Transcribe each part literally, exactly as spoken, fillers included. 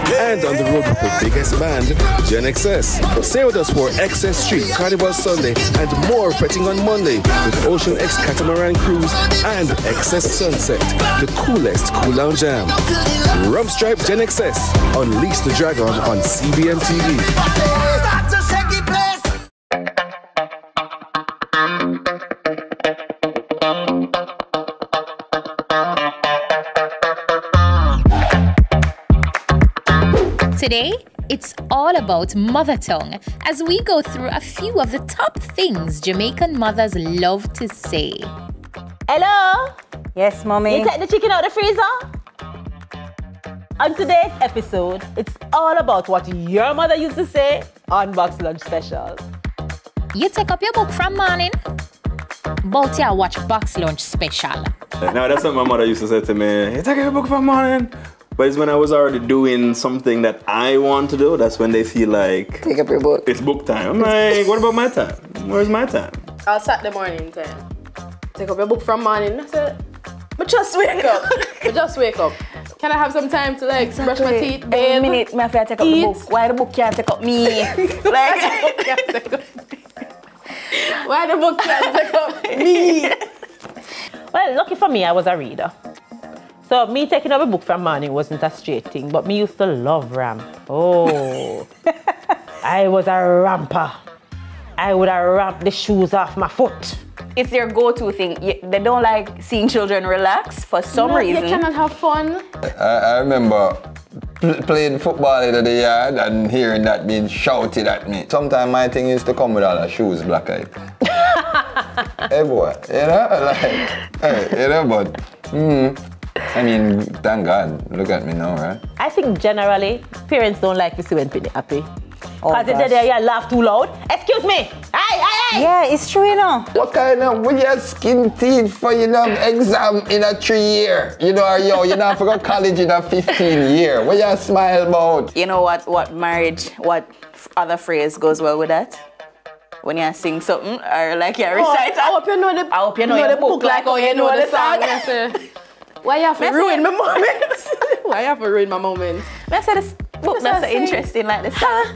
and on the road with the biggest band, Gen X S. Stay with us for X S Street Carnival Sunday and more fetting on Monday with Ocean X Catamaran Cruise and X S Sunset, the coolest cool lounge jam. Rump Stripe Gen X S, unleash the dragon on C V M T V. Today, it's all about mother tongue as we go through a few of the top things Jamaican mothers love to say. Hello? Yes, mommy. You take the chicken out of the freezer? On today's episode, it's all about what your mother used to say on Box Lunch Special. You take up your book from morning, but you watch Box Lunch Special. Now, that's what my mother used to say to me. You take up your book from morning. But it's when I was already doing something that I want to do, that's when they feel like... Take up your book. It's book time. I'm like, what about my time? Where's my time? I'll start the morning time. Take up your book from morning. I said, but just wake up. But just wake up. Can I have some time to like exactly. brush my teeth, babe? A minute, me have to take up eat. the book. Why the book can't take up me? Like... Why the book can't take up me? Well, lucky for me, I was a reader. So me taking up a book from morning wasn't a straight thing, but me used to love ramp. Oh, I was a ramper. I would have ramped the shoes off my foot. It's their go-to thing. They don't like seeing children relax for some no, reason. You cannot have fun. I, I remember pl playing football in the yard and hearing that being shouted at me. Sometimes my thing used to come with all the shoes black eyed. Hey boy, you know, like, hey, you know, but, mm, I mean, thank God, look at me now, right? I think generally, parents don't like to see when people happy. Because Oh, if they yeah, laugh too loud, excuse me, hey, hey, hey! Yeah, it's true, you know. What kind of, with your skin teeth for, you know, exam in a three year? You know, yo, you not for go college in a fifteen year. What you smile about? You know what, what marriage, what other phrase goes well with that? When you sing something, or like you recite oh, I hope you know the, I hope you know, you know your the book, book like how you know the song. I say, why you have to ruin my moment? Why you have to ruin my moment? I said this book that's so interesting, like the song.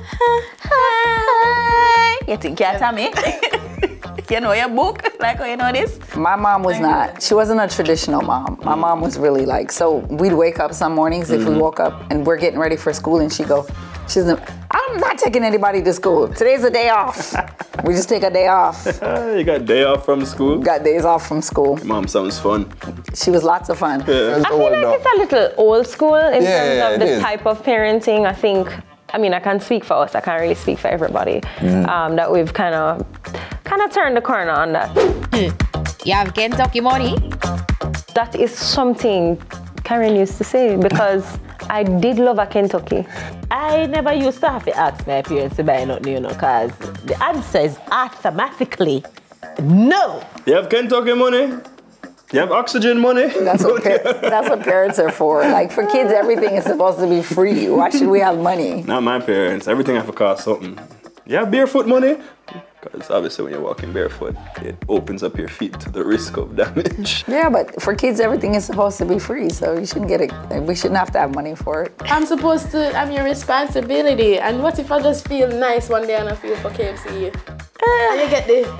You think you're Tami? You know your book, like how you know this? My mom was not, she wasn't a traditional mom. My mom was really like, so we'd wake up some mornings if mm-hmm. we woke up and we're getting ready for school and she'd go, she's I'm not taking anybody to school. Today's a day off. We just take a day off. You got day off from school? Got days off from school. Your mom sounds fun. She was lots of fun. Yeah. I feel like it's a little old school in yeah, terms yeah, of the is. type of parenting. I think, I mean, I can't speak for us. I can't really speak for everybody. Mm. Um, that we've kind of, kind of turned the corner on that. You have Kentucky money? That is something Karen used to say because I did love a Kentucky. I never used to have to ask my parents to buy nothing, you know, because the answer is automatically no. You have Kentucky money? You have oxygen money? That's what, that's what parents are for. Like for kids, everything is supposed to be free. Why should we have money? Not my parents. Everything have to cost something. You have barefoot money? Because obviously when you're walking barefoot, it opens up your feet to the risk of damage. Yeah, but for kids, everything is supposed to be free, so you shouldn't get it. We shouldn't have to have money for it. I'm supposed to, I'm your responsibility. And what if I just feel nice one day and I feel for K F C? Uh, and you get the,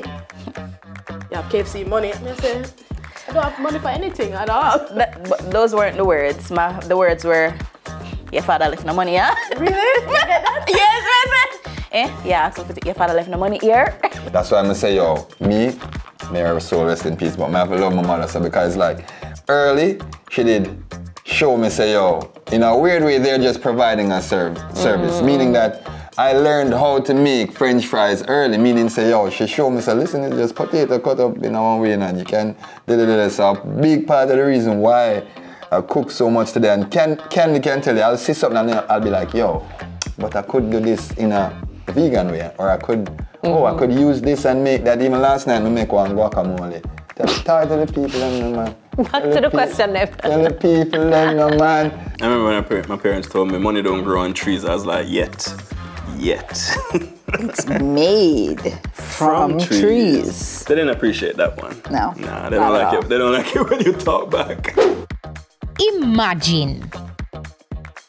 you have K F C money. And I say, I don't have money for anything at all. That, but those weren't the words. My, the words were, your father left no money, yeah? Really? You get that? Yes, yes, Eh? Yeah, so your father left no money here. That's why I'm gonna say, yo, me, may her soul rest in peace, but I have to love my mother, so because like, early, she did show me, say, yo, in a weird way, they're just providing a serve, service, mm. meaning that I learned how to make French fries early, meaning say, yo, she showed me, say, listen, it's just potato cut up in one way, and you can, da da da. So a big part of the reason why I cook so much today, and Ken, Ken can tell you, I'll see something and I'll be like, yo, but I could do this in a vegan way, or I could, mm-hmm. oh, I could use this and make that. Even last night, we make one guacamole. Talk to the people, and man. Back to the, the question, then. Tell the people, then, no, man. I remember when my parents told me money don't grow on trees. I was like, yet, yet. It's made from, from trees. trees. They didn't appreciate that one. No. Nah, they don't like it. They don't like it when you talk back. Imagine.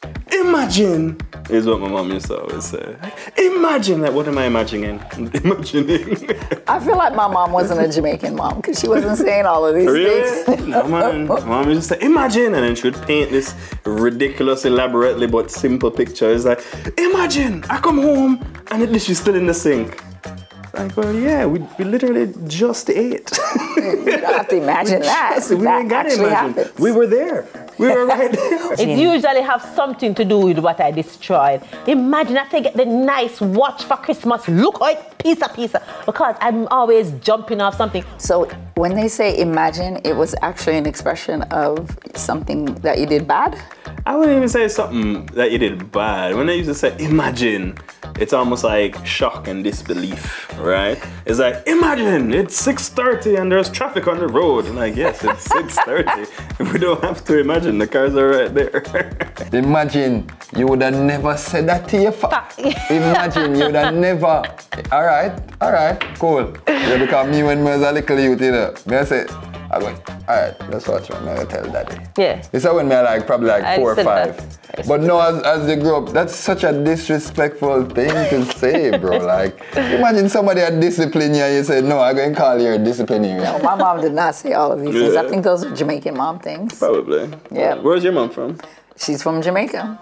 imagine, is what my mom used to always say. Like, imagine, like, what am I imagining? Imagining. I feel like my mom wasn't a Jamaican mom because she wasn't saying all of these really? things. No, man. My mom used to say, imagine, and then she would paint this ridiculous, elaborately but simple picture. It's like, imagine, I come home and at least she's still in the sink. Like, well, yeah, we, we literally just ate. You don't have to imagine we that. Just, we that ain't got to actually imagine. happens. We were there. We were right there. It usually have something to do with what I destroyed. Imagine if I get the nice watch for Christmas. Look how it piece of piece of, because I'm always jumping off something. So when they say imagine, it was actually an expression of something that you did bad? I wouldn't even say something that you did bad. When they used to say imagine, it's almost like shock and disbelief, right? It's like, imagine it's six thirty and there's traffic on the road. And like, yes, it's six thirty. We don't have to imagine, the cars are right there. Imagine you would have never said that to your fa- Imagine you would have never. All right, all right, cool. Yeah, because me when I was a little youth, you know, I say, I go, all right, let's watch what I'm gonna tell daddy. Yeah. This is when me like probably like I four or said five. that. But no, as, as they grow up, that's such a disrespectful thing to say, bro. Like, imagine somebody had discipline you and you say, no, I'm going to call you a disciplinarian. No, my mom did not say all of these things. Yeah. I think those are Jamaican mom things. Probably. Yeah. Where's your mom from? She's from Jamaica.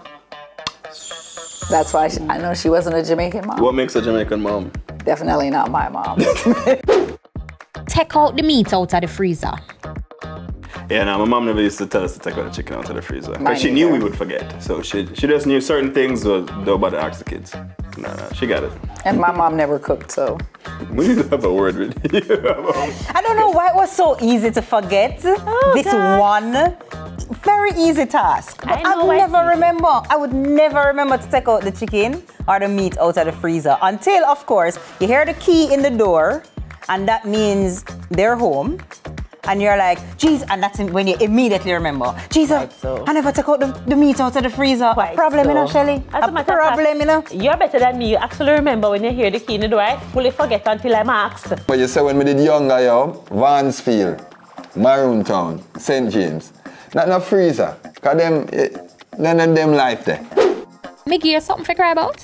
That's why she, I know she wasn't a Jamaican mom. What makes a Jamaican mom? Definitely not my mom. Take out the meat out of the freezer. Yeah, no, my mom never used to tell us to take out the chicken out of the freezer. Mine Because she knew either. we would forget. So she she just knew certain things, so nobody asked the kids. No, no, she got it. And my mom never cooked, so. We need to have a word with you. I don't know why it was so easy to forget Oh, this God. one very easy task. But I know I would why it's never easy. remember. I would never remember to take out the chicken or the meat out of the freezer until, of course, you hear the key in the door, and that means they're home. And you're like, geez, and that's when you immediately remember, geez, Quite so. I never took out the, the meat out of the freezer. Quite a problem, so. you know, Shelly? As a A matter of fact, problem, you know? You're better than me. You actually remember when you hear the key in the door. I fully forget until I'm asked. But you say when we did younger, yo, Vansfield, Maroon Town, Saint James. Not no freezer. Because them, eh, none of them life there. Me give you something to cry about?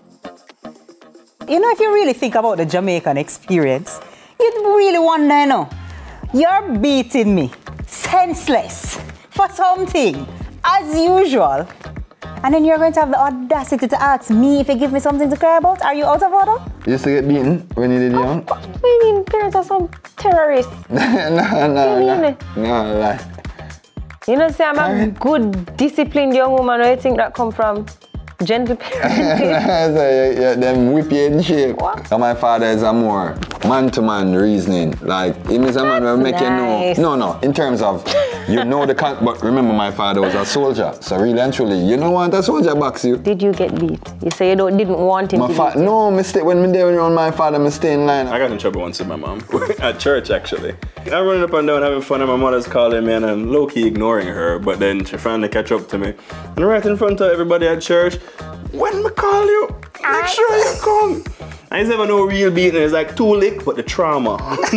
You know, if you really think about the Jamaican experience, you'd really wonder, you know, you're beating me senseless for something, as usual. And then you're going to have the audacity to ask me if you give me something to cry about? Are you out of order? You used to get beaten when you did young? What do you mean parents are some terrorists? no, no, You no. mean? No, like. You know, say I'm a Alright. good, disciplined young woman. Where you think that come from? Gentle parenting. So, yeah, yeah, them whip you in shape. What? And my father is a more man-to-man reasoning. Like, he is a man will make nice. you know. No, no, in terms of, you know the con- but remember my father was a soldier. So really and truly, you don't want a soldier box you. Did you get beat? You say you don't, didn't want him My to fa- beat you. no mistake when me there around my father, me stay in line. I got in trouble once with my mom. At church, actually. I'm running up and down having fun and my mother's calling me and I'm low-key ignoring her. But then she finally catch up to me. And right in front of everybody at church, when me call you, make sure you come. I ain't never no real beating. It's like two lick, but the trauma.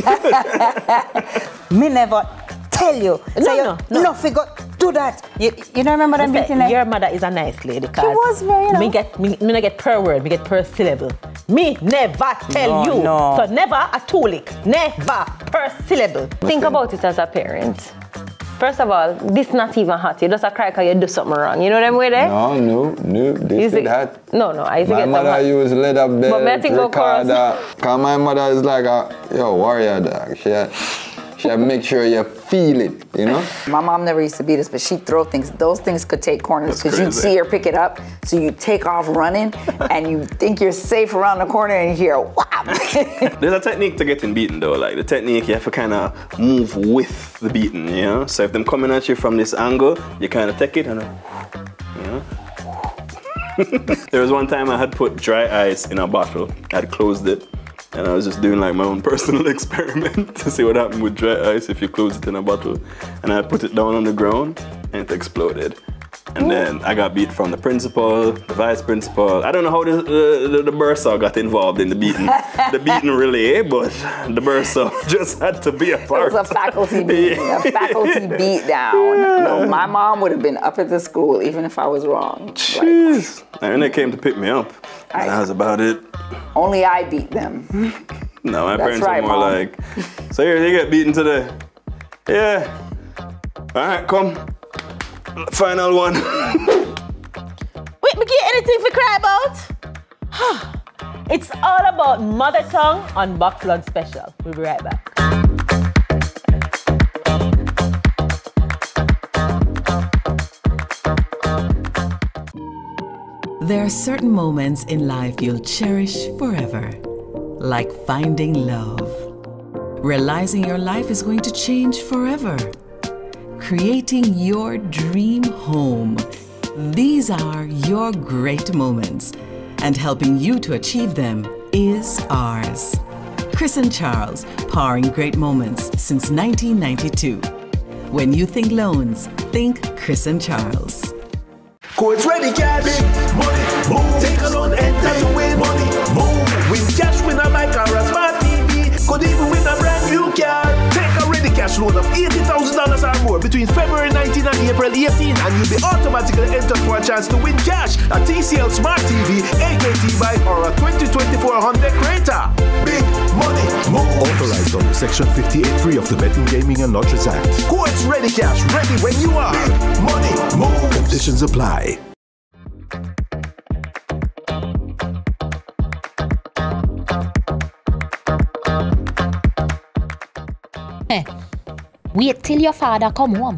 Me never tell you. No, Say you, no, no. No, forgot do that. You, you don't remember them beating like? Your mother is a nice lady. Cause was very, you know. Me get me, me not get per word, me get per syllable. Me never tell No, you. no. So never a two lick. Never per syllable. Think about it as a parent. First of all, this not even hot. You just a cry because you do something wrong. You know them way there? No, no, no, this Is is it- that. No, no, I used to My get some mother hot. used leather But may I belt, think of chorus? recorder. Cause my mother is like a, yo, warrior dog. She had, she had make sure you feel it, you know? My mom never used to beat us, but she'd throw things. Those things could take corners That's because you'd crazy. see her pick it up. So you take off running and you think you're safe around the corner and you hear whap. There's a technique to getting beaten though. Like the technique, you have to kind of move with the beating, you know? So if them coming at you from this angle, you kind of take it and, you know? There was one time I had put dry ice in a bottle. I had closed it. And I was just doing like my own personal experiment to see what happened with dry ice if you close it in a bottle. And I put it down on the ground and it exploded. And then I got beat from the principal, the vice principal. I don't know how the, the, the, the bursar got involved in the beating, the beating relay, but the bursar just had to be a part. It was a faculty beat, yeah. a faculty beat down. Yeah. No, my mom would have been up at the school even if I was wrong. Jeez. Like, and they came to pick me up. And that was about it. Only I beat them. No, my That's parents right, were more Mom. like, so here, they get beaten today. Yeah. All right, come. Final one. Wait, me get anything to cry about? It's all about mother tongue on Box Lunch Special. We'll be right back. There are certain moments in life you'll cherish forever, like finding love, realizing your life is going to change forever, creating your dream home. These are your great moments, and helping you to achieve them is ours. Chris and Charles, powering great moments since nineteen ninety-two. When you think loans, think Chris and Charles. Coach ready, cash. Big money, move. Take a loan, enter to win. Money, move. Win cash, win a bike or a smart T V. Could even win a brand new car. Take a ready cash loan of eighty thousand dollars or more between February nineteenth and April eighteenth, and you'll be automatically entered for a chance to win cash, a T C L Smart T V, A K T bike, or a twenty twenty-four Honda Creta. Big money, move. Authorized under Section fifty-eight three of the Betting, Gaming and Lotteries Act. Coach ready, cash ready when you are. Big money, move. Conditions apply. Eh, wait till your father come home.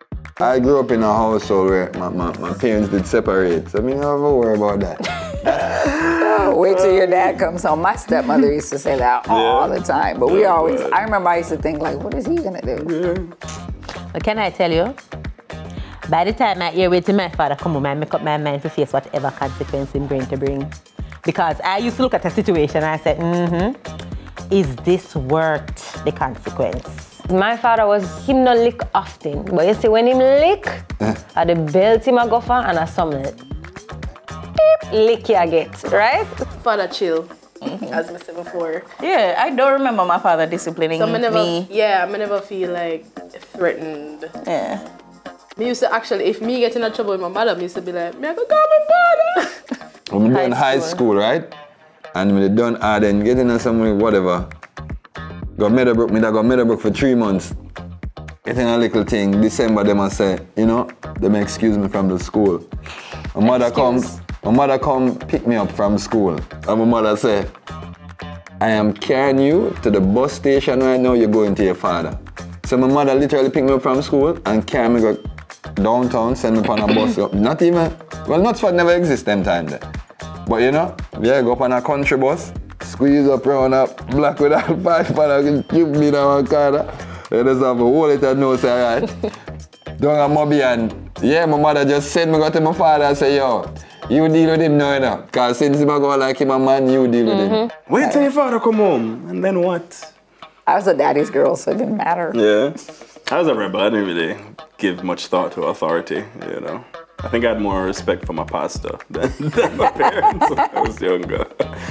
I grew up in a household where my, my, my parents did separate, so I mean, I never worry about that. Oh, wait till your dad comes home. My stepmother used to say that all Yeah. the time, but we always, I remember I used to think like, what is he gonna do? Yeah. But can I tell you? By the time I hear wait till my father come home, I make up my mind to face whatever consequence I'm going to bring. Because I used to look at a situation and I said, mm-hmm, is this worth the consequence? My father was, him no lick often, but you see when him lick, at the belt him a go for and a summon it. Beep, lick you get, right? Father chill, mm-hmm. as I said before. Yeah, I don't remember my father disciplining So I never, me. yeah, I never feel like threatened. Yeah. Me used to actually, if me get in a trouble with my mother, me used to be like, me I go call my father. When we done high school, right? And when they done hard and get in somewhere, whatever. Got Meadowbrook, me that got Meadowbrook for three months. Getting a little thing, December they must say, you know, they may excuse me from the school. My mother come, my mother come pick me up from school. And my mother say, I am carrying you to the bus station right now, you're going to your father. So my mother literally picked me up from school and carry me go downtown, send me on a bus. Not even, well, not for never exist them time there. But you know, yeah, go up on a country bus, squeeze up round up, black with all five and give me that one car. They just have a whole little nose, alright. Down a Moby and yeah, my mother just sent me go to my father and say, yo, you deal with him now, you know. Cause since him go like him a man, you deal with him. Mm-hmm. Wait till your father come home, and then what? I was a daddy's girl, so it didn't matter. Yeah. I was a rebel. I didn't really give much thought to authority, you know. I think I had more respect for my pastor than, than my parents when I was younger.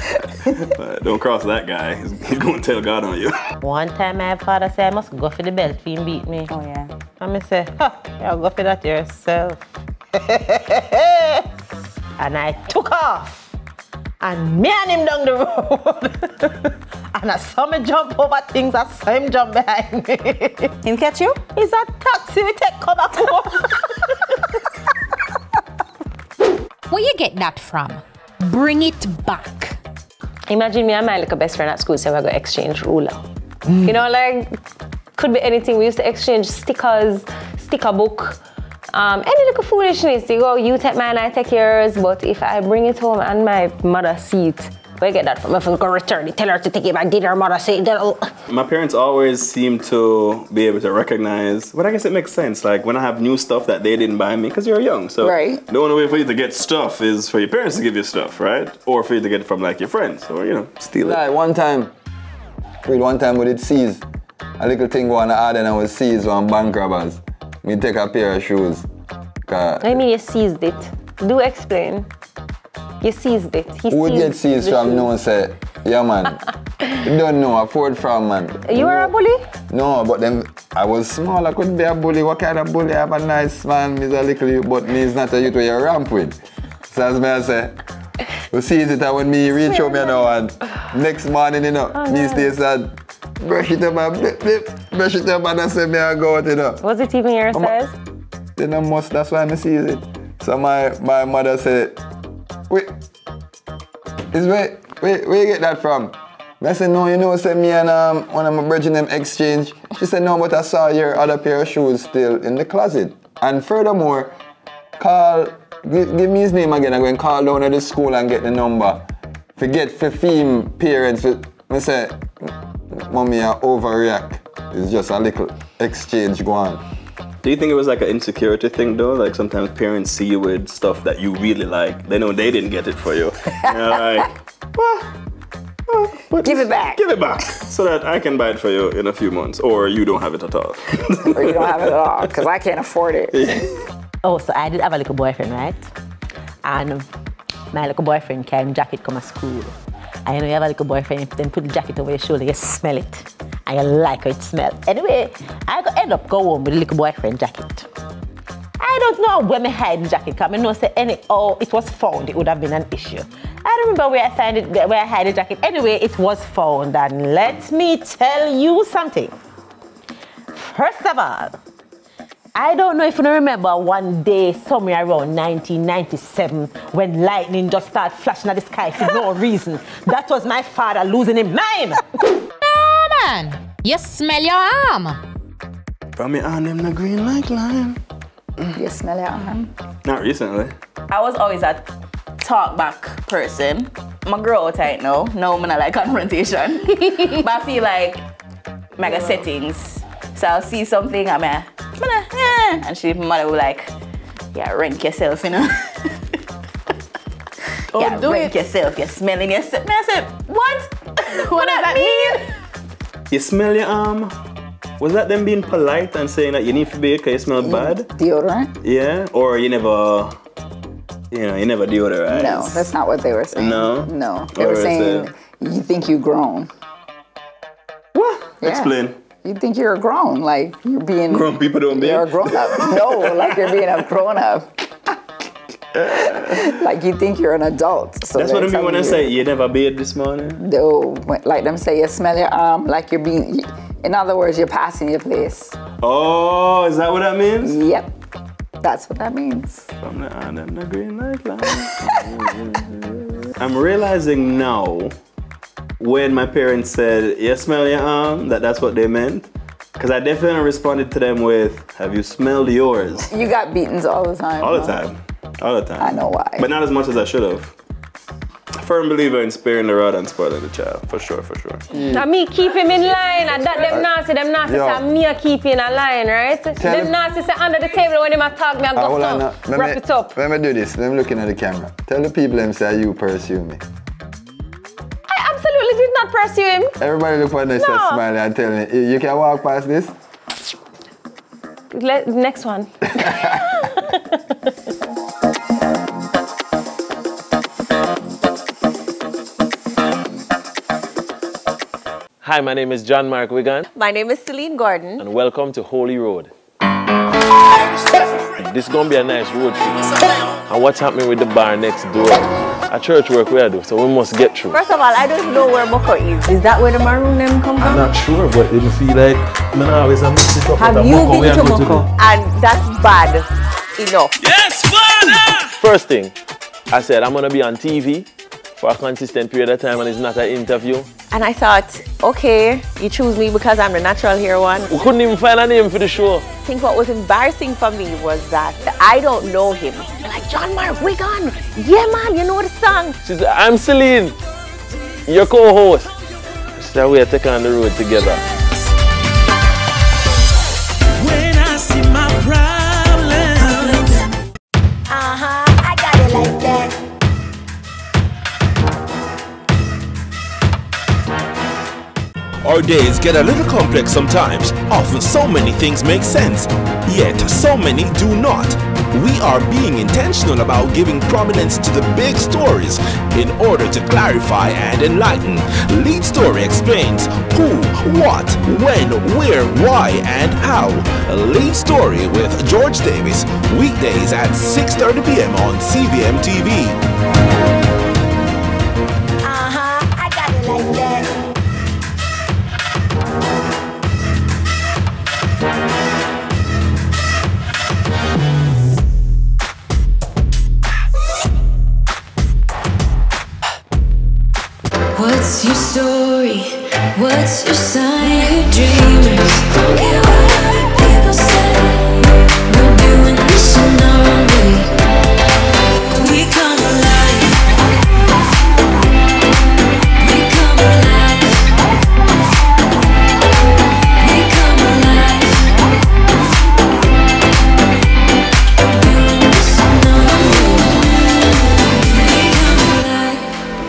But don't cross that guy. He's, he's going to tell God on you. One time my father said I must go for the belt for him beat me. Oh yeah. And I said, huh, you'll go for that yourself. And I took off. And me and him down the road. And I saw me jump over things, I saw him jump behind me. Him catch you? It's a taxi, we take come back home. Where you get that from? Bring it back. Imagine me and my little best friend at school say we're going to exchange ruler. Mm. You know, like, could be anything. We used to exchange stickers, sticker book, um, any little foolishness. You go, you take mine, I take yours. But if I bring it home and my mother see it, where you get that from? If I go return it, tell her to take it back, did her mother say that? My parents always seem to be able to recognize, but I guess it makes sense. Like when I have new stuff that they didn't buy me, because you're young. So right. The only way for you to get stuff is for your parents to give you stuff, right? Or for you to get it from like your friends, or you know, steal it. Like one time, wait, one time we did seize. A little thing go on the ad and I was seized one bank robbers. Me take a pair of shoes. I mean, you seized it. Do explain. You seized it. He Who seized get seized from no say, yeah man. You don't know, afford from man. You were a bully? No, but then I was small, I couldn't be a bully. What kind of bully? I have a nice man, he's a little youth, but me is not a youth where you ramp with. So as me I say, we see it that when me reach home, you know, and next morning, you know, oh, me yeah. stay sad, brush it up and blip, blip, brush it up and I say me I go out, you know. Was it even your size? Then I must, that's why I see it. So my, my mother said, wait, is where, where, where you get that from? I said, no, you know, say me and um, one of my brethren them exchange. She said, no, but I saw your other pair of shoes still in the closet. And furthermore, call, give, give me his name again. I'm going to call down to the school and get the number. Forget for female parents. I say, mommy, I overreact. It's just a little exchange going on. Do you think it was like an insecurity thing though? Like sometimes parents see you with stuff that you really like. They know they didn't get it for you. You're like, well, well, give it back. Give it back so that I can buy it for you in a few months, or you don't have it at all. Or you don't have it at all, because I can't afford it. Oh, so I did have a little boyfriend, right? And my little boyfriend carrying jacket come to school. And you know you have a little boyfriend, then put the jacket over your shoulder, you smell it. And you like how it smells. Anyway, I go end up go home with a little boyfriend jacket. I don't know where me hide the jacket, because I know say any oh it was found, it would have been an issue. I don't remember where I find it, where I hide the jacket. Anyway, it was found, and let me tell you something. First of all, I don't know if you remember one day somewhere around nineteen ninety-seven when lightning just started flashing at the sky for no reason. That was my father losing his mind. No man, you smell your arm. From me on them the green like lime. You smell your arm? Not recently. I was always a talk back person. I'm a grow out right now. Now I'm not like confrontation. But I feel like mega settings. So I'll see something, I'm a, eh. And she, my mother will like, yeah, rank yourself, you know. Oh, yeah, do rank it. yourself, you're smelling yourself. I said, what? what, what does that mean? You smell your arm? Was that them being polite and saying that you need to be because you smell bad? Deodorant? Yeah, or you never, you know, you never deodorize? No, that's not what they were saying. No? No, they were saying, you think you've grown. What? Yeah. Explain. You think you're grown, like you're being... Grown people don't be? You're a grown up. No, like you're being a grown up. Like you think you're an adult. So that's what I mean when I say you never bathed this morning? No, like them say you smell your arm, like you're being... In other words, you're passing your place. Oh, is that what that means? Yep, that's what that means. From the on and the green light line. I'm realizing now, when my parents said, you smell your arm, that that's what they meant. Because I definitely responded to them with, have you smelled yours? You got beatings all the time. All the huh? time. All the time. I know why. But not as much as I should have. Firm believer in sparing the rod and spoiling the child. For sure, for sure. Mm. And me keep him in line, and that them nasty, them nasty say me a keep in a line, right? Tell them him. Nasty say under the table when them a talk, me a go stop, wrap it up. Let me do this, let me looking at the camera. Tell the people them say you pursue me. I absolutely did not pursue him. Everybody look for this no. smiling and tell me, you can walk past this? Let, next one. Hi, my name is John Mark Wigan. My name is Celine Gordon. And welcome to Holy Road. This is going to be a nice road trip. And what's happening with the bar next door? A church work we do, so we must get through. First of all, I don't know where Moko is. Is that where the maroon them come from? I'm not sure, but it feel like I'm always a mix it up. Have you Moko been to Moko? And that's bad enough. Yes, Father! First thing, I said I'm going to be on T V for a consistent period of time and it's not an interview. And I thought, okay, you choose me because I'm the natural hero one. We couldn't even find a name for the show. I think what was embarrassing for me was that I don't know him. They're like, John Mark Wigan. Yeah, man, you know the song. She said, I'm Celine, your co-host. She said, we're taking on the road together. When I see my problems. Uh-huh, I got it like that. Our days get a little complex sometimes. Often so many things make sense, yet so many do not. We are being intentional about giving prominence to the big stories in order to clarify and enlighten. Lead Story explains who, what, when, where, why, and how. Lead Story with George Davis, weekdays at six thirty p m on C V M T V. Uh-huh, I got it like that. What's your story? What's your sign? Dreamers, don't care what other people say. We're doing this in our own way. We come alive. We come alive. We come alive. We're doing this in our own way. We come alive.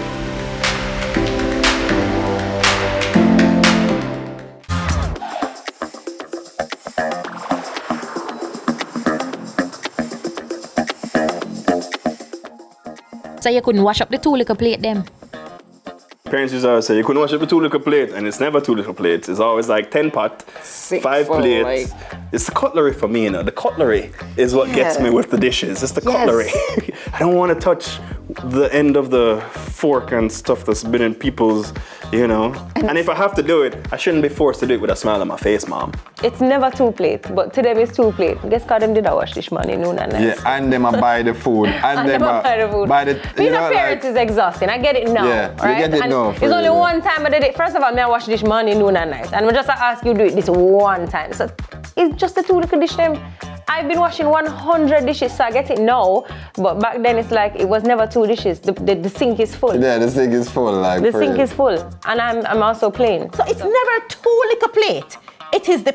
So you couldn't wash up the two little plate them. Parents used to always say you couldn't wash up a two little plate, and it's never two little plates. It's always like ten pot, Six five full, plates. like- It's the cutlery for me, you know. The cutlery is what gets Yeah. me with the dishes. It's the Yes. cutlery. I don't want to touch the end of the fork and stuff that's been in people's, you know. And, if I have to do it, I shouldn't be forced to do it with a smile on my face, Mom. It's never two plate, but to them it's two plate. Guess how them did I wash this morning, noon and night. Yeah, and them a buy the food. And, And them them a buy the food. buy the, Being you a know, parent like, is exhausting. I get it now, Yeah, you right? get it and now, for it's only real. one time I did it. First of all, me I wash dish morning, noon and night. And I just ask you do it this one time. So it's just the two little dish them. I've been washing one hundred dishes, so I get it now. But back then it's like, it was never two dishes. The, the, the sink is full. Yeah, the sink is full. Like, The for sink real. is full. And I'm, I'm also plain. So it's never two little plate. It is the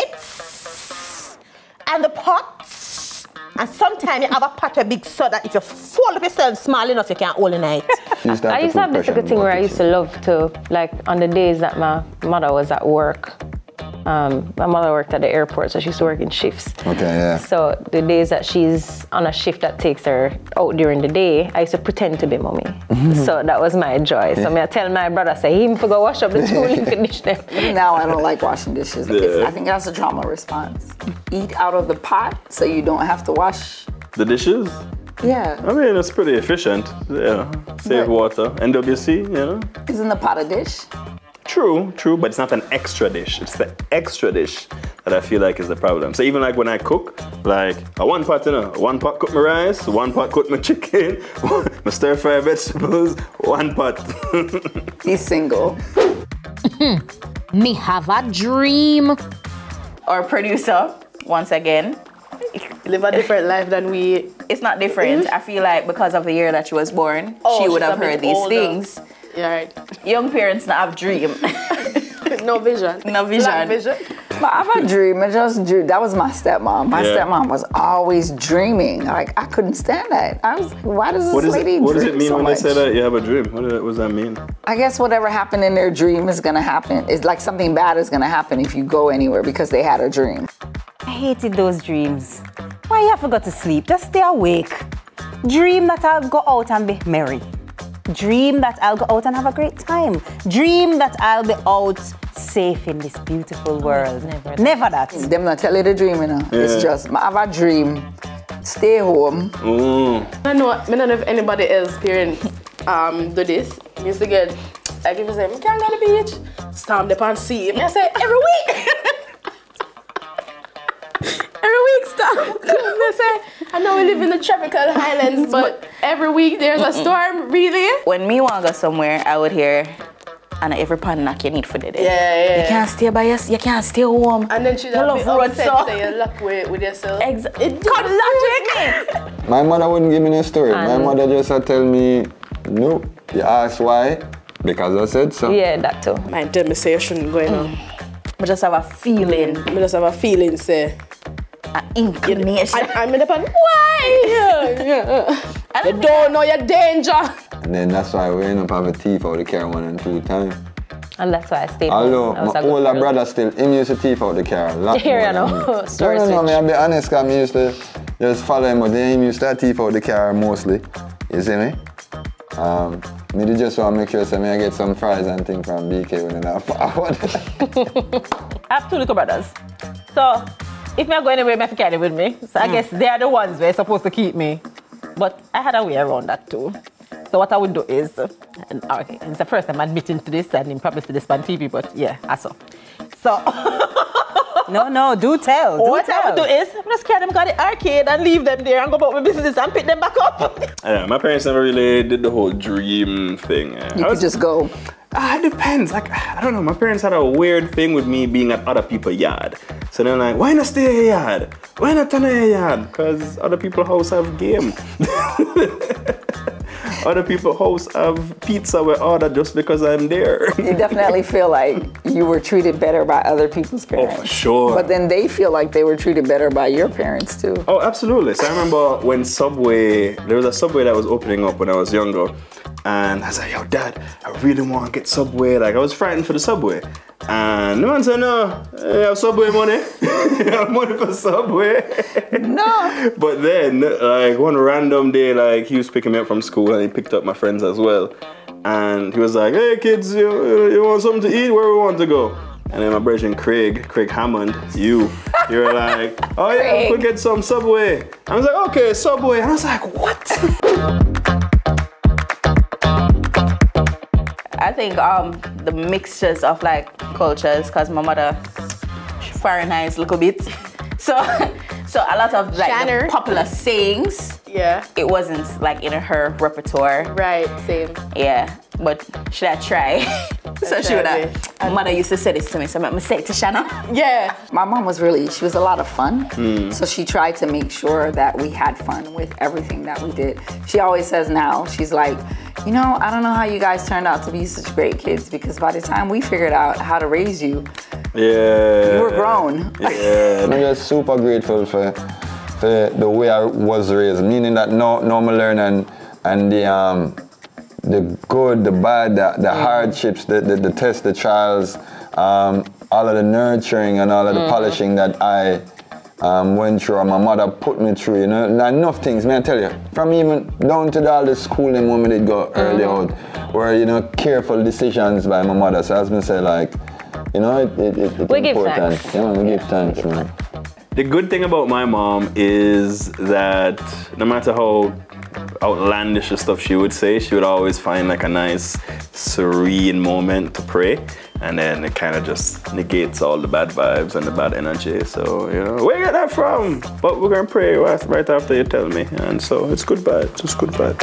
plates and the pots. And sometimes you have a pot of big so that if you fold up yourself small enough, you can't hold it night. I used to have this little thing where I used to love to, like on the days that my mother was at work. Um, my mother worked at the airport, so she used to work in shifts. Okay, yeah. So the days that she's on a shift that takes her out during the day, I used to pretend to be mommy. So that was my joy. So me I tell my brother, say him for go wash up the two little dish them. Now I don't like washing dishes. It's- I think that's a trauma response. Eat out of the pot so you don't have to wash. The dishes? Yeah. I mean, it's pretty efficient. Yeah, save But- water. N W C, you know. Isn't the pot a dish? True, true, but it's not an extra dish. It's the extra dish that I feel like is the problem. So even like when I cook, like a one pot, you know, one pot cook my rice, one pot cook my chicken, my stir fry vegetables, one pot. He's single. Me have a dream. Our producer, once again, live a different life than we. It's not different. I feel like because of the year that she was born, Oh, she would she's have a bit heard these older. things. Yeah, right. Young parents not have dream. No vision. No vision. Black vision. But I have a dream. I just dream. That was my stepmom. My Yeah. stepmom was always dreaming. Like I couldn't stand that. I was like, why does this What, is lady it, what does dream it mean so when much? they say that you have a dream? What, do- what does that mean? I guess whatever happened in their dream is gonna happen. It's like something bad is gonna happen if you go anywhere because they had a dream. I hated those dreams. Why you have to go to sleep? Just stay awake. Dream that I'll go out and be merry. Dream that I'll go out and have a great time. Dream that I'll be out safe in this beautiful world. Never that. Never that. Them not tell you the dream, you know. Yeah. It's just I have a dream. Stay home. Mm. I know, I don't know if anybody else parent um, do this. We used to get, like if you say, I can't go to the beach, stamp the pan see. I say, every week. Every week stop. They say, I know we live in the tropical highlands, but every week there's a storm, really? When me want to go somewhere, I would hear, and every pan knock you need for the day. Yeah, yeah. You can't stay by yourself, you can't stay home. And then she's You a love bit road, upset so. say you luck with, with yourself. Exactly. It got logic. My mother wouldn't give me no story. My And- mother just had tell me, no. You ask why? Because I said so. Yeah, that too. Mine tell me say you shouldn't go in on. I just have a feeling. I just have a feeling, say. An inclination. I, I'm in the pan. Why? Yeah, yeah. You don't know your danger. And then that's why we end up having teeth out the car one and two times. And that's why I stayed Although home. my older brother still, he used to teeth out the car a lot Here more you know, than me. story No, no, no, switch. me, I'll be honest, because I used to just follow him, but then he used to teeth out the car mostly. You see me? Um, me just want to make sure so me I get some fries and things from B K when I forward. I have two little brothers. So if I'm going anywhere, I have to carry with me. So I Mm. guess they are the ones who are supposed to keep me. But I had a way around that too. So what I would do is, uh, and, okay, it's the first time I'm admitting to this, and you probably see this on T V, but yeah, I saw. So no, no, do tell. Do what tell. I would do is, I'm just carry them to the arcade and leave them there and go about my business and pick them back up. Yeah, my parents never really did the whole dream thing. You could just go. Ah, it depends. Like, I don't know. My parents had a weird thing with me being at other people's yard. So they're like, why not stay at your yard? Why not turn at your yard? Because other people's house have game. Other people's house have pizza we order just because I'm there. You definitely feel like you were treated better by other people's parents. Oh, for sure. But then they feel like they were treated better by your parents too. Oh, absolutely. So I remember when Subway, there was a Subway that was opening up when I was younger. And I was like, yo, Dad, I really want to get Subway. Like, I was frightened for the Subway. And the man said, no, I have Subway money. I have money for Subway. No. But then, like, one random day, like, he was picking me up from school and he picked up my friends as well. And he was like, hey, kids, you, you want something to eat? Where we want to go? And then my brother Craig, Craig Hammond, you, you were like, oh yeah, Craig. we could get some Subway. I was like, okay, Subway. And I was like, what? I think um the mixtures of like cultures, cause my mother foreignized a little bit, so so a lot of like the popular sayings, yeah, it wasn't like in her repertoire. Right, same. Yeah, but should I try? So she would have. My mother used to say this to me, so I'm gonna say it to Shanna. Yeah. My mom was really, she was a lot of fun. Mm. So she tried to make sure that we had fun with everything that we did. She always says now, she's like, you know, I don't know how you guys turned out to be such great kids because by the time we figured out how to raise you, Yeah. you were grown. Yeah. I'm just super grateful for, for the way I was raised, meaning that now, now I learn and, and the, um, the good, the bad, the, the hardships, the, the, the tests, the trials, um, all of the nurturing and all of the Mm-hmm. polishing that I um, went through, and my mother put me through, you know, and enough things, man, I tell you, from even down to the, all the schooling when we did go early out, were, you know, careful decisions by my mother. So as I say, like, you know, it, it, it, it's We give important. thanks. Yeah, man, we give thanks, man. The good thing about my mom is that no matter how outlandish the stuff she would say, she would always find like a nice serene moment to pray, and then it kind of just negates all the bad vibes and the bad energy. So, you know, where you get that from? But we're gonna pray right right after you tell me, and so it's good vibes, it's good vibes.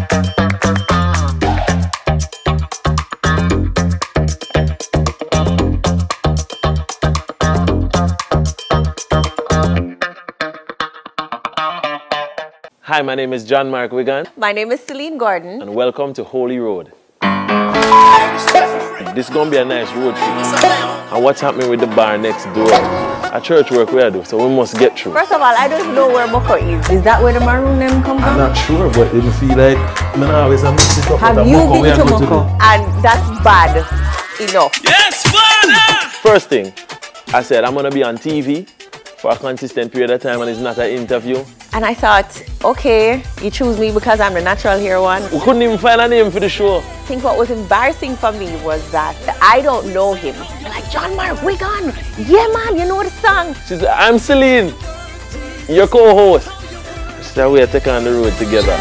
Hi, my name is John Mark Wigan, My name is Celine Gordon. and welcome to Holy Road. This is gonna be a nice road trip. And what's happening with the bar next door? A church work we do, so we must get through. First of all, I don't even know where Moko is. Is that where the maroon them come I'm from? not sure, but it feel like I'm always a mix it up Have with a you Moko we been are to go to Moko? the- And that's bad enough. Yes, Father! First thing, I said I'm gonna be on T V for a consistent period of time, and it's not an interview. And I thought, okay, you choose me because I'm the natural hair one. We couldn't even find a name for the show. I think what was embarrassing for me was that I don't know him. They're like, John Mark Wigan. Yeah, man, you know the song. She said, I'm Celine, your co-host. She said, we'll take on the road together.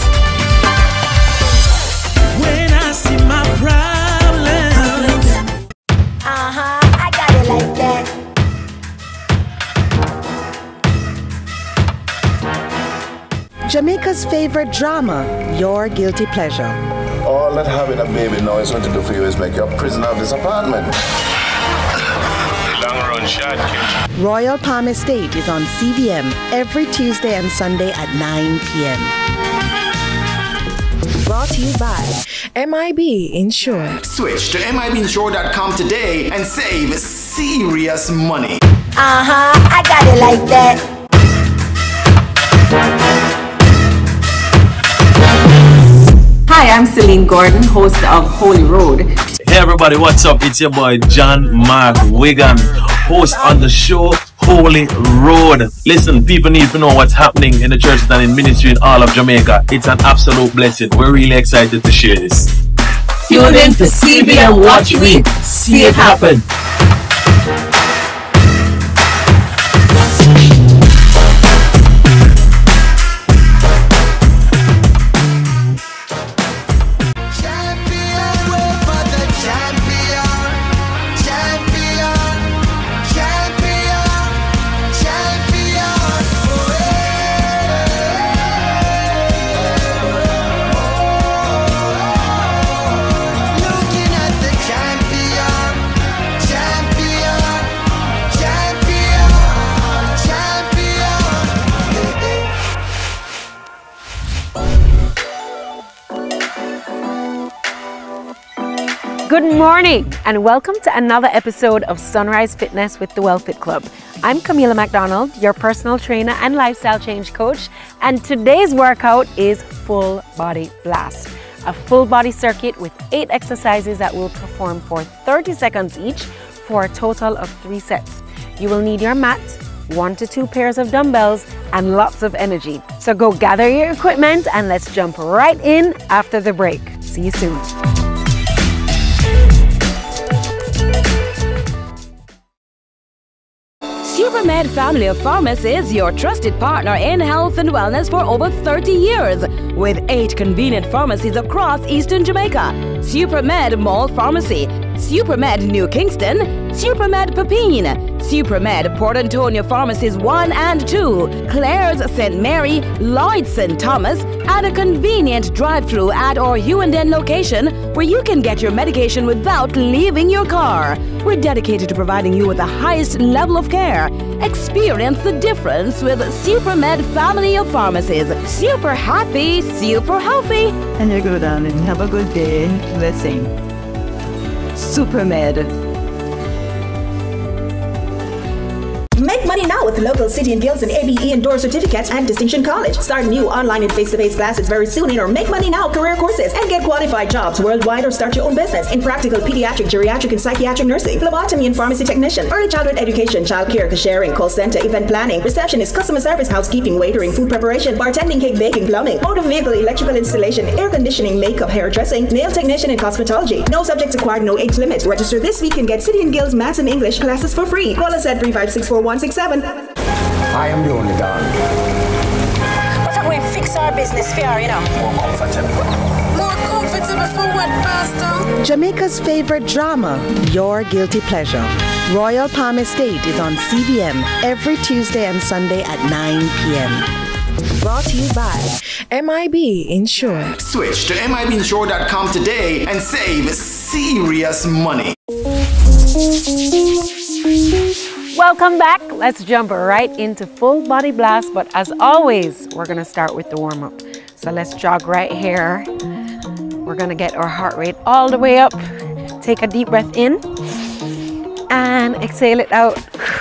When I see my problems, uh-huh, I got it like that. Jamaica's favorite drama, Your Guilty Pleasure. All that having a baby now is going to do for you is make you a prisoner of this apartment. Long run shot, Royal Palm Estate is on C V M every Tuesday and Sunday at nine p m Brought to you by M I B Insure. Switch to M I B insure dot com today and save serious money. Uh-huh, I got it like that. Hi, I'm Celine Gordon, host of Holy Road. Hey everybody, what's up? It's your boy John Mark Wigan, host on the show Holy Road. Listen, people need to know what's happening in the churches and in ministry in all of Jamaica. It's an absolute blessing. We're really excited to share this. Tune in to C V M Watch Week. See it happen. Good morning and welcome to another episode of Sunrise Fitness with the WellFit Club. I'm Camila McDonald, your personal trainer and lifestyle change coach, and today's workout is Full Body Blast, a full body circuit with eight exercises that will perform for thirty seconds each for a total of three sets. You will need your mat, one to two pairs of dumbbells, and lots of energy. So go gather your equipment and let's jump right in after the break. See you soon. SuperMed Family of Pharmacies, your trusted partner in health and wellness for over thirty years, with eight convenient pharmacies across Eastern Jamaica. SuperMed Mall Pharmacy, SuperMed New Kingston, SuperMed Pepine, SuperMed Port Antonio Pharmacies one and two, Claire's Saint Mary, Lloyd's Saint Thomas, and a convenient drive-through at our Hughenden location where you can get your medication without leaving your car. We're dedicated to providing you with the highest level of care. Experience the difference with SuperMed Family of Pharmacies. Super happy, super healthy. And you go down and have a good day. Blessing. SuperMed. Make money now with local City and Guilds and A B E endorsed certificates and Distinction College. Start new online and face-to-face classes very soon in our Make Money Now career courses and get qualified jobs worldwide or start your own business in practical pediatric, geriatric, and psychiatric nursing, phlebotomy and pharmacy technician, early childhood education, child care, cashiering, call center, event planning, receptionist, customer service, housekeeping, waitering, food preparation, bartending, cake baking, plumbing, motor vehicle, electrical installation, air conditioning, makeup, hairdressing, nail technician, and cosmetology. No subjects acquired, no age limit. Register this week and get City and Guilds Maths and English classes for free. Call us at three five six four one six seven. I am the only dog. But I'm going to fix our business fair, you know. More comfortable. More comfortable for what, Pastor? Jamaica's favorite drama, Your Guilty Pleasure. Royal Palm Estate is on C V M every Tuesday and Sunday at nine p m Brought to you by M I B Insure. Switch to M I B insure dot com today and save serious money. Welcome back. Let's jump right into Full Body Blast, but as always, we're gonna start with the warm-up. So let's jog right here. We're gonna get our heart rate all the way up. Take a deep breath in and exhale it out.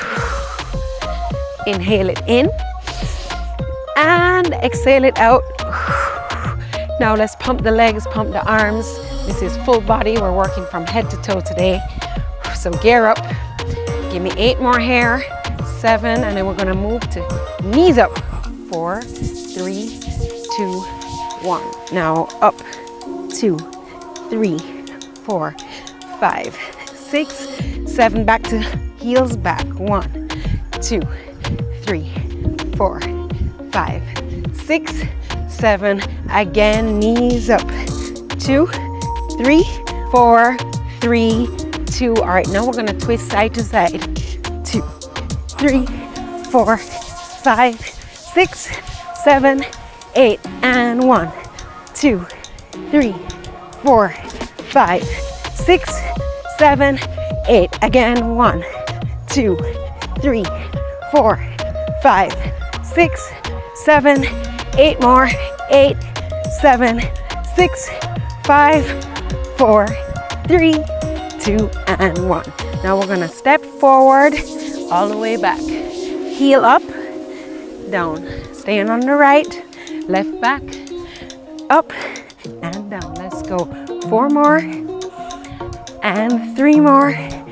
Inhale it in and exhale it out. Now let's pump the legs, pump the arms. This is full body. We're working from head to toe today. So gear up. Give me eight more here, seven, and then we're gonna move to knees up. Four, three, two, one. Now up, two, three, four, five, six, seven. Back to heels back. One, two, three, four, five, six, seven. Again, knees up. Two, three, four, three, two. All right, now we're gonna twist side to side. Two, three, four, five, six, seven, eight, and one, two, three, four, five, six, seven, eight. Again, one, two, three, four, five, six, seven, eight more. Eight, seven, six, five, four, three, two, and one. Now we're gonna step forward all the way back. Heel up, down. Staying on the right, left back, up, and down. Let's go. Four more, and three more,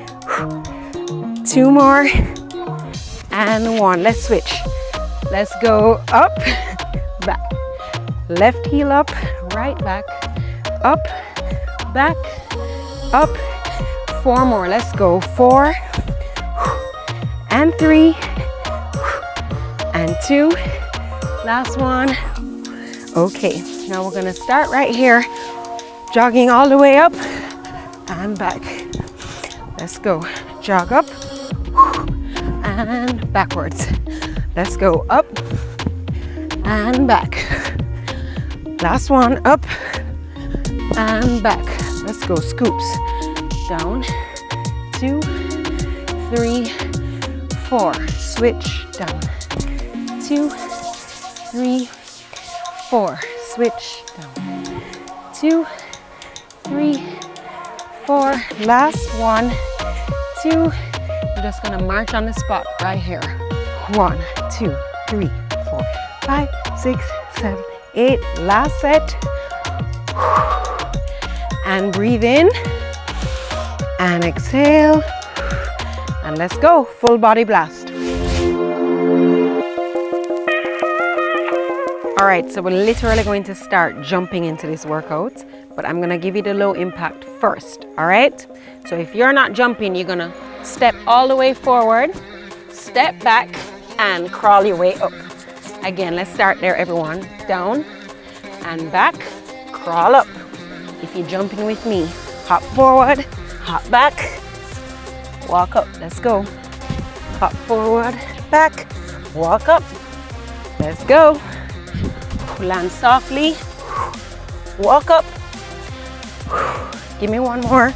two more, and one. Let's switch. Let's go up, back, left heel up, right back, up, back, up. Four more. Let's go. Four and three and two. Last one. Okay, now we're gonna start right here, jogging all the way up and back. Let's go. Jog up and backwards. Let's go up and back. Last one, up and back. Let's go. Scoops. Down, two, three, four. Switch. Down, two, three, four. Switch. Down, two, three, four. Last one, two. We're just gonna march on the spot right here. One, two, three, four, five, six, seven, eight. Last set. And breathe in and exhale. And let's go. Full body blast. All right, so we're literally going to start jumping into this workout, but I'm gonna give you the low impact first, all right? So if you're not jumping, you're gonna step all the way forward, step back, and crawl your way up. Again, let's start there, everyone. Down and back, crawl up. If you're jumping with me, hop forward, hop back, walk up. Let's go. Hop forward, back, walk up. Let's go. Land softly, walk up. Give me one more.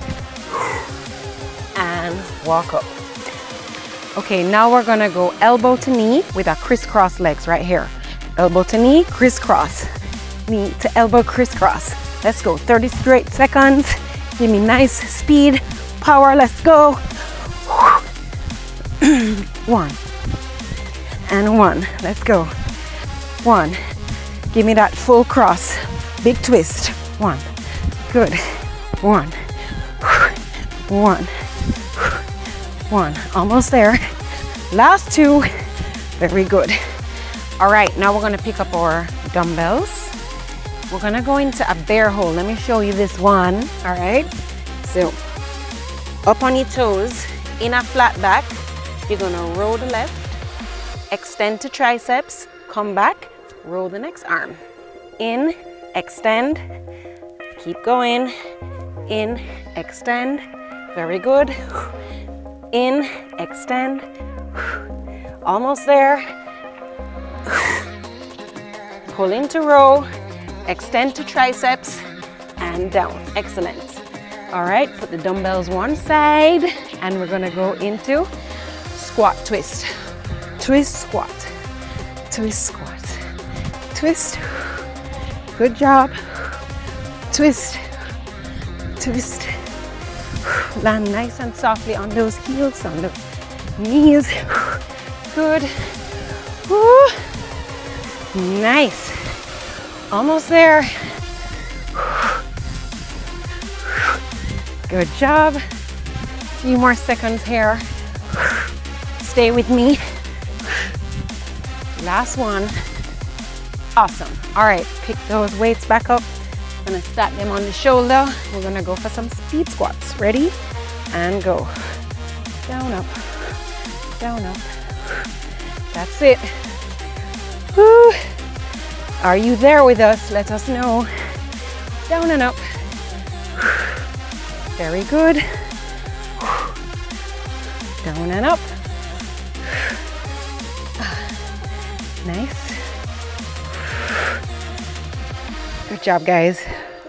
And walk up. Okay, now we're gonna go elbow to knee with our crisscross legs right here. Elbow to knee, crisscross. Knee to elbow, crisscross. Let's go. thirty straight seconds. Give me nice speed, power. Let's go. One and one. Let's go. One. Give me that full cross. Big twist. One. Good. One. One. One. Almost there. Last two. Very good. All right, now we're gonna pick up our dumbbells. We're gonna go into a bear hold. Let me show you this one. All right. So up on your toes, in a flat back, you're gonna roll the left, extend to triceps, come back, roll the next arm. In, extend, keep going. In, extend, very good. In, extend, almost there. Pull into row, extend to triceps, and down. Excellent. All right, put the dumbbells one side, and we're gonna go into squat twist. Twist, squat, twist, squat, twist. Good job. Twist, twist. Land nice and softly on those heels, on the knees. Good. Woo. Nice. Almost there. Good job. A few more seconds here. Stay with me. Last one. Awesome. All right, pick those weights back up. I'm gonna stack them on the shoulder. We're gonna go for some speed squats. Ready? And go. Down, up. Down, up. That's it. Woo. Are you there with us? Let us know. Down and up. Very good. Down and up. Nice. Good job, guys.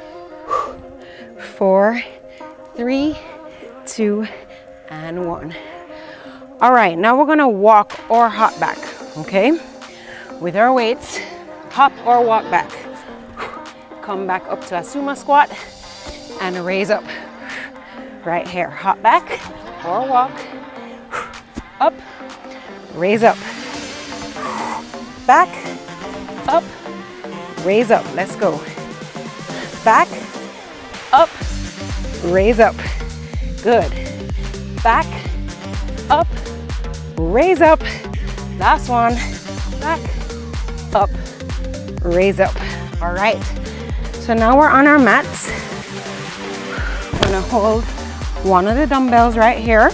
Four, three, two, and one. All right, now we're gonna walk or hop back, okay? With our weights, hop or walk back. Come back up to a sumo squat and raise up. Right here, hop back or walk. Up, raise up. Back, up, raise up. Let's go. Back, up, raise up. Good. Back, up, raise up. Last one. Back, up, raise up. All right. So now we're on our mats. I'm gonna hold one of the dumbbells right here.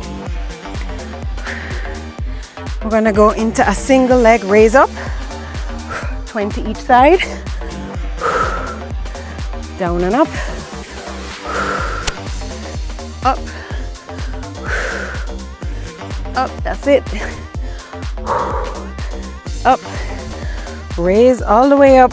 We're gonna go into a single leg raise up. twenty each side. Down and up. Up. Up, that's it. Up. Raise all the way up.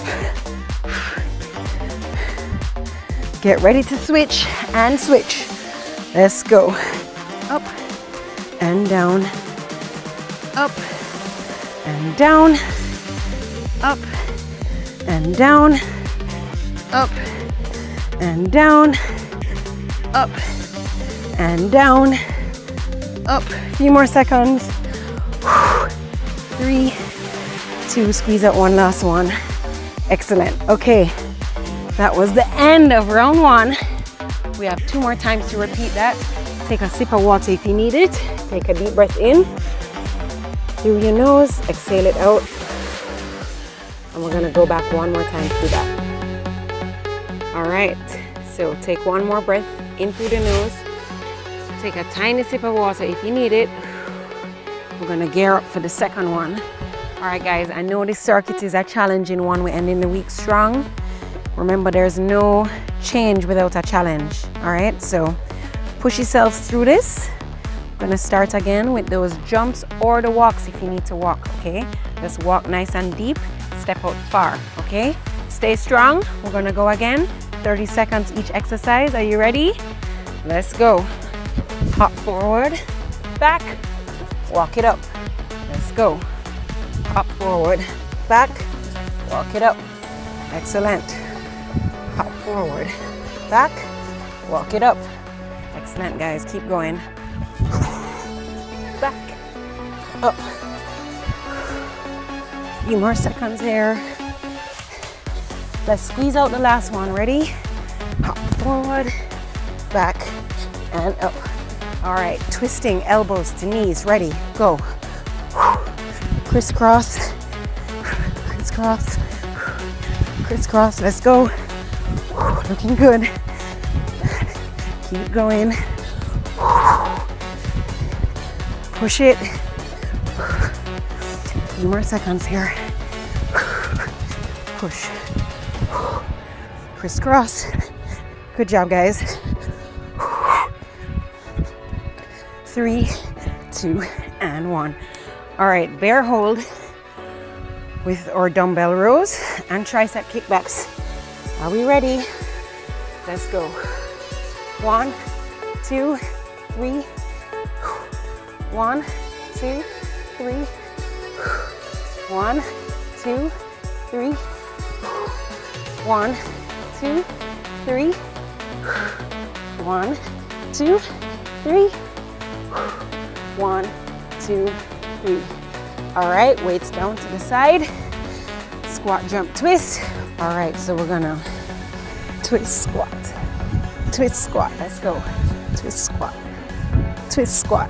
Get ready to switch and switch. Let's go. Up and down. Up and down. Up and down. Up and down. Up and down. Up. A few more seconds. Three, two, squeeze out one last one. Excellent. Okay, that was the end of round one. We have two more times to repeat that. Take a sip of water if you need it. Take a deep breath in through your nose, exhale it out. And we're gonna go back one more time through that. All right, so take one more breath in through the nose. Take a tiny sip of water if you need it. We're gonna gear up for the second one. All right, guys, I know this circuit is a challenging one. We're ending the week strong. Remember, there's no change without a challenge. All right, so push yourselves through this. We're gonna start again with those jumps or the walks if you need to walk, okay? Just walk nice and deep, step out far, okay? Stay strong. We're gonna go again. thirty seconds each exercise. Are you ready? Let's go. Hop forward, back, walk it up. Let's go. Hop forward, back, walk it up. Excellent. Hop forward, back, walk it up. Excellent, guys. Keep going. Back, up. A few more seconds here. Let's squeeze out the last one. Ready? Hop forward, back, and up. All right, twisting elbows to knees. Ready? Go. Crisscross, crisscross, crisscross. Let's go. Looking good. Keep going. Push it. A few more seconds here. Push. Crisscross. Good job, guys. Three, two, and one. All right, bear hold with our dumbbell rows and tricep kickbacks. Are we ready? Let's go. One, two, three. One, two, three. One, two, three. One, two, three. One, two, three. One, two, three. All right, weights down to the side. Squat, jump, twist. All right, so we're gonna twist, squat, twist, squat. Let's go. Twist, squat, twist, squat.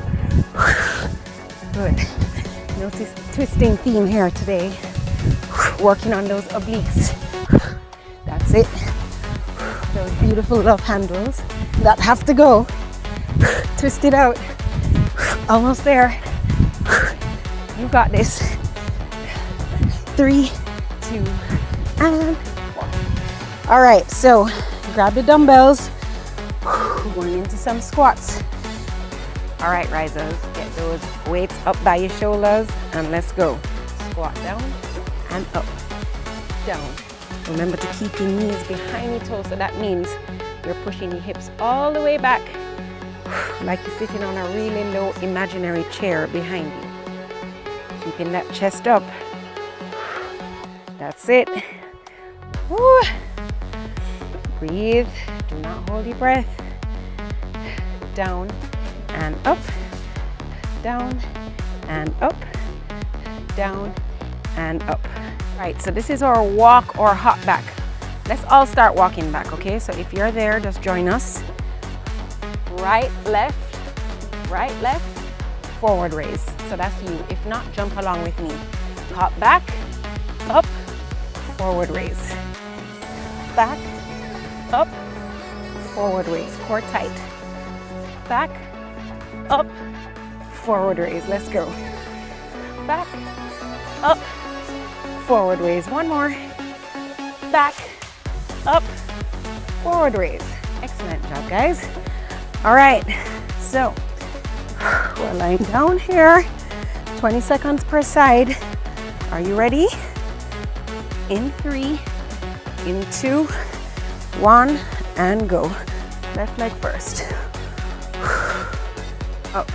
Good. Notice twisting theme here today. Working on those obliques. That's it. Those beautiful love handles that have to go. Twist it out. Almost there. You got this. Three, two, and one. All right, so grab the dumbbells. We're going into some squats. All right, risers, get those weights up by your shoulders and let's go. Squat down and up, down. Remember to keep your knees behind your toes, so that means you're pushing your hips all the way back, like you're sitting on a really low imaginary chair behind you. Keeping that chest up. That's it. Woo. Breathe. Do not hold your breath. Down and up. Down and up. Down and up. Right, so this is our walk or hop back. Let's all start walking back, okay? So if you're there, just join us. right, left, right, left, forward raise. So that's you. If not, jump along with me. Hop back, up, forward raise. Back, up, forward raise. Core tight. Back, up, forward raise. Let's go. Back, up, forward raise. One more. Back, up, forward raise. Excellent job, guys. All right, so we're lying down here. twenty seconds per side. Are you ready? In three, in two, one, and go. Left leg first. Up.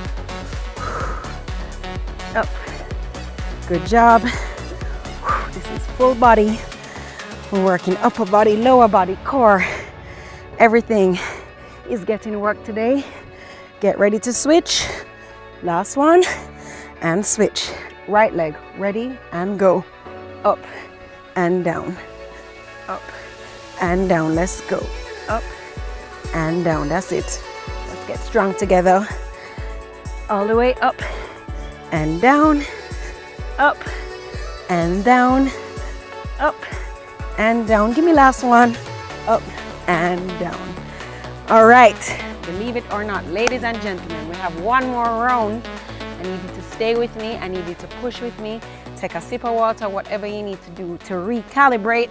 Up. Good job. This is full body. We're working upper body, lower body, core. Everything is getting work today. Get ready to switch. Last one. And switch. Right leg, ready, and go. Up and down. Up and down. Let's go. Up and down. That's it. Let's get strong together. All the way up and down. Up and down. Up and down. Give me last one. Up and down. All right. Believe it or not, ladies and gentlemen, we have one more round. I need you to stay with me. I need you to push with me. Take a sip of water, whatever you need to do to recalibrate.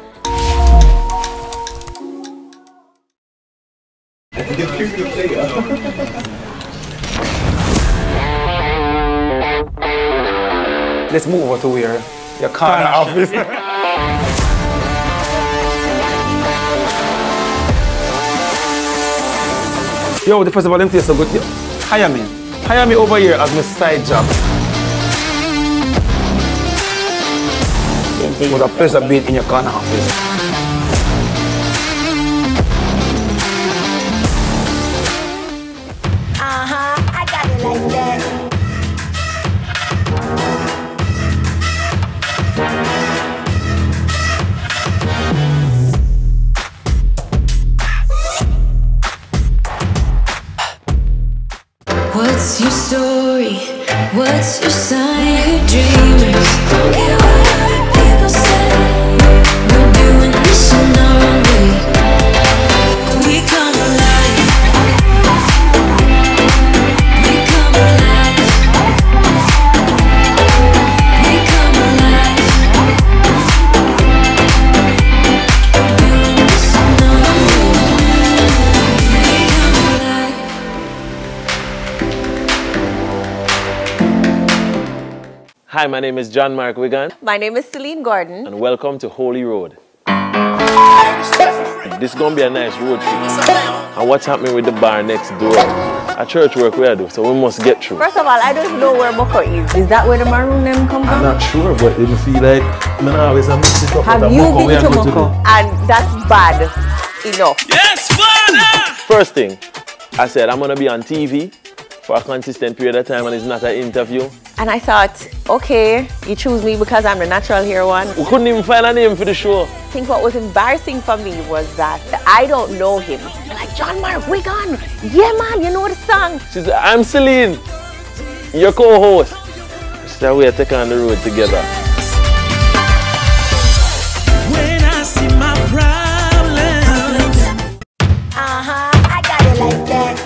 Let's move over to where your corner office. Yo, the first of all, them taste so good. Yo, hire me. Hire me over here as my side job. It was a pleasure being in your corner office. Uh-huh, I got it like that. What's your story? What's your sign? You're dreamers. Don't care what other people say. We're doing this in our own way. We come alive. We come alive. We come alive. We're doing this in our own way. We come alive. Hi, my name is John Mark Wigan. My name is Celine Gordon. And welcome to Holy Road. This is going to be a nice road trip. And what's happening with the bar next door? A church work we do, so we must get through. First of all, I don't even know where Moko is. Is that where the maroon name come from? I'm not sure, but it feel like I'm always a mix it up. Have with you Moko been to we are Moko? going And that's bad enough. Yes, Father! First thing, I said I'm going to be on T V for a consistent period of time and it's not an interview. And I thought, okay, you choose me because I'm the natural hero one. We couldn't even find a name for the show. I think what was embarrassing for me was that I don't know him. They're like, John Mark Wigan, yeah man, you know the song. She said, I'm Celine, your co-host. She said, we'll take on the road together. When I see my problems, uh-huh, I got it like that.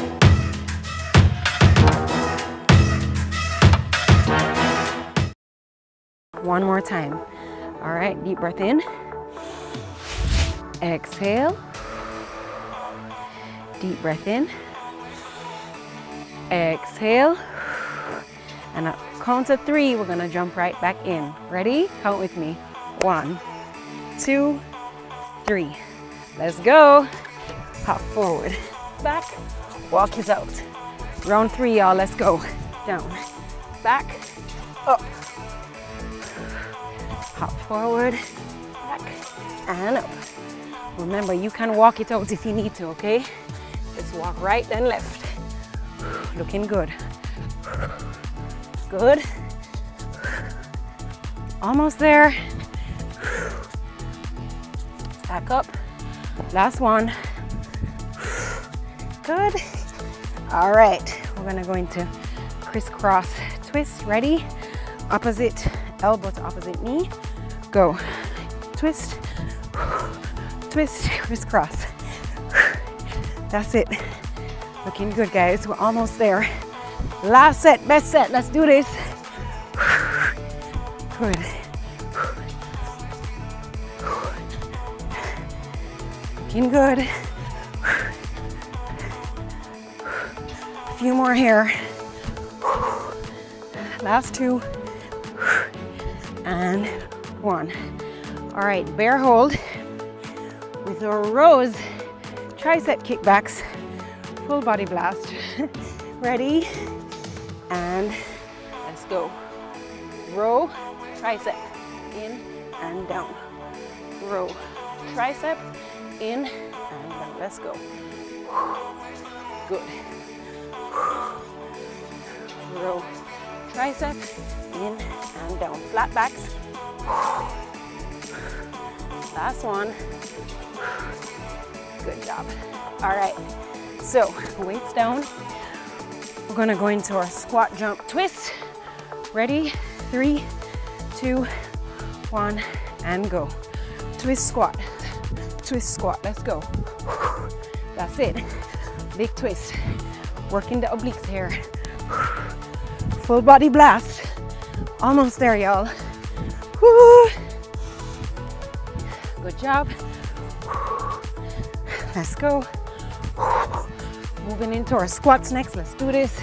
One more time. All right, deep breath in. Exhale. Deep breath in. Exhale. And at count of three, we're gonna jump right back in. Ready? Count with me. One, two, three. Let's go. Hop forward. Back. Walk it out. Round three, y'all. Let's go. Down. Back. Up. Hop forward, back, and up. Remember, you can walk it out if you need to, okay? Just walk right and left. Looking good. Good. Almost there. Back up. Last one. Good. All right, we're gonna go into crisscross twist. Ready? Opposite elbow to opposite knee. Go. Twist, twist, crisscross. That's it. Looking good, guys. We're almost there. Last set, best set. Let's do this. Good. Looking good. A few more here. Last two. And one. All right, bear hold with our rows, tricep kickbacks, full body blast. Ready? And let's go. Row, tricep, in and down. Row, tricep, in and down. Let's go. Good. Row, tricep, in and down. Flat backs. Last one. Good job. All right, so weights down. We're gonna go into our squat jump twist. Ready? Three, two, one, and go. Twist squat, twist squat, let's go. That's it, big twist. Working the obliques here. Full body blast. Almost there, y'all. Good job. Let's go. Moving into our squats next. Let's do this.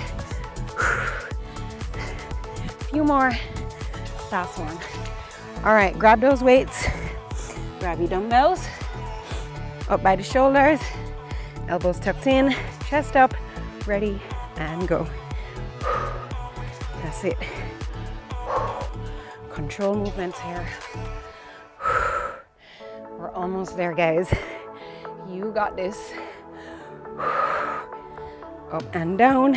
A few more. Last one. All right, grab those weights. Grab your dumbbells. Up by the shoulders. Elbows tucked in. Chest up. Ready and go. That's it. Control movements here. We're almost there, guys. You got this. Up and down.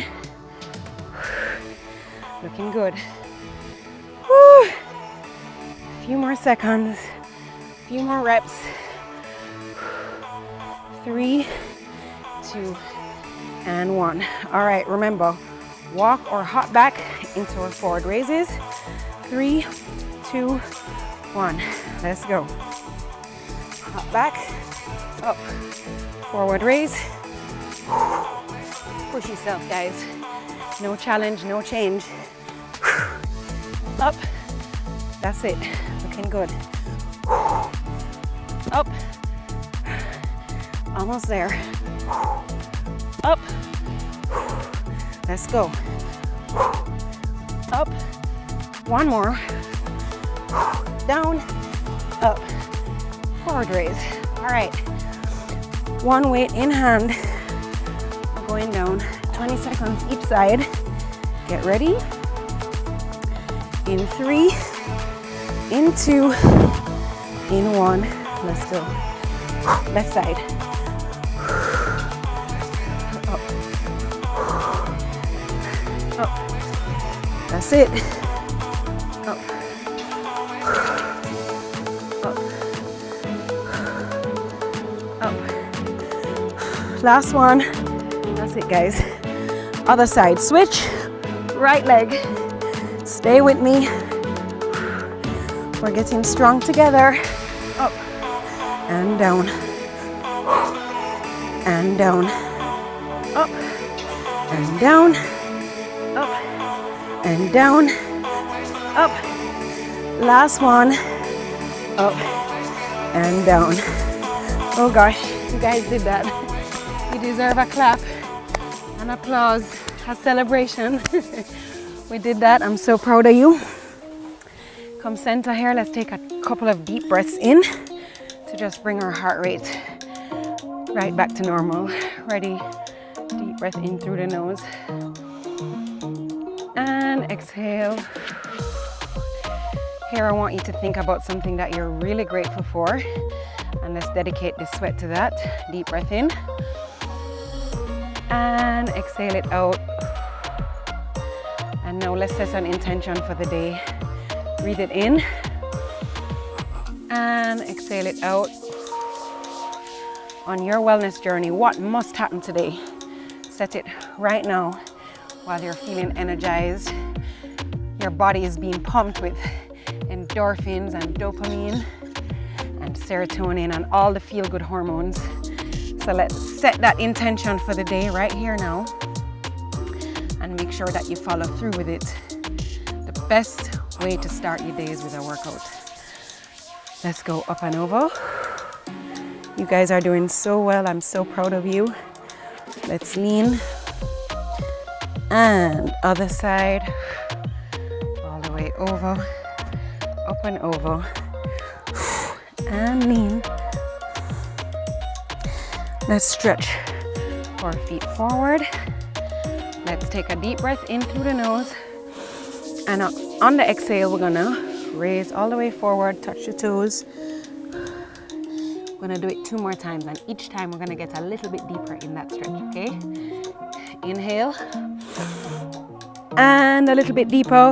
Looking good. Whew. A few more seconds. A few more reps. Three, two, and one. All right, remember, walk or hop back into our forward raises. Three, two, one. Let's go. Hop back, up, forward raise. Push yourself, guys. No challenge, no change. Up, that's it, looking good. Up, almost there. Up, let's go. Up, one more. Down, up, forward raise. All right, one weight in hand. We're going down, twenty seconds each side. Get ready. In three, in two, in one. Let's go. Left side. Up. Up. That's it. Up. Up. Up. Last one. That's it, guys. Other side. Switch. Right leg. Stay with me. We're getting strong together. Up and down. And down. Up and down. Up and down. Up. Last one. Up and down. Oh gosh, you guys did that. You deserve a clap, an applause, a celebration. We did that. I'm so proud of you. Come center here. Let's take a couple of deep breaths in to just bring our heart rate right back to normal. Ready? Deep breath in through the nose. And exhale. Here I want you to think about something that you're really grateful for. And let's dedicate this sweat to that. Deep breath in. And exhale it out. And now let's set an intention for the day. Breathe it in. And exhale it out. On your wellness journey, what must happen today? Set it right now while you're feeling energized. Your body is being pumped with endorphins and dopamine and serotonin and all the feel-good hormones. So let's set that intention for the day right here now and make sure that you follow through with it. The best way to start your day is with a workout. Let's go up and over. You guys are doing so well. I'm so proud of you. Let's lean. And other side. All the way over. Up and over. And lean. Let's stretch our feet forward. Let's take a deep breath in through the nose. And on the exhale, we're gonna raise all the way forward, touch the toes. We're gonna do it two more times, and each time we're gonna get a little bit deeper in that stretch, okay? Inhale. And a little bit deeper.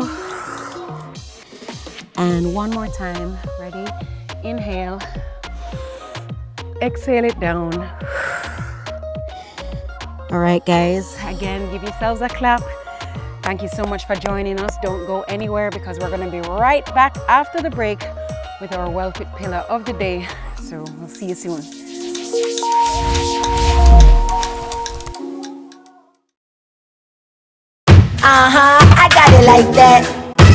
And one more time, ready? Inhale. Exhale it down. All right, guys, again, give yourselves a clap. Thank you so much for joining us. Don't go anywhere because we're gonna be right back after the break with our well-fit pillar of the day. So we'll see you soon. Uh-huh, I got it like that.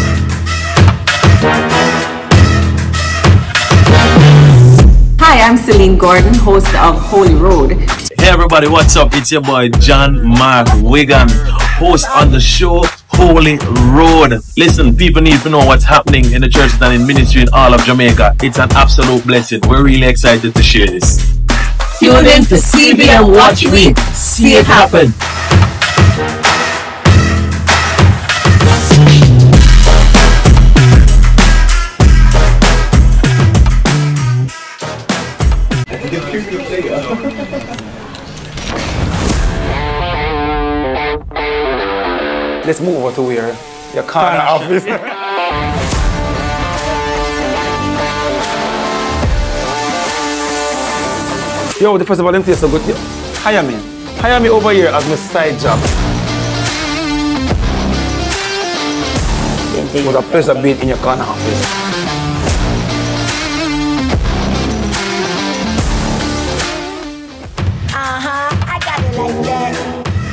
Hi, I'm Celine Gordon, host of Holy Road. Hey everybody, what's up? It's your boy John Mark Wigan, host on the show Holy Road. Listen, people need to know what's happening in the churches and in ministry in all of Jamaica. It's an absolute blessing. We're really excited to share this. Tune in to C V M Watch Week. See it happen. Let's move over to where your corner office. Yo, the first of all, them taste so good. Yo, hire me. Hire me over here as my side job. It was a pleasure being in your corner office. Uh-huh, I got it like that.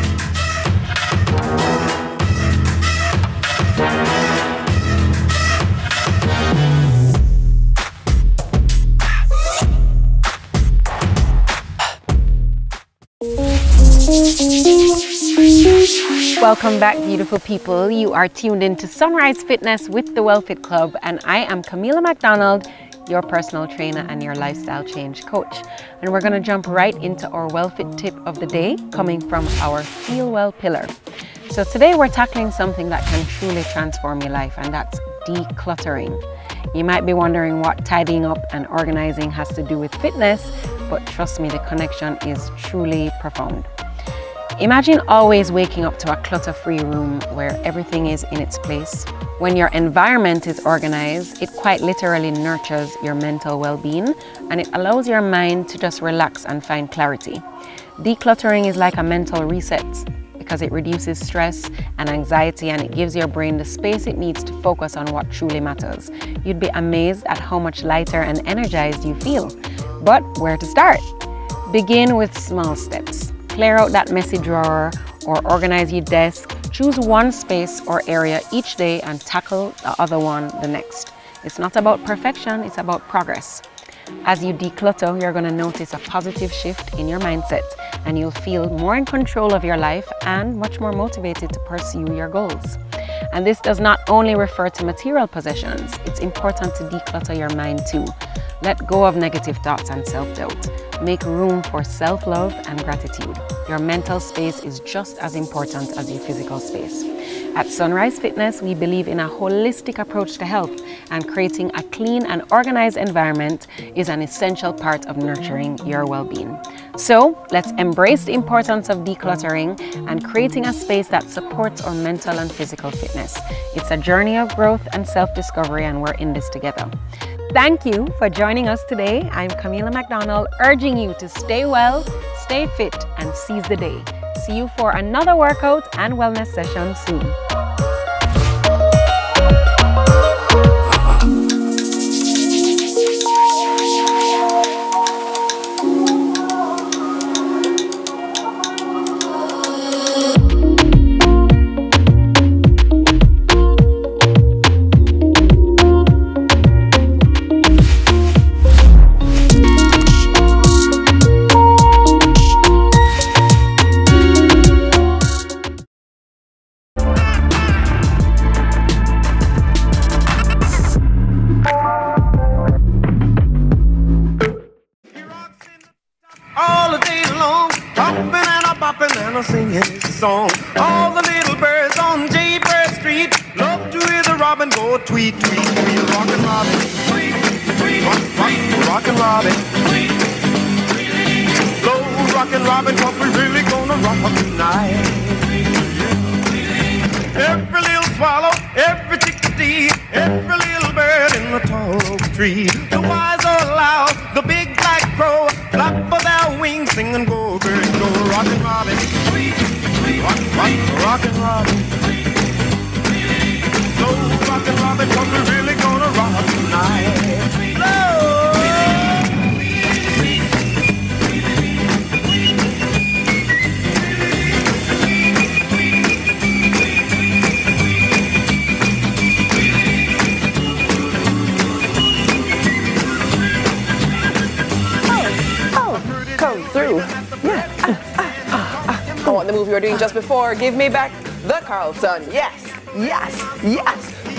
Welcome back, beautiful people. You are tuned into Sunrise Fitness with the WellFit Club, and I am Camila McDonald, your personal trainer and your lifestyle change coach. And we're going to jump right into our WellFit tip of the day, coming from our Feel Well pillar. So today we're tackling something that can truly transform your life, and that's decluttering. You might be wondering what tidying up and organizing has to do with fitness, but trust me, the connection is truly profound. Imagine always waking up to a clutter-free room where everything is in its place. When your environment is organized, it quite literally nurtures your mental well-being, and it allows your mind to just relax and find clarity. Decluttering is like a mental reset because it reduces stress and anxiety, and it gives your brain the space it needs to focus on what truly matters. You'd be amazed at how much lighter and energized you feel. But where to start? Begin with small steps. Clear out that messy drawer or organize your desk. Choose one space or area each day and tackle the other one the next. It's not about perfection, it's about progress. As you declutter, you're going to notice a positive shift in your mindset, and you'll feel more in control of your life and much more motivated to pursue your goals. And this does not only refer to material possessions, it's important to declutter your mind too. Let go of negative thoughts and self-doubt. Make room for self-love and gratitude. Your mental space is just as important as your physical space. At Sunrise Fitness, we believe in a holistic approach to health, and creating a clean and organized environment is an essential part of nurturing your well-being. So let's embrace the importance of decluttering and creating a space that supports our mental and physical fitness. It's a journey of growth and self-discovery, and we're in this together. Thank you for joining us today. I'm Camila McDonald, urging you to stay well, stay fit, and seize the day. see you for another workout and wellness session soon. All the day long, popping and a bopping and a singing this song. All the little birds on Jaybird Street love to hear the robin go tweet, tweet, tweet. Rockin' Robin, tweet, tweet, rock, rock, rockin' Robin, tweet, tweet. Slow rockin' Robin, 'cause we really gonna rock tonight. Every little swallow, every chickadee, every little bird in the tall oak tree. The wise or loud, the big black crow, flap of their wings, sing and go, bird, go, rockin' Robin, rock, rock, rockin' Robin, slow rockin' Robin, 'cause we're really gonna rock tonight. Slow. Come through. Yeah. Ah, ah, ah, ah. I want the move you were doing just before. Give me back the Carlton. Yes, yes, yes.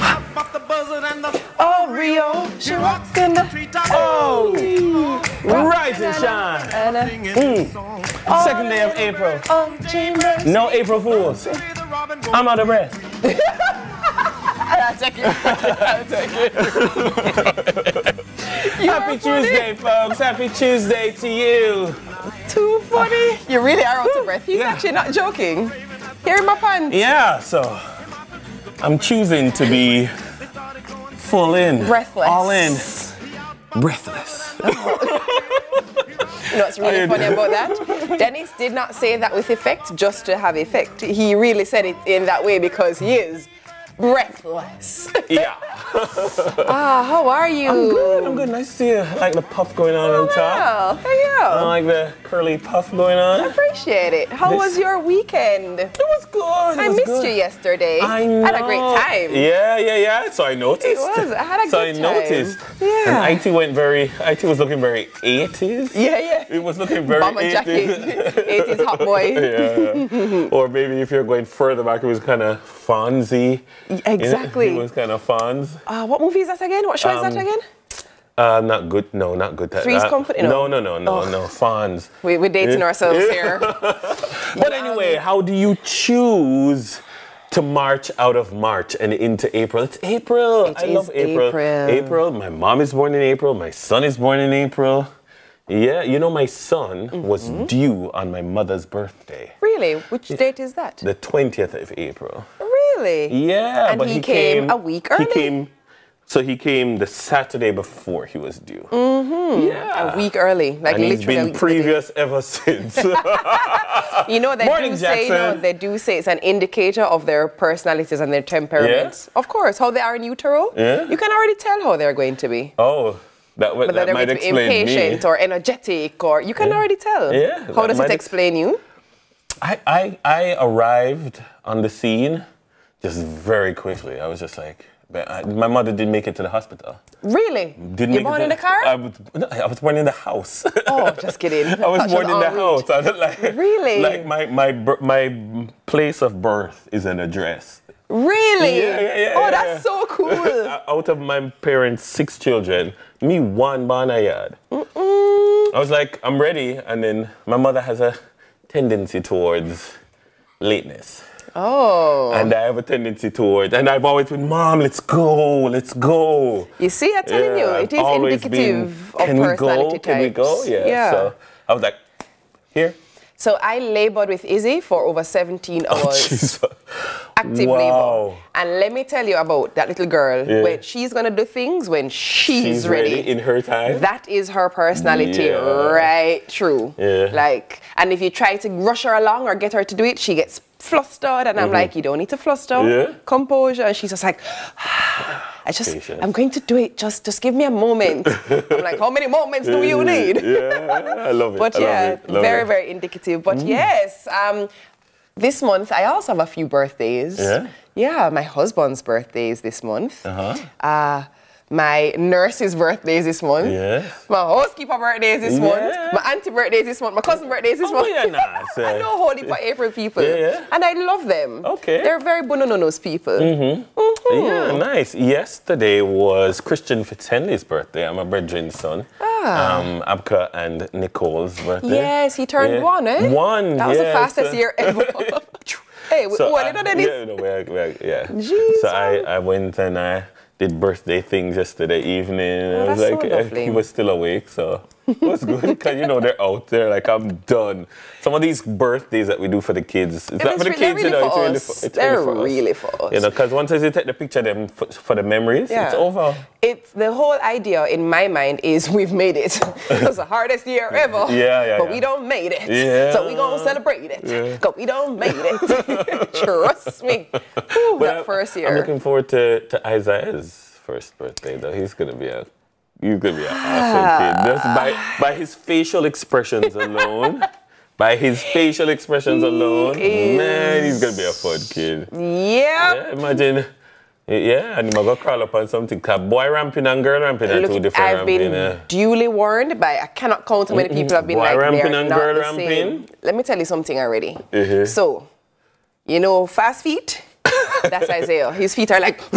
Oh, Rio, she rocks in the Oh, rise and shine. Mm. Second day of April. No April Fools. I'm out of breath. I'll take it. I'll take it. Happy Tuesday, folks. Happy Tuesday to you. Too funny. You really are out of breath. He's yeah. actually not joking. Here in my pants. Yeah, so I'm choosing to be full in. Breathless. All in. Breathless. You know what's really funny about that? Dennis did not say that with effect just to have effect. He really said it in that way because he is breathless. Yeah. Ah, how are you? I'm good, I'm good. Nice to see you. I like the puff going on oh, on top. Well, there you go. I like the curly puff going on. I appreciate it. How this, was your weekend? It was good. It I was missed good. you yesterday. I know. I had a great time. Yeah, yeah, yeah. So I noticed. It was. I had a so good time. So I noticed. Yeah. And I T went very, I T was looking very eighties. Yeah, yeah. It was looking very Bomber eighties. Jacket. eighties hot boy. Yeah, yeah. Or maybe if you're going further back, it was kind of Fonzie. Exactly. It was kind of Fonz. Uh, what movie is that again? What show Um, is that again? Uh, not good. No, not good. That, Three's that. Company? No, no, no, no, Oh. no. Fonz. We, we're dating Yeah. ourselves Yeah. here. But anyway, how do you choose to march out of March and into April? It's April. It I is love April. April. April. My mom is born in April. My son is born in April. Yeah, you know, my son Mm-hmm. was due on my mother's birthday. Really? Which date is that? The twentieth of April. Really? Yeah, And but he, he came, a week early? He came, so he came the Saturday before he was due. Mm-hmm. Yeah. A week early. Like and he's literally a been week previous ever since. You know, they Morning, do say, you know, Jackson. they do say it's an indicator of their personalities and their temperaments. Of course, how they are in utero. Yeah. You can already tell how they're going to be. Oh, that, w- Whether that they're might going to be explain impatient me. or energetic, or you can Yeah. already tell. Yeah, How that does it might ex- explain you? I, I, I arrived on the scene just very quickly. I was just like, but I, my mother didn't make it to the hospital. Really? Didn't you make born it in to, the car? I was, no, I was born in the house. Oh, just kidding. I was Thought born you in the en route. house. I was like, Really? Like my my bir- my place of birth is an address. Really? Yeah, yeah, yeah, oh, yeah. that's so cool. Out of my parents' six children, me one born a yard. Mm-mm. I was like, I'm ready, and then my mother has a tendency towards lateness. Oh. And I have a tendency towards, and I've always been, Mom, let's go, let's go. You see, I'm telling Yeah, you, I've it is always indicative been, of Can we personality go? Can we go? types. Yeah. Yeah. So I was like, here. So I labored with Izzy for over seventeen hours. Oh, Jesus. Actively Wow. bow. And let me tell you about that little girl. Yeah. When she's gonna do things when she's, She's ready. ready in her time. That is her personality, Yeah. right? True. Yeah. Like, and if you try to rush her along or get her to do it, she gets flustered, and I'm Mhm. like, you don't need to fluster. Yeah. Composure. And she's just like, I just, Patience. I'm going to do it. Just, just give me a moment. I'm like, how many moments do you need? Yeah, I love it. But I yeah, love it. Love very, it. very indicative. But Mm. yes, um, this month I also have a few birthdays. Yeah? Yeah, my husband's birthday is this month. Uh-huh. Uh, my nurse's birthday is this month. Yes. My housekeeper birthday is this Yeah. month. My auntie birthday is this month. My cousin birthday is this Oh, month. yeah, nice. I know whole heap of April people. Yeah, yeah. And I love them. Okay. They're very bonononos people. Mm-hmm. Yeah, nice. Yesterday was Christian Fitzhenley's birthday. I'm a brethren's son. Ah. Um, Abka and Nicole's birthday. Yes, he turned Yeah. one, eh? One, That was the yes. fastest year ever. Hey, we So well, I- you know that is. yeah, no, we're, we're, yeah. Jesus. So I, I went and I did birthday things yesterday evening. Oh, I was that's so like, uh, lovely. he was still awake, so it was good because you know they're out there. Like I'm done. Some of these birthdays that we do for the kids, it's It not is for the re- they're kids, you really know. for It's really us. for, it's They're really for us. really for us. You know, because once you take the picture of them for, for the memories, Yeah. it's over. It's the whole idea in my mind is we've made it. It was the hardest year ever. Yeah, yeah, But yeah. we don't made it. Yeah. So we gonna celebrate it. Yeah. Cause we don't made it. Trust me. Whew, But that I'm- first year. I'm looking forward to, to Isaiah's first birthday, though. He's gonna be a he's gonna be an awesome kid. Just by by his facial expressions alone. By his facial expressions alone, is- man, he's gonna be a fun kid. Yeah. Yeah, imagine. Yeah, and he's gonna crawl up on something. Cause boy ramping and girl ramping are two Look, different I've ramping. been uh. duly warned by I cannot count how many people have been Boy like ramping they're and not girl the ramping? same. Let me tell you something already. Uh-huh. So, you know, fast feet. That's Isaiah. His feet are like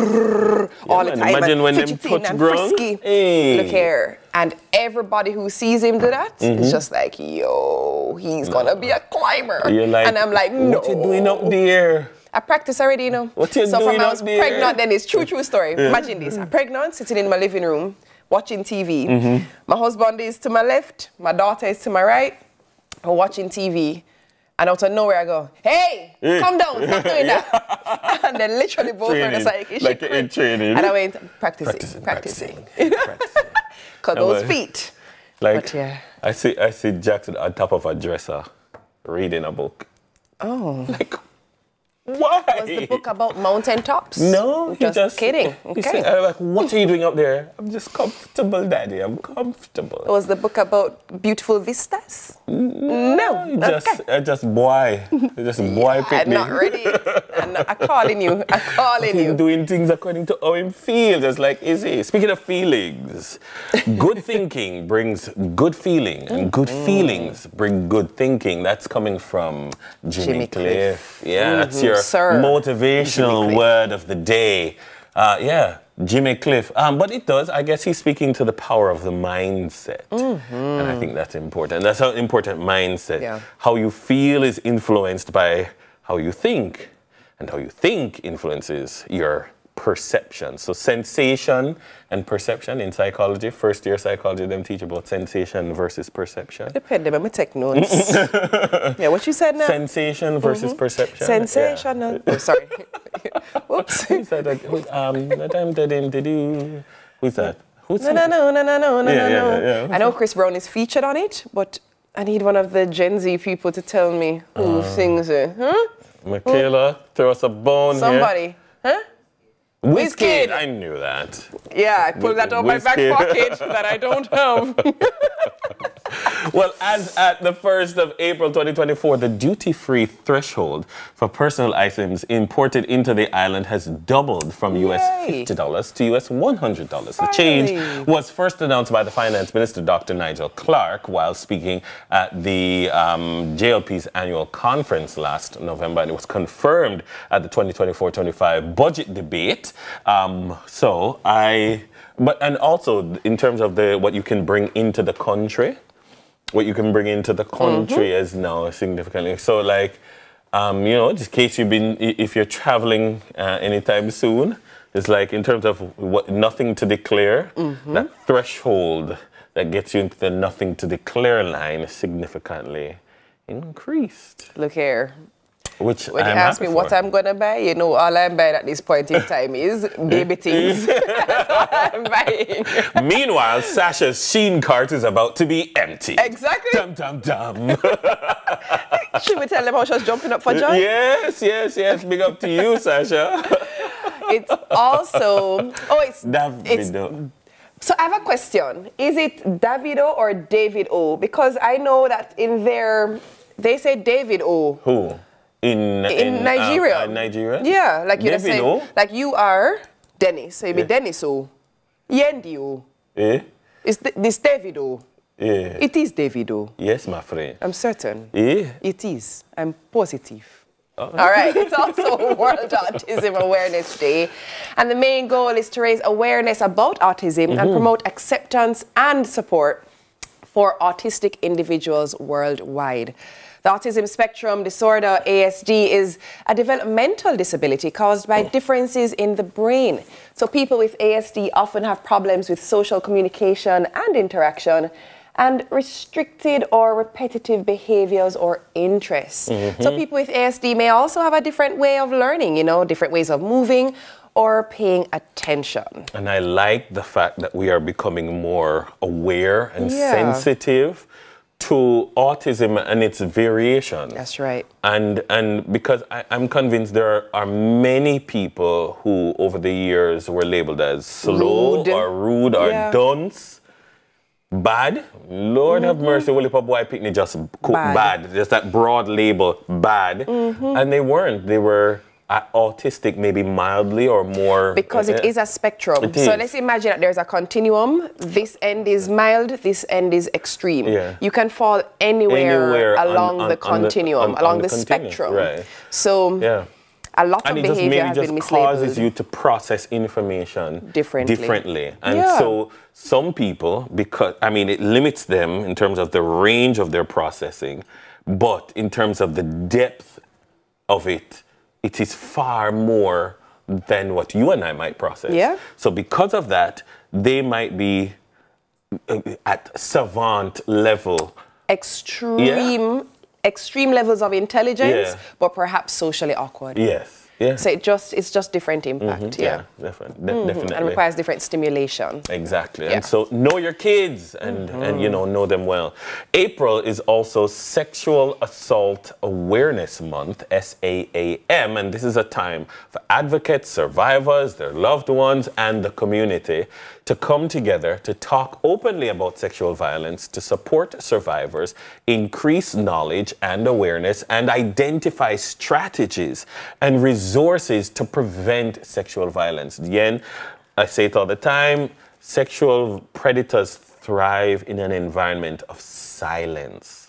all the man, time. imagine and when them fidgeting touch and ground. frisky. Hey. Look here. And everybody who sees him do that is Mhm. just like, yo, he's gonna be a climber. You're like, and I'm like, no. what you doing up there? I practice already, you know. What you so doing from I up was there? pregnant, then it's true, true story. Yeah. Imagine this. I'm pregnant, sitting in my living room, watching T V. Mhm. My husband is to my left, my daughter is to my right. We're watching T V. And out of nowhere I go, hey, Yeah. come down, stop doing Yeah. that. And then literally both of Training. us like, is she Like you're in crazy? training. And I went, practicing, practicing. Because Yeah, those but- feet. Like, But yeah. I see, I see Jackson on top of a dresser, reading a book. Oh. Like, why? Was the book about mountaintops? No, he just, just kidding. He Okay. said, I'm like, what are you doing up there? I'm just comfortable, Daddy. I'm comfortable. Was the book about beautiful vistas? No. He just, I just boy, I just boy I'm picnic. not ready. I'm, not, I'm calling you. I'm calling He's you. doing things according to how he feels. Just like, is he? Speaking of feelings, good thinking brings good feeling, and good feelings bring good thinking. That's coming from Jimmy, Jimmy Cliff. Cliff. Yeah, that's Mhm, your sir. motivational Jimmy Cliff. word of the day. Uh, yeah, Jimmy Cliff. Um, but it does, I guess he's speaking to the power of the mindset. And I think that's important. That's an important mindset. Yeah. How you feel is influenced by how you think. And how you think influences your perception. So sensation and perception in psychology, first year psychology, them teach about sensation versus perception. Depending, let me take notes. Yeah, what you said now? Sensation versus Mhm. perception. Sensational. Oh, sorry. Whoops. Who's that? Like, who's, um, that time, da- dim- da- doo. Who's that? Who's No, no, no, no, no, no, no, Yeah, no, yeah, no. yeah, yeah. I know Chris Brown is featured on it, but I need one of the Gen Z people to tell me who sings it. Huh? Michaela, throw us a bone Somebody. Huh? here. Wizkid. Wizkid. I knew that. Yeah, I pulled that out of my back Wizkid. pocket that I don't have. Well, as at the first of April twenty twenty-four, the duty-free threshold for personal items imported into the island has doubled from U S Yay. fifty dollars to U S one hundred dollars. The change Finally. was first announced by the Finance Minister, Doctor Nigel Clark, while speaking at the um, J L P's annual conference last November, and it was confirmed at the twenty twenty-four twenty-five budget debate. Um, so I, but and also in terms of the what you can bring into the country. What you can bring into the country Mm-hmm. is now significantly. So, like, um, you know, just in case you've been, i- if you're traveling uh, anytime soon, it's like in terms of what nothing to declare, Mhm. that threshold that gets you into the nothing to declare line is significantly increased. Look here. Which when I'm you ask me happy what for. I'm gonna buy, you know, all I'm buying at this point in time is baby things. That's all I'm buying. Meanwhile, Sasha's Sheen cart is about to be empty. Exactly. Dum dum dum. Should we tell them how she was jumping up for joy? Yes, yes, yes. Big up to you, Sasha. It's also oh, it's it's. Davido. So I have a question. Is it Davido or David O? Because I know that in their, they say David O. Who? In, In, in Nigeria. Uh, uh, Nigeria? Yeah, like you're David saying, O? like you are Dennis, so you be Yeah. Dennis O. Yendi O. Eh? Is th- this David O? Yeah. It is David O. Yes, my friend. I'm certain. Eh? It is. I'm positive. Oh. All right, it's also World Autism Awareness Day. And the main goal is to raise awareness about autism and Mhm. promote acceptance and support for autistic individuals worldwide. The autism spectrum disorder, A S D, is a developmental disability caused by differences in the brain. So people with A S D often have problems with social communication and interaction, and restricted or repetitive behaviors or interests. Mhm. So people with A S D may also have a different way of learning, you know, different ways of moving or paying attention. And I like the fact that we are becoming more aware and Yeah. sensitive to autism and its variations. That's right. And and because I, I'm convinced there are many people who over the years were labeled as slow Rude. or rude or Yeah. dunce. Bad, Lord have mercy, Willie Pop Boy Picnic just cook Bad. bad. Just that broad label, bad. Mhm. And they weren't. They were uh, autistic, maybe mildly or more. Because it yeah. is a spectrum. It So is. let's imagine that there's a continuum. This end is mild, this end is extreme. Yeah. You can fall anywhere, Anywhere on- along on- the on the- continuum, on- along on the, the continuum, spectrum. right. So Yeah. a lot And of it just behavior maybe has just been causes mislabeled. you to process information Differently. differently. And Yeah. so some people, because, I mean, it limits them in terms of the range of their processing, but in terms of the depth of it, it is far more than what you and I might process. Yeah. So because of that, they might be uh, at savant level. Extreme, extreme levels of intelligence, Yeah. but perhaps socially awkward. Yes. Yeah. So it just it's just different impact. Mhm, Yeah. different, de- Mhm. definitely. And requires different stimulation. Exactly. Yeah. And so know your kids and, and, you know, know them well. April is also Sexual Assault Awareness Month, S A A M, and this is a time for advocates, survivors, their loved ones, and the community to come together to talk openly about sexual violence, to support survivors, increase knowledge and awareness, and identify strategies and resources to prevent sexual violence. Again, I say it all the time, sexual predators thrive in an environment of silence.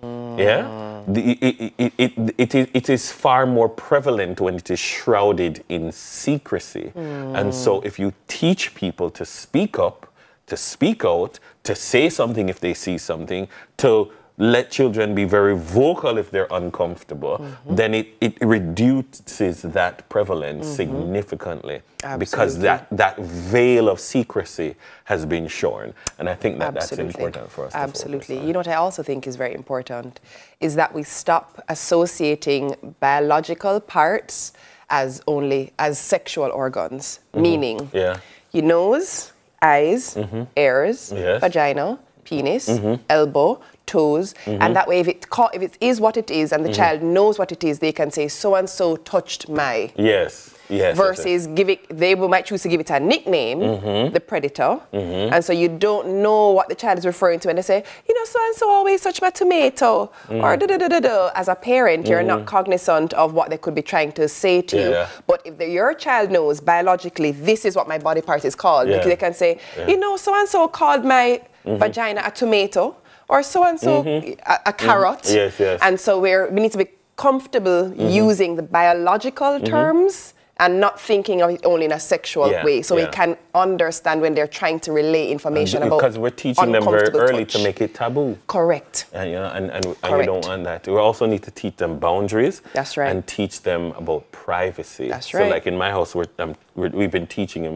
Yeah? The, it, it, it, it, it, it is far more prevalent when it is shrouded in secrecy. And so if you teach people to speak up, to speak out, to say something if they see something, to let children be very vocal if they're uncomfortable, Mhm. then it, it reduces that prevalence Mhm. significantly because Absolutely. that, that veil of secrecy has been shorn. And I think that Absolutely. that's important for us to Absolutely. You know what I also think is very important is that we stop associating biological parts as only as sexual organs, Mhm. meaning Yeah. your nose, eyes, Mhm. ears, Yes. vagina, penis, Mhm. elbow, toes, Mhm. and that way if it ca- if it is what it is and the Mhm. child knows what it is, they can say so and so touched my. Yes. Yes. Versus give it, they will might choose to give it a nickname, Mhm. the predator, Mhm. and so you don't know what the child is referring to, and they say, you know, so and so always touch my tomato, Mm. or da da da da da. As a parent, you're not Mhm. cognizant of what they could be trying to say to you. Yeah. But if the, your child knows biologically, this is what my body part is called, Yeah. they can say, Yeah. you know, so and so called my Mhm. vagina a tomato, or so and so Mhm. a, a carrot. Mhm. Yes, yes. And so we're we need to be comfortable Mhm. using the biological Mhm. terms and not thinking of it only in a sexual Yeah, way, so yeah. we can understand when they're trying to relay information about Because we're teaching them very uncomfortable early touch. to make it taboo. Correct. And, you know, and, and, and you Correct. don't want that. We also need to teach them boundaries. That's right. And teach them about privacy. That's So right. like in my house, we're, um, we're, we've been teaching them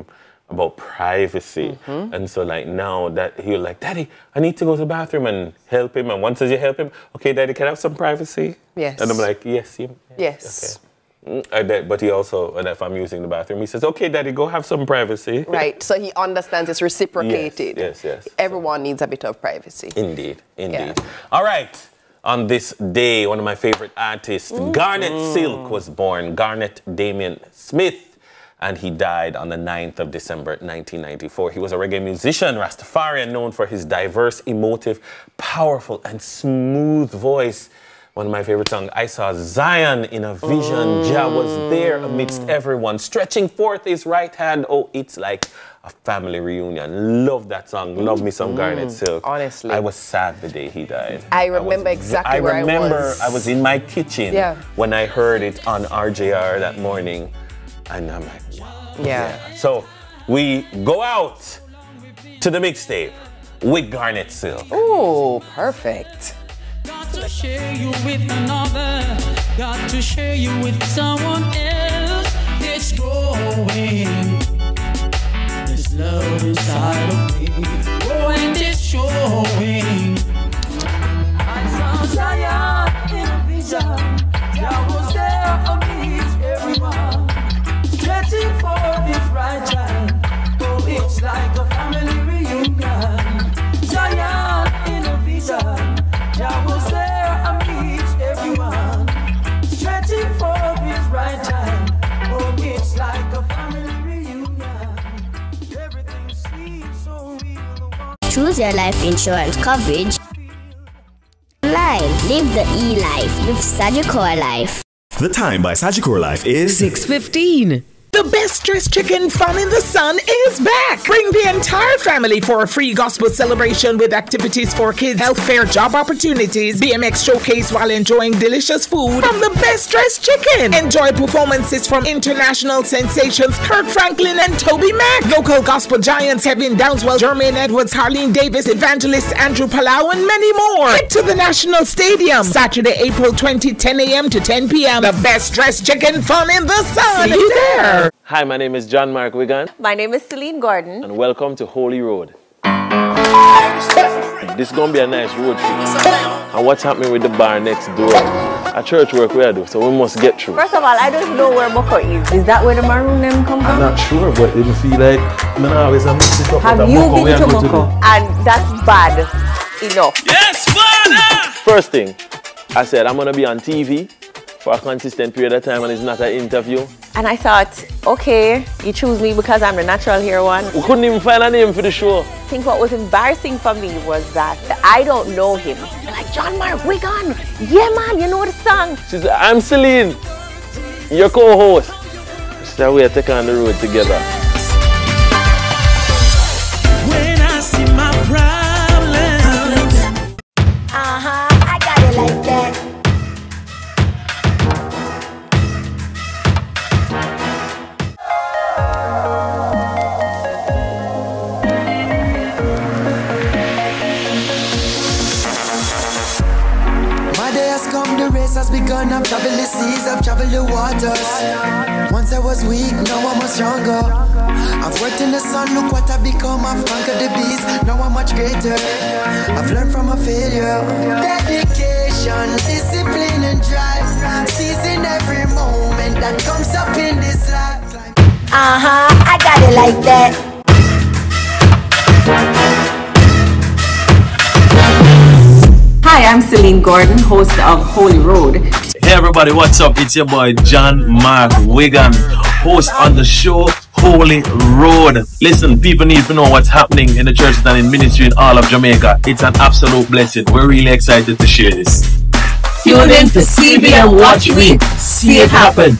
about privacy. Mm-hmm. And so like now that he was like, Daddy, I need to go to the bathroom and help him. And once as you help him, okay, Daddy, can I have some privacy? Yes. And I'm like, yes. You, yes. Okay. And that, but he also, and if I'm using the bathroom, he says, okay, Daddy, go have some privacy. Right, so he understands it's reciprocated. Yes, yes, yes. Everyone needs a bit of privacy. Indeed, indeed. Yeah. All right. On this day, one of my favorite artists, Mm. Garnet Silk, was born. Garnet Damian Smith. And he died on the ninth of December, nineteen ninety-four. He was a reggae musician, Rastafarian, known for his diverse, emotive, powerful, and smooth voice. One of my favorite songs, I Saw Zion in a Vision. Mm. Jah was there amidst everyone, stretching forth his right hand. Oh, it's like a family reunion. Love that song. Love me some mm. Garnet Silk. Honestly. I was sad the day he died. I remember I was, exactly I where remember I was. I was in my kitchen yeah. when I heard it on R J R that morning. And I'm like, wow. Yeah. yeah. So we go out to the mixtape with Garnet Silk. Oh, perfect. Got to share you with another. Got to share you with someone else. It's growing. This love inside of me. Oh, and it's showing. I saw Zion in a vision. I was there amidst everyone. Stretching for his right hand. Oh, it's like a family reunion. Zion in a vision. I was there amidst everyone. Stretching for his right hand. Oh, it's like a family reunion. Everything seems so real. Choose your life insurance coverage. Live. Live the E-Life with Sagicor Life. The time by Sagicor Life is six fifteen. The best dressed chicken fun in the sun is back. Bring the entire family for a free gospel celebration with activities for kids, health fair, job opportunities, B M X showcase while enjoying delicious food from the best dressed chicken. Enjoy performances from international sensations Kirk Franklin and Toby Mac, local gospel giants Kevin Downswell, Jermaine Edwards, Harleen Davis, evangelist Andrew Palau, and many more. Head to the National Stadium Saturday, April twentieth, ten a m to ten p m The best dressed chicken fun in the sun. See you there. Hi, my name is John Mark Wigan. My name is Celine Gordon. And welcome to Holy Road. This is going to be a nice road trip. And what's happening with the bar next door? A church work we do, so we must get through. First of all, I don't know where Moko is. Is that where the maroon name come from? I'm not sure, but it feel like I'm always a mix it up. Have you been to Moko? And that's bad enough. Yes, Father! First thing, I said I'm going to be on T V for a consistent period of time and it's not an interview. And I thought, okay, you choose me because I'm the natural hero one. We couldn't even find a name for the show. I think what was embarrassing for me was that I don't know him. They're like, John Mark Wigan, yeah man, you know the song. She said, I'm Celine, your co-host. She said, we'll take on the road together. When I see my problems. Uh-huh, I got it like that. Has begun, I've traveled the seas, I've traveled the waters. Once I was weak, now I'm much stronger. I've worked in the sun, look what I've become. I've conquered the beast, now I'm much greater. I've learned from a failure. Dedication, discipline and drive. Seizing every moment that comes up in this life. Uh-huh, I got it like that. Hi, I'm Celine Gordon, host of Holy Road. Hey everybody, what's up? It's your boy John Mark Wigan, host on the show Holy Road. Listen, people need to know what's happening in the churches and in ministry in all of Jamaica. It's an absolute blessing. We're really excited to share this. Tune in to C V M Watch Week. See it happen.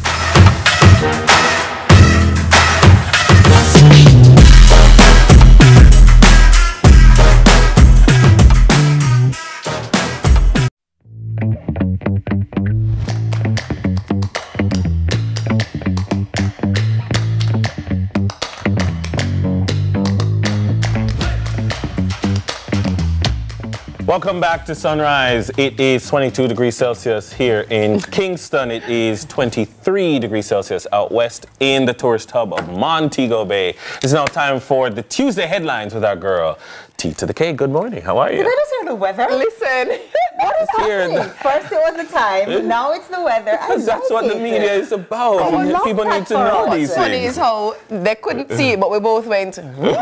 Welcome back to Sunrise. It is twenty-two degrees Celsius here in Kingston. It is twenty-three degrees Celsius out west in the tourist hub of Montego Bay. It's now time for the Tuesday headlines with our girl, T to the K. Good morning. How are you? Did I just hear the weather? Listen. What is happening? First it was the time, now it's the weather. I That's like what it. the media is about. Oh, People need to know What's these funny things. is how they couldn't see it, but we both went. We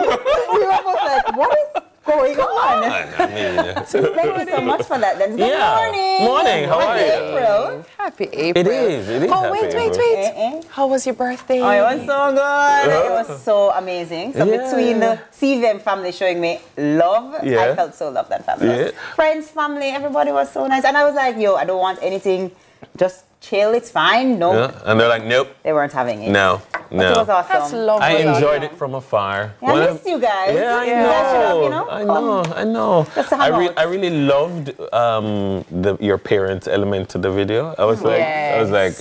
were both like, what is going on? I mean, Thank you so much for that. Then good Yeah. morning. Morning, how are Happy you? April. Happy April. It is, it is Oh, happy wait, wait, April. wait. Eh, eh. How was your birthday? Oh, it was so good. It was so amazing. So Yeah. between the C V M family showing me love, Yeah. I felt so loved and fabulous. Yeah. Friends, family, everybody was so nice. And I was like, yo, I don't want anything. Just chill, it's fine. No. Yeah. And they're like, nope. They weren't having it. No, But no. it was awesome. That's lovely. I enjoyed it from afar. Yeah, When I missed you guys. Yeah, I You guys should have, know. you know, I know. I know. Just to I, hang re- out. I really loved um, the your parents' element to the video. I was like, I was like,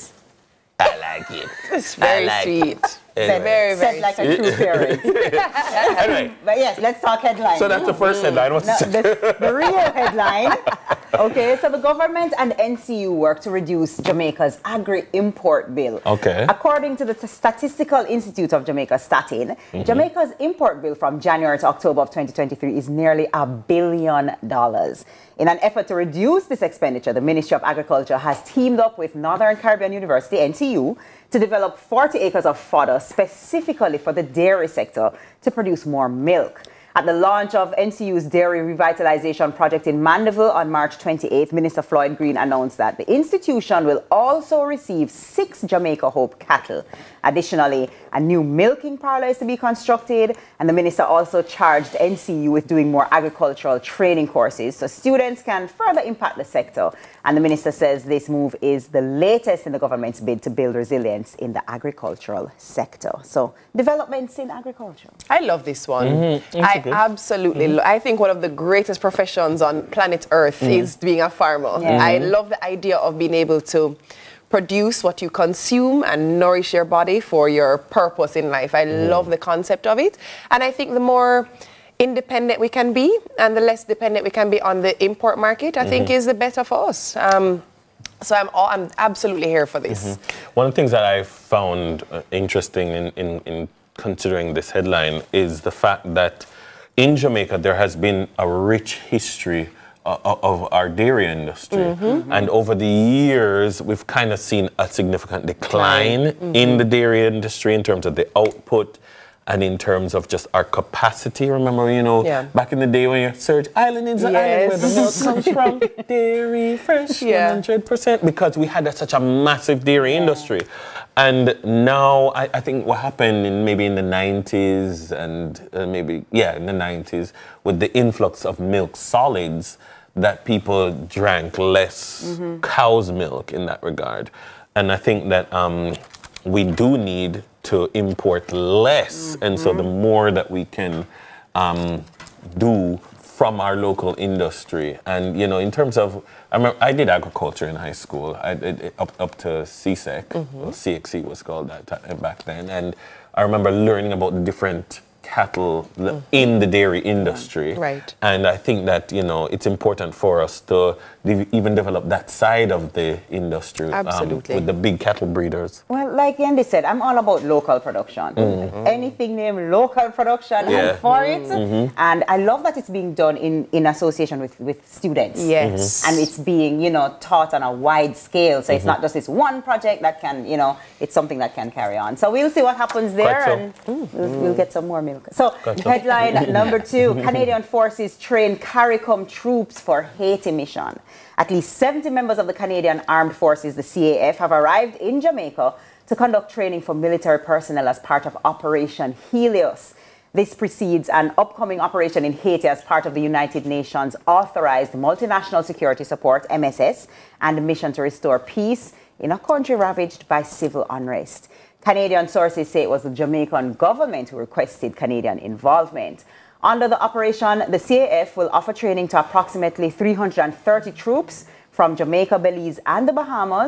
I like it. It's very I like sweet. it. Anyway. Very, very Said like a true parent. Anyway, But yes, let's talk headlines. so that's the first headline. What's No, the the, the real headline. Okay, so the government and N C U work to reduce Jamaica's agri-import bill. Okay. According to the Statistical Institute of Jamaica, Statin, Mm-hmm. Jamaica's import bill from January to October of twenty twenty-three is nearly a billion dollars. In an effort to reduce this expenditure, the Ministry of Agriculture has teamed up with Northern Caribbean University, N C U, to develop forty acres of fodder specifically for the dairy sector to produce more milk. At the launch of N C U's Dairy Revitalization Project in Mandeville on March twenty-eighth, Minister Floyd Green announced that the institution will also receive six Jamaica Hope cattle. Additionally, a new milking parlor is to be constructed, and the minister also charged N C U with doing more agricultural training courses so students can further impact the sector. And the minister says this move is the latest in the government's bid to build resilience in the agricultural sector. So, developments in agriculture. I love this one. Mm-hmm. I absolutely Mm-hmm. lo- I think one of the greatest professions on planet Earth Mm. is being a farmer. Yeah. I love the idea of being able to produce what you consume and nourish your body for your purpose in life. I Mm. love the concept of it. And I think the more independent we can be and the less dependent we can be on the import market, I think Mm-hmm. is the better for us. Um, so I'm all, I'm absolutely here for this. Mm-hmm. One of the things that I found uh, interesting in, in, in considering this headline is the fact that in Jamaica there has been a rich history uh, of our dairy industry. Mm-hmm. And over the years, we've kind of seen a significant decline Mm-hmm. in the dairy industry in terms of the output and in terms of just our capacity. Remember, you know, Yeah. back in the day when you search island is an island where the milk Yes. comes from, dairy fresh, Yeah. one hundred percent, because we had a, such a massive dairy industry. And now I, I think what happened in maybe in the nineties and uh, maybe, yeah, in the nineties, with the influx of milk solids, that people drank less Mm-hmm. cow's milk in that regard. And I think that um, we do need to import less. And so the more that we can um, do from our local industry. And, you know, in terms of, I remember I did agriculture in high school. I did it up, up to C S E C, or C X C was called that time, back then. And I remember learning about the different cattle the- in the dairy industry. Right. And I think that, you know, it's important for us to de- even develop that side of the industry um, Absolutely. with the big cattle breeders. Well, like Andy said, I'm all about local production. Anything named local production, Yeah. I'm for it. And I love that it's being done in, in association with, with students. Yes. And it's being, you know, taught on a wide scale. So it's not just this one project that can, you know, it's something that can carry on. So we'll see what happens there, Quite so. and we'll, we'll get some more milk. So Gotcha. headline number two, Canadian forces train CARICOM troops for Haiti mission. At least seventy members of the Canadian Armed Forces, the C A F, have arrived in Jamaica to conduct training for military personnel as part of Operation Helios. This precedes an upcoming operation in Haiti as part of the United Nations authorized multinational security support, M S S, and the mission to restore peace in a country ravaged by civil unrest. Canadian sources say it was the Jamaican government who requested Canadian involvement. Under the operation, the C A F will offer training to approximately three hundred thirty troops from Jamaica, Belize, and the Bahamas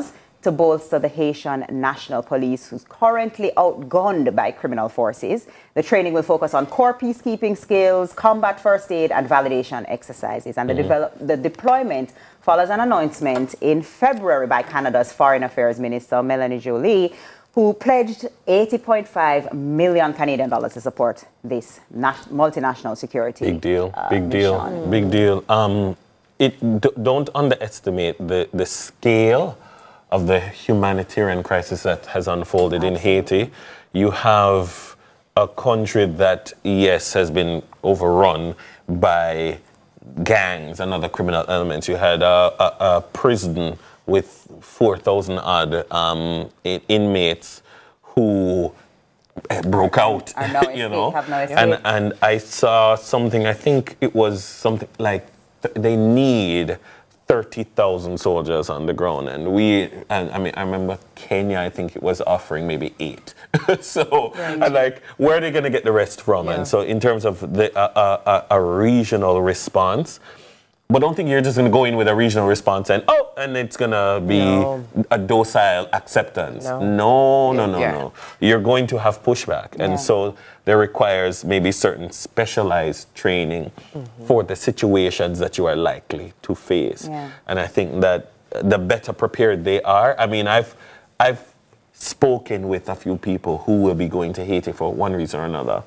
to bolster the Haitian National Police, who's currently outgunned by criminal forces. The training will focus on core peacekeeping skills, combat first aid, and validation exercises. And the, Mm-hmm. develop, the deployment follows an announcement in February by Canada's Foreign Affairs Minister, Melanie Joly, who pledged eighty point five million Canadian dollars to support this multinational security. Big deal, uh, big deal, mission. big deal. Um, it d don't underestimate the the scale of the humanitarian crisis that has unfolded in Haiti. You have a country that, yes, has been overrun by gangs and other criminal elements. You had a, a, a prison with four thousand odd um, inmates who broke out, Are no you escape, know. have no escape. And and I saw something. I think it was something like th they need thirty thousand soldiers on the ground, and we. And I mean, I remember Kenya. I think it was offering maybe eight. So, Right. and like, where are they going to get the rest from? Yeah. And so, in terms of the uh, uh, uh, a regional response. But don't think you're just going to go in with a regional response and, oh, and it's going to be No. a docile acceptance. No. No, no, no, Yeah. no. You're going to have pushback. And Yeah. so there requires maybe certain specialized training for the situations that you are likely to face. Yeah. And I think that the better prepared they are, I mean, I've, I've spoken with a few people who will be going to Haiti for one reason or another.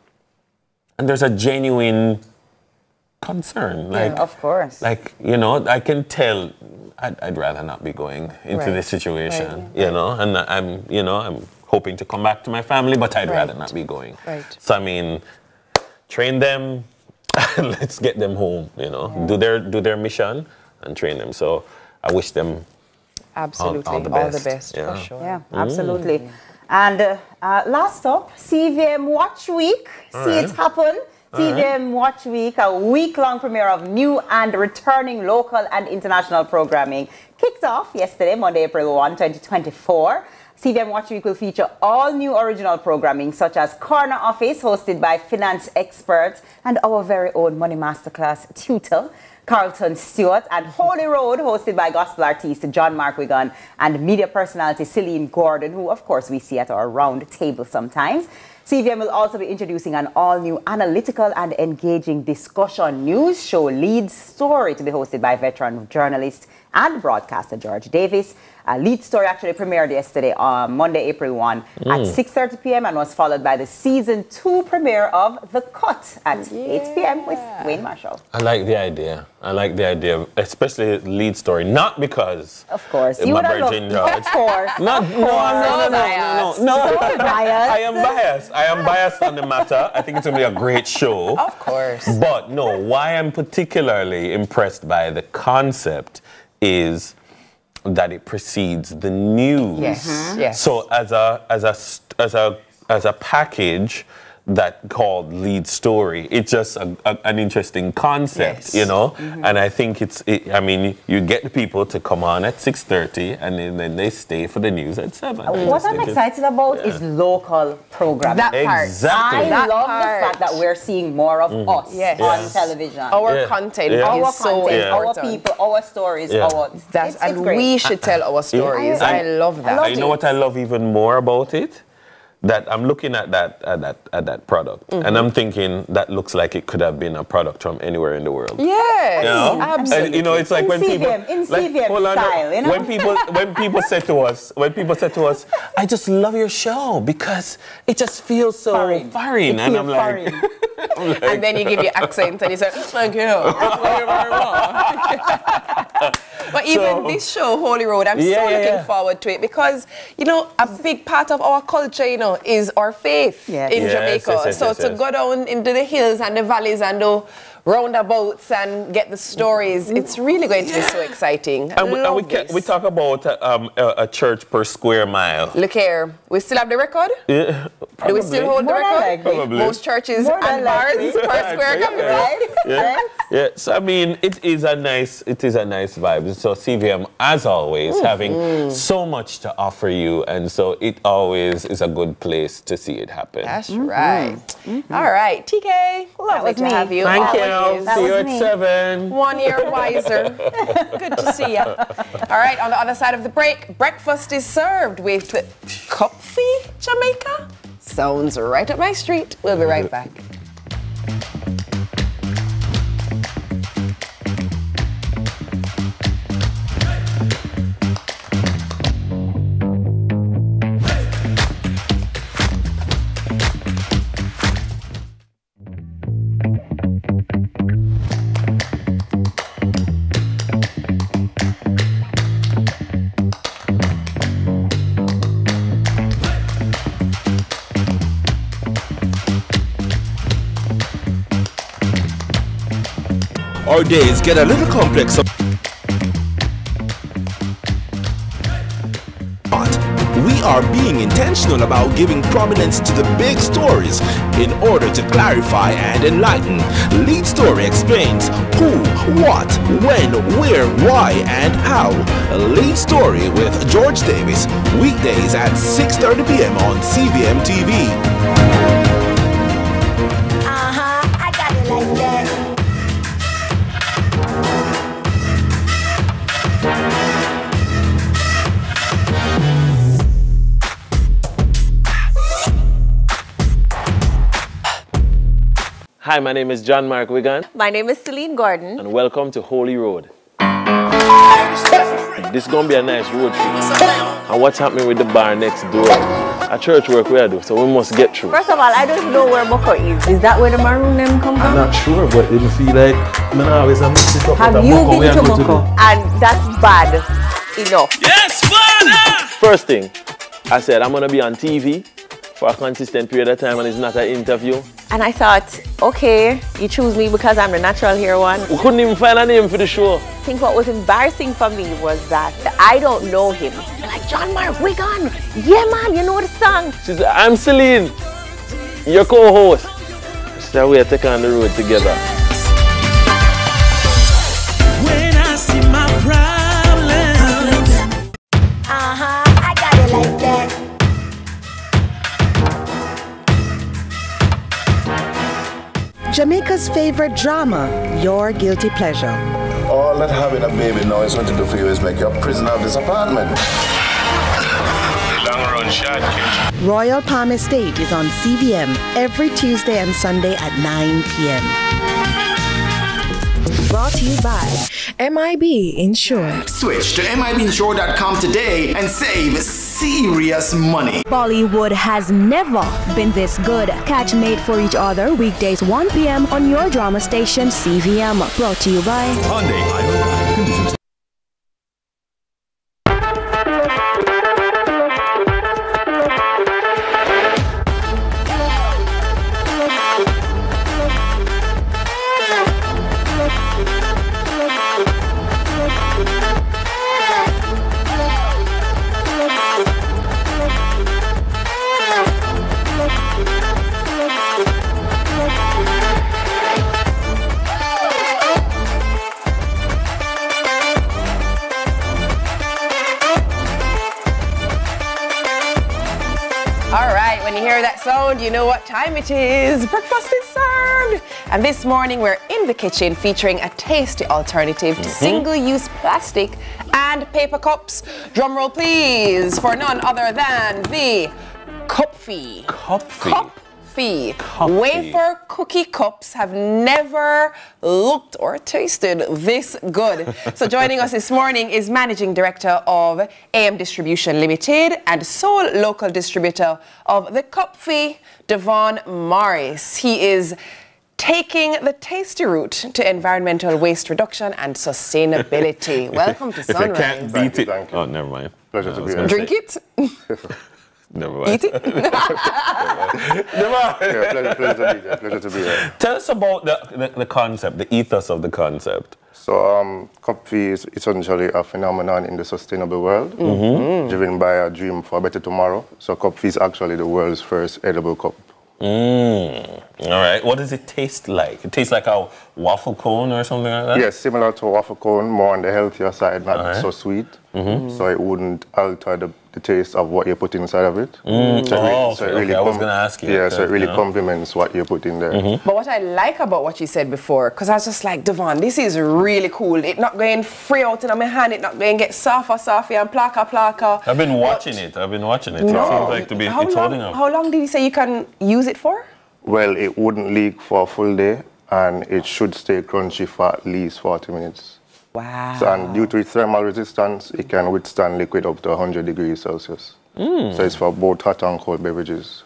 And there's a genuine concern. Like, Yeah, of course. Like, you know, I can tell I'd, I'd rather not be going into Right. this situation, Right. you know, and I'm, you know, I'm hoping to come back to my family, but I'd Right. rather not be going. Right. So, I mean, train them, let's get them home, you know, do their do their mission and train them. So I wish them Absolutely. all, all the All best. the best, for yeah. sure. Yeah, Mm. absolutely. And uh, uh, last up, C V M Watch Week. All See right. it happen. All C V M Watch Week, a week-long premiere of new and returning local and international programming, kicked off yesterday, Monday, April first, twenty twenty-four. C V M Watch Week will feature all new original programming, such as Corner Office, hosted by finance experts and our very own Money Masterclass tutor, Carlton Stewart, and Holy Road, hosted by gospel artist John Mark Wigan and media personality Celine Gordon, who, of course, we see at our round table sometimes. C V M will also be introducing an all-new analytical and engaging discussion news show, Lead Story, to be hosted by veteran journalist and broadcaster George Davis. Uh, Lead Story actually premiered yesterday on Monday, April first at Mm. six thirty p m and was followed by the season two premiere of The Cut at eight p m with Wayne Marshall. I like the idea. I like the idea, especially Lead Story. Not because Of course. uh, You my would have Virgin loved- George. Of course. Not, Of no, no, course. no, no, no, no, no, no. So biased. I am biased. I am biased on the matter. I think it's going to be a great show. Of course. But no, why I'm particularly impressed by the concept is that it precedes the news. Yes, Mhm. yes. So as a as a st- as a as a package that called Lead Story, it's just a, a, an interesting concept, Yes. you know. Mhm. And I think it's. It, I mean, you get the people to come on at six thirty, and then, then they stay for the news at seven. I What just I'm think it's- excited about is local programming. That part. Exactly. I That love part. the fact that we're seeing more of Mhm. us Yes. on Yes. television. Our Yeah. content Yeah. Our is so content, Yeah. our important. people, our stories, Yeah. our. That's, it's, and it's great. we should tell our stories. Yeah. I love that. love And you know what I love even more about it? That I'm looking at that at that at that product, Mhm. and I'm thinking that looks like it could have been a product from anywhere in the world. Yes, You know? absolutely. And, you know, it's like In when C V M, people in like, C V M hold on, style, you know? when people when people say to us when people say to us, I just love your show because it just feels so Foreign. foreign, It and feels I'm like, foreign. I'm like, And then you give your accent and you say, thank you. Thank you very much. But even So- this show, Holy Road, I'm Yeah, so yeah, looking yeah. forward to it because, you know, a big part of our culture, you know, is our faith Yes. in Yes, Jamaica. yes, yes, so yes, to yes. go down into the hills and the valleys and do roundabouts and get the stories, it's really going to be so exciting. and we, and we, Love ca- this. we talk about uh, um, a, a church per square mile. Look here, we still have the record? Yeah, Do we still hold the More than record? likely. Probably. Most churches More than and bars likely. per square Yeah. kilometer. Yeah. Yeah, so I mean, it is a nice, it is a nice vibe. So C V M, as always, having so much to offer you, and so it always is a good place to see it happen. That's right. All right, T K, lovely was to me. have you. Thank Always you. now. That See you was at me. seven. One year wiser. Good to see you. All right, on the other side of the break, breakfast is served with coffee, Jamaica. Sounds right up my street. We'll be right back. Our days get a little complex. But we are being intentional about giving prominence to the big stories in order to clarify and enlighten. Lead Story explains who, what, when, where, why, and how. Lead Story with George Davis, weekdays at six thirty p m on C V M T V. Hi, my name is John Mark Wigan. My name is Celine Gordon. And welcome to Holy Road. This is going to be a nice road trip. And what's happening with the bar next door? A church work we do, so we must get through. First of all, I don't know where Boko is. Is that where the maroon name come from? I'm not sure, but it feel like I'm always a mix it up. Have you been to Moko? And that's bad enough. Yes, father! First thing, I said I'm going to be on T V for a consistent period of time and it's not an interview. And I thought, okay, you choose me because I'm the natural hero one. We couldn't even find a name for the show. I think what was embarrassing for me was that I don't know him. They're like, John Mark Wigan, yeah man, you know the song. She said, I'm Celine, your co-host. She said, we'll take on the road together. When I see my problems, uh-huh, I got it like that. Jamaica's favorite drama, your guilty pleasure. All that having a baby now is going to do for you is make you a prisoner of this apartment. Long run shot, kid. Royal Palm Estate is on C V M every Tuesday and Sunday at nine p m Brought to you by M I B Insure. Switch to M I B insure dot com today and save serious money. Bollywood has never been this good. Catch Made for Each Other weekdays one p m on your drama station C V M. Brought to you by Hyundai, Hyundai, conditions. That sound, you know what time it is. Breakfast is served. And this morning we're in the kitchen featuring a tasty alternative to mm-hmm. single-use plastic and paper cups. Drum roll please for none other than the Cupfee. Cupfee. Cup Wafer cookie cups have never looked or tasted this good. So joining us this morning is Managing Director of A M Distribution Limited and sole local distributor of the Cupfee, Devon Morris. He is taking the tasty route to environmental waste reduction and sustainability. Welcome to Sunrise. If you can't beat Thank you, it. thank you. Oh, never mind. Pleasure to be here. Drink it. Never mind. Eat it. Never mind. Yeah, pleasure, pleasure to be here. Pleasure to be here. Tell us about the, the, the concept, the ethos of the concept. So, um, Cupfee is essentially a phenomenon in the sustainable world, Mm-hmm. driven by a dream for a better tomorrow. So, Cupfee is actually the world's first edible cup. Mm. All right. What does it taste like? It tastes like a waffle cone or something like that? Yes, similar to a waffle cone, more on the healthier side, not All right. so sweet. Mm-hmm. so it wouldn't alter the, the taste of what you put inside of it. Mm. So it really, Oh, so okay, it really okay. I was com- going to ask you. Yeah, okay, so it really yeah. complements what you put in there. Mm-hmm. But what I like about what you said before, because I was just like, Devon, this is really cool. It not going free out in my hand. It not going get softer, softer and plaka, plaka. I've been watching it. I've been watching it. No. It seems like to be, how it's long, holding up. How long did you say you can use it for? Well, it wouldn't leak for a full day, and it should stay crunchy for at least forty minutes. Wow. So, and due to its thermal resistance, it can withstand liquid up to one hundred degrees Celsius. Mm. So it's for both hot and cold beverages.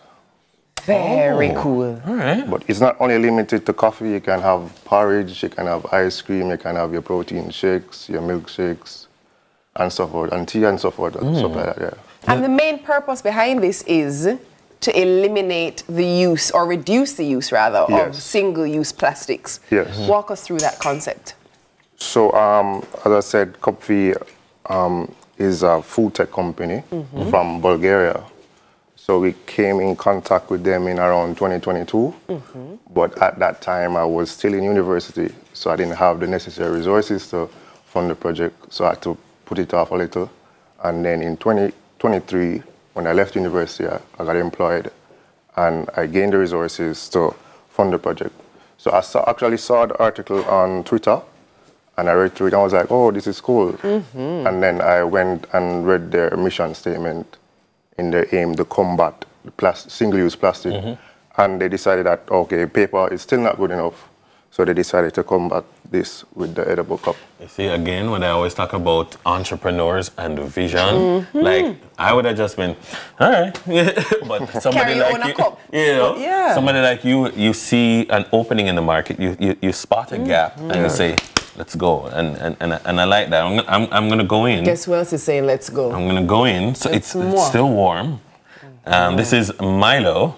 Very Oh. cool. All right. But it's not only limited to coffee. You can have porridge, you can have ice cream, you can have your protein shakes, your milkshakes, and so forth, and tea and so forth, and Mm. stuff like that, yeah. And the main purpose behind this is to eliminate the use, or reduce the use rather, of Yes. single-use plastics. Yes. Walk us through that concept. So, um, as I said, Kopfi um, is a food tech company Mhm. from Bulgaria. So we came in contact with them in around twenty twenty-two. Mhm. But at that time, I was still in university, so I didn't have the necessary resources to fund the project. So I had to put it off a little. And then in twenty twenty-three, when I left university, I, I got employed, and I gained the resources to fund the project. So I saw, actually saw the article on Twitter, and I read through it, and I was like, oh, this is cool. Mhm. And then I went and read their mission statement in their aim to combat plas- single-use plastic. Mhm. And they decided that, okay, paper is still not good enough. So they decided to combat this with the edible cup. You see, again, when I always talk about entrepreneurs and vision, Mhm. like, I would have just been, all right. But somebody Carry on like a you, cup. you know, Yeah. somebody like you, you see an opening in the market, you, you, you spot a gap, and you say, let's go. And, and, and, and I like that. I'm, gonna- I'm, I'm going to go in. Guess who else is saying let's go? I'm going to go in. So It's it's, it's more. still warm. Um, this is Milo.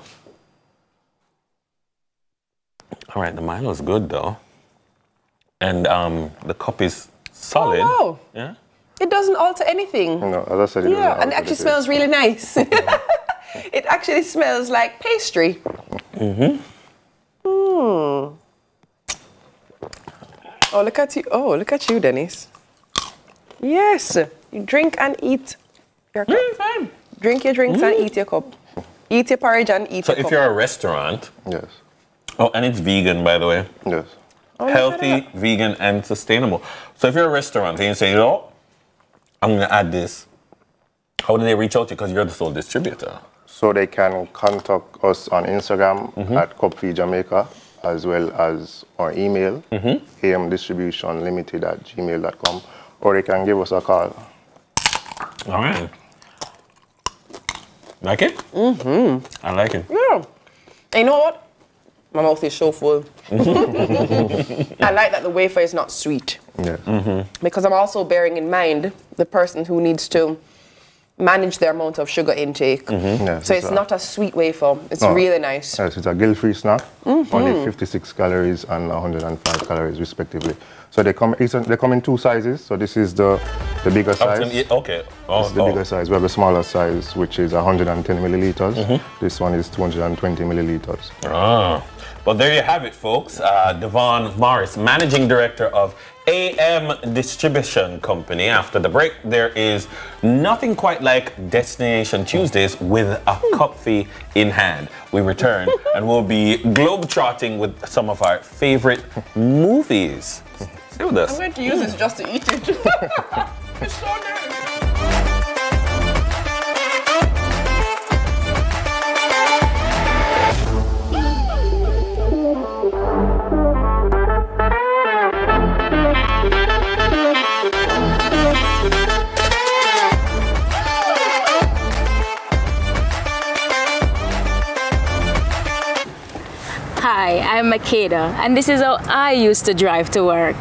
All right, the Milo is good, though. And um, the cup is solid. Oh, wow. Yeah. It doesn't alter anything. No, as I said, it Yeah, doesn't and it alter actually the smells really nice. It actually smells like pastry. Mm-hmm. Hmm. Oh, look at you. Oh, look at you, Dennis. Yes. You drink and eat your cup. fine. Drink your drinks and eat your cup. Eat your porridge and eat So your if cup. you're a restaurant, yes. Oh, and it's vegan, by the way. Yes. Oh, look at Healthy, vegan, and sustainable. So if you're a restaurant and you say, you know, I'm going to add this, how do they reach out to you? Because you're the sole distributor. So they can contact us on Instagram Mhm. at Kopfi Jamaica, as well as our email, Mhm. amdistributionlimited at gmail dot com, or they can give us a call. All right. Like it? Mm-hmm. I like it. Yeah. And you know what? My mouth is so full. I like that the wafer is not sweet. Yes. Mm-hmm. Because I'm also bearing in mind the person who needs to manage their amount of sugar intake. Mhm. Yes, So it's it's a- not a sweet wafer. It's No. really nice. Yes, it's a guilt-free snack, Mhm. only fifty-six calories and one hundred five calories respectively. So they come, it's a- they come in two sizes. So this is the, the bigger Up to- size. yeah, okay. Oh, This is the oh. bigger size. We have a smaller size, which is one hundred ten milliliters. Mhm. This one is two hundred twenty milliliters. Ah. Well, there you have it, folks. Uh, Devon Morris, Managing Director of A M Distribution Company. After the break, there is nothing quite like Destination Tuesdays with a cupfee in hand. We return and we'll be globetrotting with some of our favorite movies. Stay with us. I'm going to use this just to eat it. It's so nice. Hi, I'm Makeda, and this is how I used to drive to work.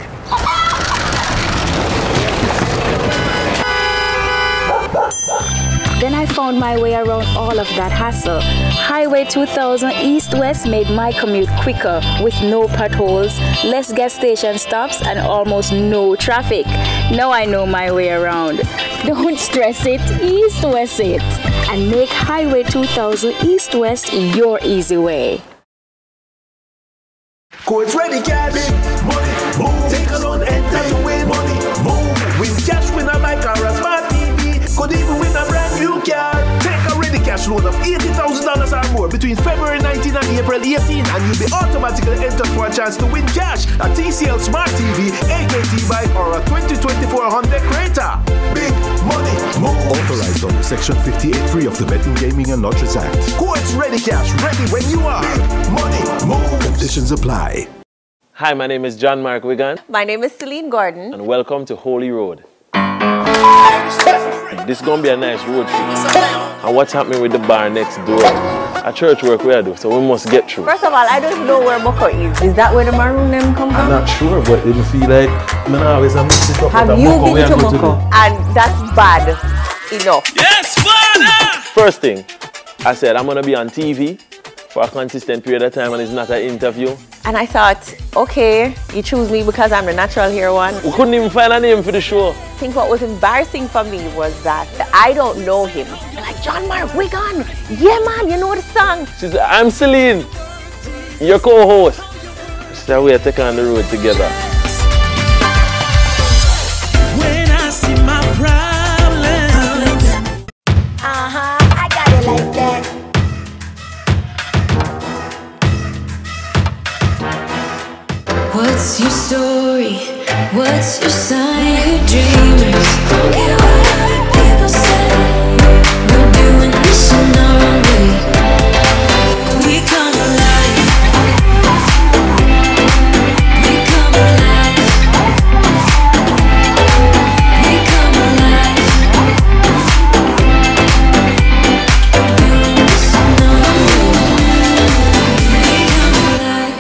Then I found my way around all of that hassle. Highway two thousand East-West made my commute quicker with no potholes, less gas station stops, and almost no traffic. Now I know my way around. Don't stress it, East-West it, and make Highway two thousand East-West your easy way. Codes ready, cash. Money, move. Take a loan, enter to win. Money, move. With cash, win a bike or a smart cash loan of eighty thousand dollars or more between February nineteenth and April eighteenth, and you'll be automatically entered for a chance to win cash, a T C L Smart T V, A K T bike, or a twenty twenty-four Honda Creta. Big money move. Authorized under Section fifty-eight three of the Betting, Gaming and Lotteries Act. Courts ready cash, ready when you are. Big money move. Conditions apply. Hi, my name is John Mark Wigan. My name is Celine Gordon. And welcome to Holy Road. This is going to be a nice road trip. And what's happening with the bar next door? A church work we do, so we must get through. First of all, I don't know where Boko is. Is that where the maroon name come from? I'm not sure, but it feel like I'm always a mix it up. Have you been to Boko? And that's bad enough. Yes, father! First thing, I said I'm going to be on T V for a consistent period of time and it's not an interview. And I thought, okay, you choose me because I'm the natural hero one. We couldn't even find a name for the show. I think what was embarrassing for me was that I don't know him. They're like, John Mark Wigan, yeah man, you know the song. She said, I'm Celine, your co-host. So we are taking on the road together. When I see my problems, uh-huh, I got it like that. What's your story? What's your sign? We're dreamers. Don't care what other people say. We're doing this in our own way. We come alive. We come alive. We come alive. We're doing this in our own way. We come alive.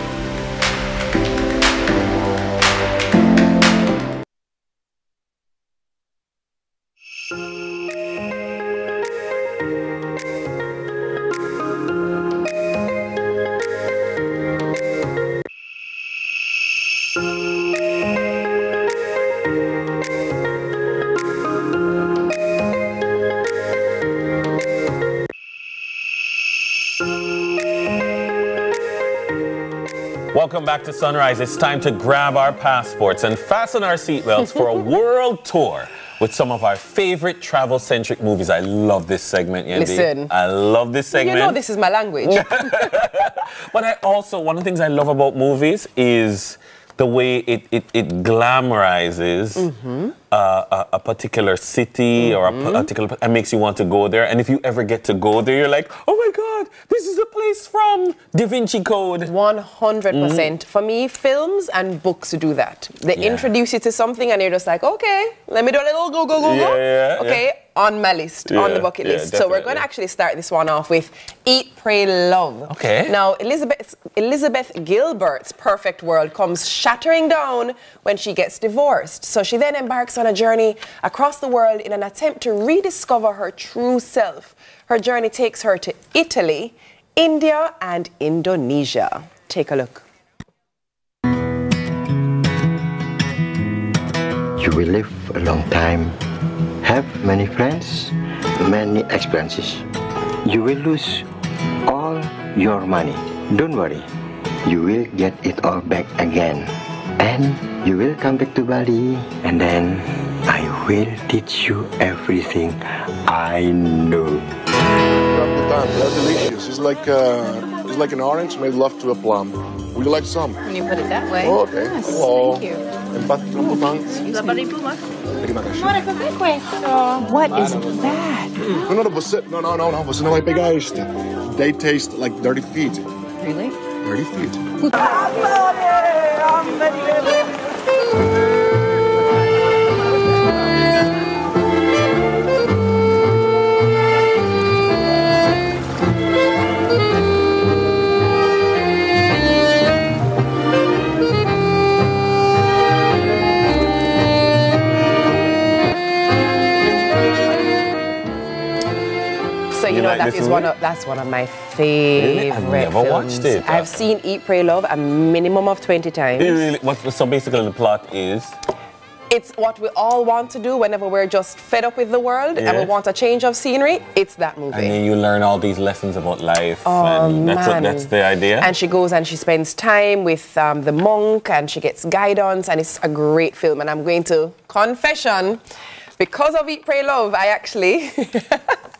Welcome back to Sunrise. It's time to grab our passports and fasten our seatbelts for a world tour with some of our favorite travel-centric movies. I love this segment, Yendi. Listen. I love this segment. You know this is my language. But I also, one of the things I love about movies is the way it, it, it glamorizes mm-hmm. uh, a, a particular city mm-hmm. or a particular, and makes you want to go there. And if you ever get to go there, you're like, oh my God, this is a place from Da Vinci Code. one hundred percent. Mm-hmm. For me, films and books do that. They yeah. introduce you to something and you're just like, okay, let me do a little go, go, go, yeah, go. Yeah, okay, yeah. on my list, yeah, on the bucket yeah, list. definitely. So we're going to actually start this one off with Eat, Pray, Love. Okay. Now, Elizabeth, Elizabeth Gilbert's perfect world comes shattering down when she gets divorced. So she then embarks on a journey across the world in an attempt to rediscover her true self. Her journey takes her to Italy, India, and Indonesia. Take a look. You will live a long time, have many friends, many experiences. You will lose all your money. Don't worry, you will get it all back again. And you will come back to Bali, and then I will teach you everything I know. That's delicious. It's like uh, it's like an orange made love to a plum. Would you like some? When you put it that way. Oh, okay. Yes, Hello. thank you. Empat rambutan. Terima kasih. What is that? No, no, no, você, no, no, no, no, você não vai pegar este. They taste like dirty feet. Really? Dirty feet. So you, you know like that is one of that's one of my favorite I've never films. watched it. I've seen Eat, Pray, Love a minimum of twenty times. Really? What, so basically the plot is? It's what we all want to do whenever we're just fed up with the world yeah. and we want a change of scenery. It's that movie. And then you learn all these lessons about life. Oh, and that's, man. What, that's the idea. And she goes and she spends time with um, the monk and she gets guidance, and it's a great film. And I'm going to confession, because of Eat, Pray, Love, I actually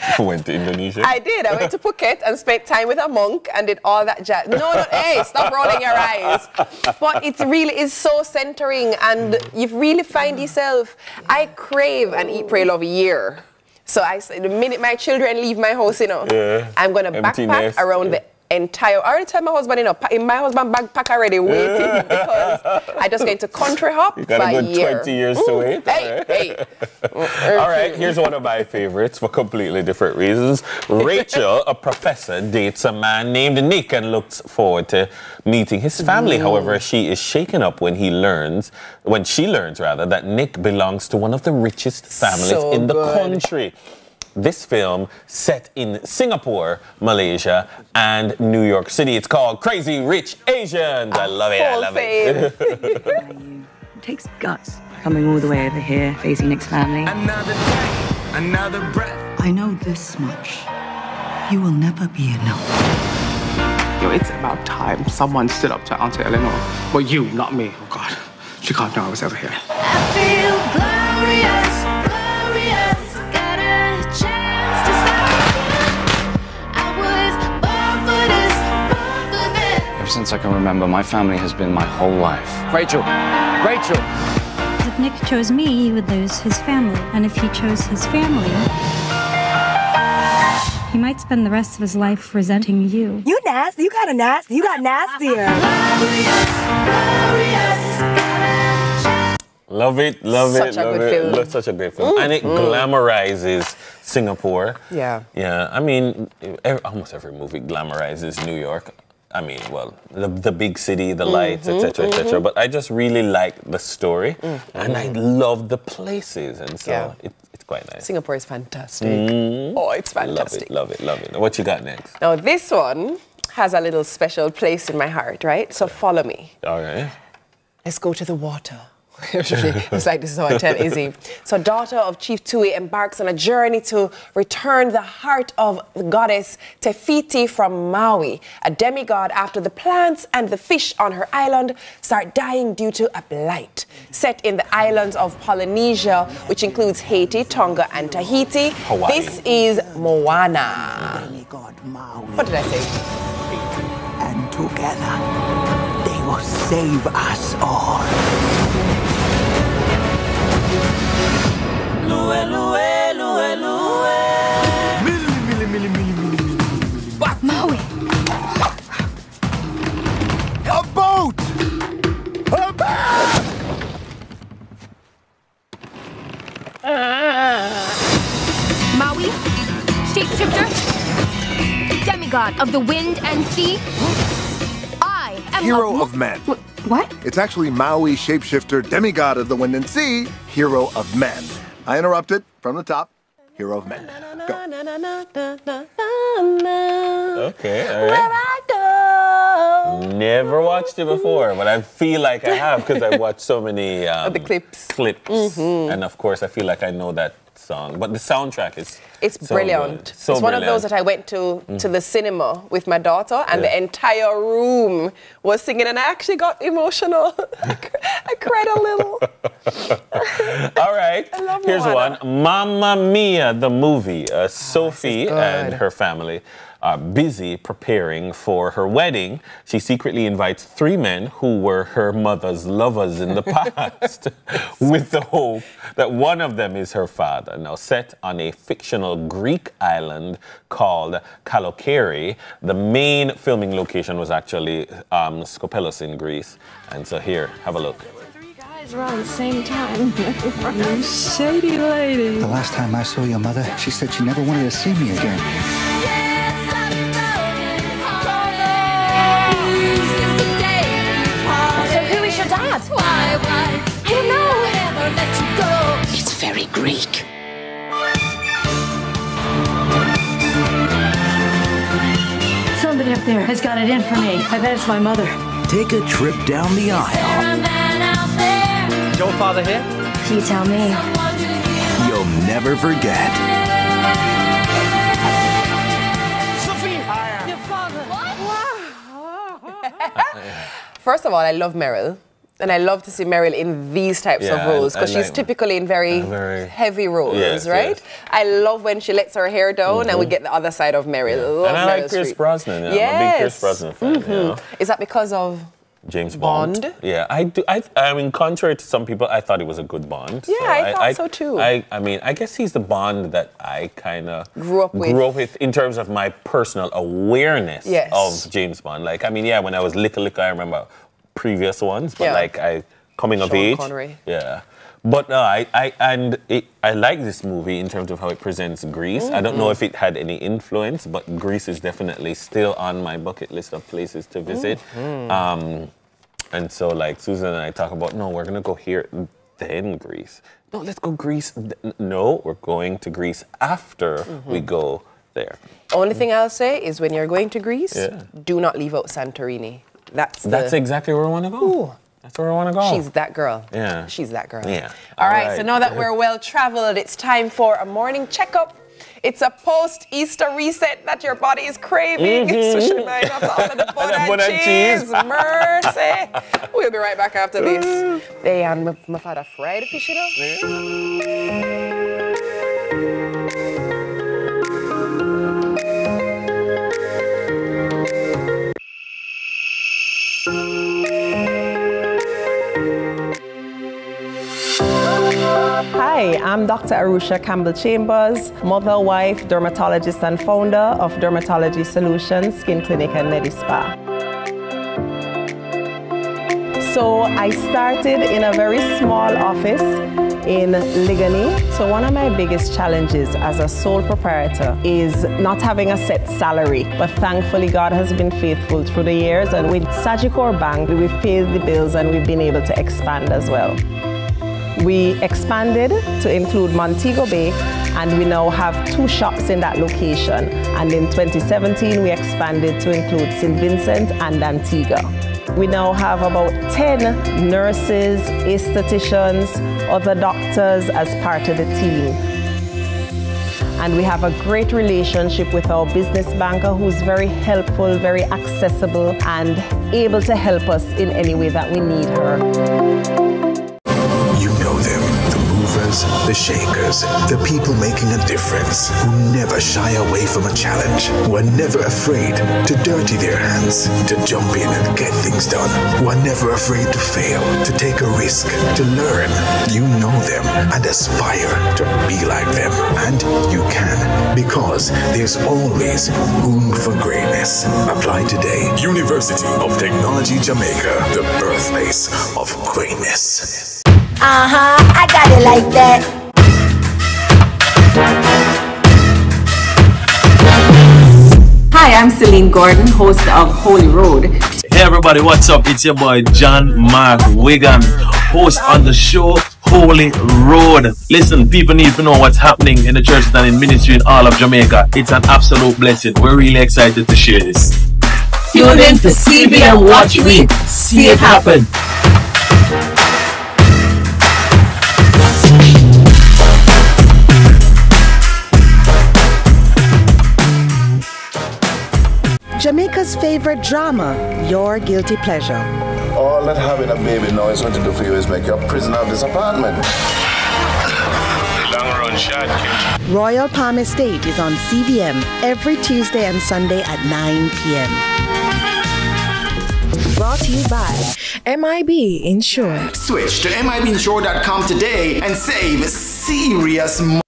Went to Indonesia? I did. I went to Phuket and spent time with a monk and did all that jazz. No, no, hey, stop rolling your eyes. But it really is so centering and you really find yourself. I crave an Eat, Pray, Love year. So I say the minute my children leave my house, you know, yeah. I'm going to backpack nest. around the entire, I already tell my husband, you know, in my husband backpack already waiting yeah. because I just going to country hop you got for a good a year. twenty years Ooh, to wait. Hey, hey. All right, here's one of my favorites for completely different reasons. Rachel, a professor, dates a man named Nick and looks forward to meeting his family. Ooh. However, she is shaken up when he learns, when she learns rather, that Nick belongs to one of the richest families so in the good. country. This film set in Singapore, Malaysia, and New York City. It's called Crazy Rich Asians. I love it, I love it. It takes guts coming all the way over here, facing Nick's family. Another day, another breath. I know this much. You will never be enough. Yo, it's about time someone stood up to Auntie Eleanor. Well, you, not me. Oh, God. She can't know I was over here. I feel glorious, glorious. Got a chance to start again. I was born for this, born for this. Ever since I can remember, my family has been my whole life. Rachel! Rachel! If Nick chose me, he would lose his family. And if he chose his family, he might spend the rest of his life resenting you. You nasty. You got a nasty. You got nastier. Love it, love Such it, a love good it. film. Love, such a great film. Mm, and it mm. glamorizes Singapore. Yeah. Yeah, I mean, every, almost every movie glamorizes New York. I mean, well, the, the big city, the lights, et cetera, et cetera. But I just really like the story, mm-hmm. and I love the places, and so Yeah. it, it's quite nice. Singapore is fantastic. Mm. Oh, it's fantastic. Love it, love it, love it. What you got next? Now, this one has a little special place in my heart, right? So follow me. All right. Let's go to the water. It's like this is how I tell Izzy. So daughter of Chief Tui embarks on a journey to return the heart of the goddess Tefiti from Maui, a demigod after the plants and the fish on her island start dying due to a blight. Set in the islands of Polynesia, which includes Haiti, Tonga, and Tahiti. Hawaii. This is Moana. What did I say? And together, they will save us all. Lue, lue, lue, lue. Milli, milli, milli, milli, milli, milli, milli. Maui. A boat! A boat! Maui, shapeshifter, demigod of the wind and sea. I am Hero of men. What? It's actually Maui, shapeshifter, demigod of the wind and sea, hero of men. I interrupted from the top. Hero of men. Go. Okay, all right. Never watched it before, but I feel like I have because I've watched so many um, the clips. Clips, Mm-hmm. and of course I feel like I know that song. But the soundtrack is It's so brilliant. good. So it's one brilliant. of those that I went to Mm. to the cinema with my daughter, and Yeah. the entire room was singing, and I actually got emotional. I, cr- I cried a little. All right, I love here's Moana. one. Mamma Mia, the movie. Uh, Sophie good. and her family are busy preparing for her wedding. She secretly invites three men who were her mother's lovers in the past with the hope that one of them is her father. Now, set on a fictional Greek island called Kalokeri, the main filming location was actually um, Skopelos in Greece. And so here, have a look. Around the same time. You shady lady. The last time I saw your mother, she said she never wanted to see me again. So who is your dad? Why, why? I don't know. Never let you go. It's very Greek. Somebody up there has got it in for me. I bet it's my mother. Take a trip down the aisle. A man out there. Is your father here? You tell me. You'll never forget. Sophie, your father. First of all, I love Meryl. And I love to see Meryl in these types Yeah, of roles because I- I she's like- typically in very, very- heavy roles, Yes, right? yes. I love when she lets her hair down and we Mhm. get the other side of Meryl. Love And I Meryl like Pierce Streep. Brosnan. Yeah, I'm a big Yes. Pierce Brosnan fan. Mhm. You know? Is that because of James Bond. Bond? Yeah, I do. I, I mean, contrary to some people, I thought it was a good Bond. Yeah, I thought so too. I, I mean, I guess he's the Bond that I kind of Grew up with. Grew up with in terms of my personal awareness Yes. of James Bond. Like, I mean, yeah, when I was little, little, I remember previous ones, but Yeah. like I coming of Sean age. Connery. Yeah. But no, I, I and it, I like this movie in terms of how it presents Greece. I don't know if it had any influence, but Greece is definitely still on my bucket list of places to visit. Mhm. Um, and so, like, Susan and I talk about, no, we're going to go here, then Greece. No, let's go Greece. th- No, we're going to Greece after we go there. Only thing I'll say is when you're going to Greece, Yeah. do not leave out Santorini. That's the, That's exactly where I want to go. Ooh. That's where I want to go. She's that girl. Yeah. She's that girl. Yeah. All right, so now that we're well traveled, it's time for a morning checkup. It's a post-Easter reset that your body is craving. Mhm. So she might have all of the butter and butter and cheese. cheese. Mercy. We'll be right back after this. Hey, and my, my father fried the fish, you know? Hi, I'm Doctor Arusha Campbell-Chambers, mother, wife, dermatologist, and founder of Dermatology Solutions Skin Clinic and Medispa. So I started in a very small office in Ligani. So one of my biggest challenges as a sole proprietor is not having a set salary. But thankfully, God has been faithful through the years. And with Sagicor Bank, we've paid the bills and we've been able to expand as well. We expanded to include Montego Bay, and we now have two shops in that location. And in twenty seventeen, we expanded to include Saint Vincent and Antigua. We now have about ten nurses, aestheticians, other doctors as part of the team. And we have a great relationship with our business banker who's very helpful, very accessible, and able to help us in any way that we need her. You know them, the movers, the shakers, the people making a difference, who never shy away from a challenge, who are never afraid to dirty their hands, to jump in and get things done, who are never afraid to fail, to take a risk, to learn. You know them and aspire to be like them. And you can, because there's always room for greatness. Apply today. University of Technology Jamaica, the birthplace of greatness. Uh-huh, I got it like that. Hi, I'm Celine Gordon, host of Holy Road. Hey everybody, what's up? It's your boy John Mark Wigan, host on the show Holy Road. Listen, people need to know what's happening in the churches and in ministry in all of Jamaica. It's an absolute blessing. We're really excited to share this. Tune in to C V M Watch Week. See it happen. Jamaica's favorite drama, Your Guilty Pleasure. All that having a baby now is going to do for you is make you a prisoner of this apartment. Long run shot, kid. Royal Palm Estate is on C V M every Tuesday and Sunday at nine p m Brought to you by M I B Insure. Switch to M I B insure dot com today and save serious money.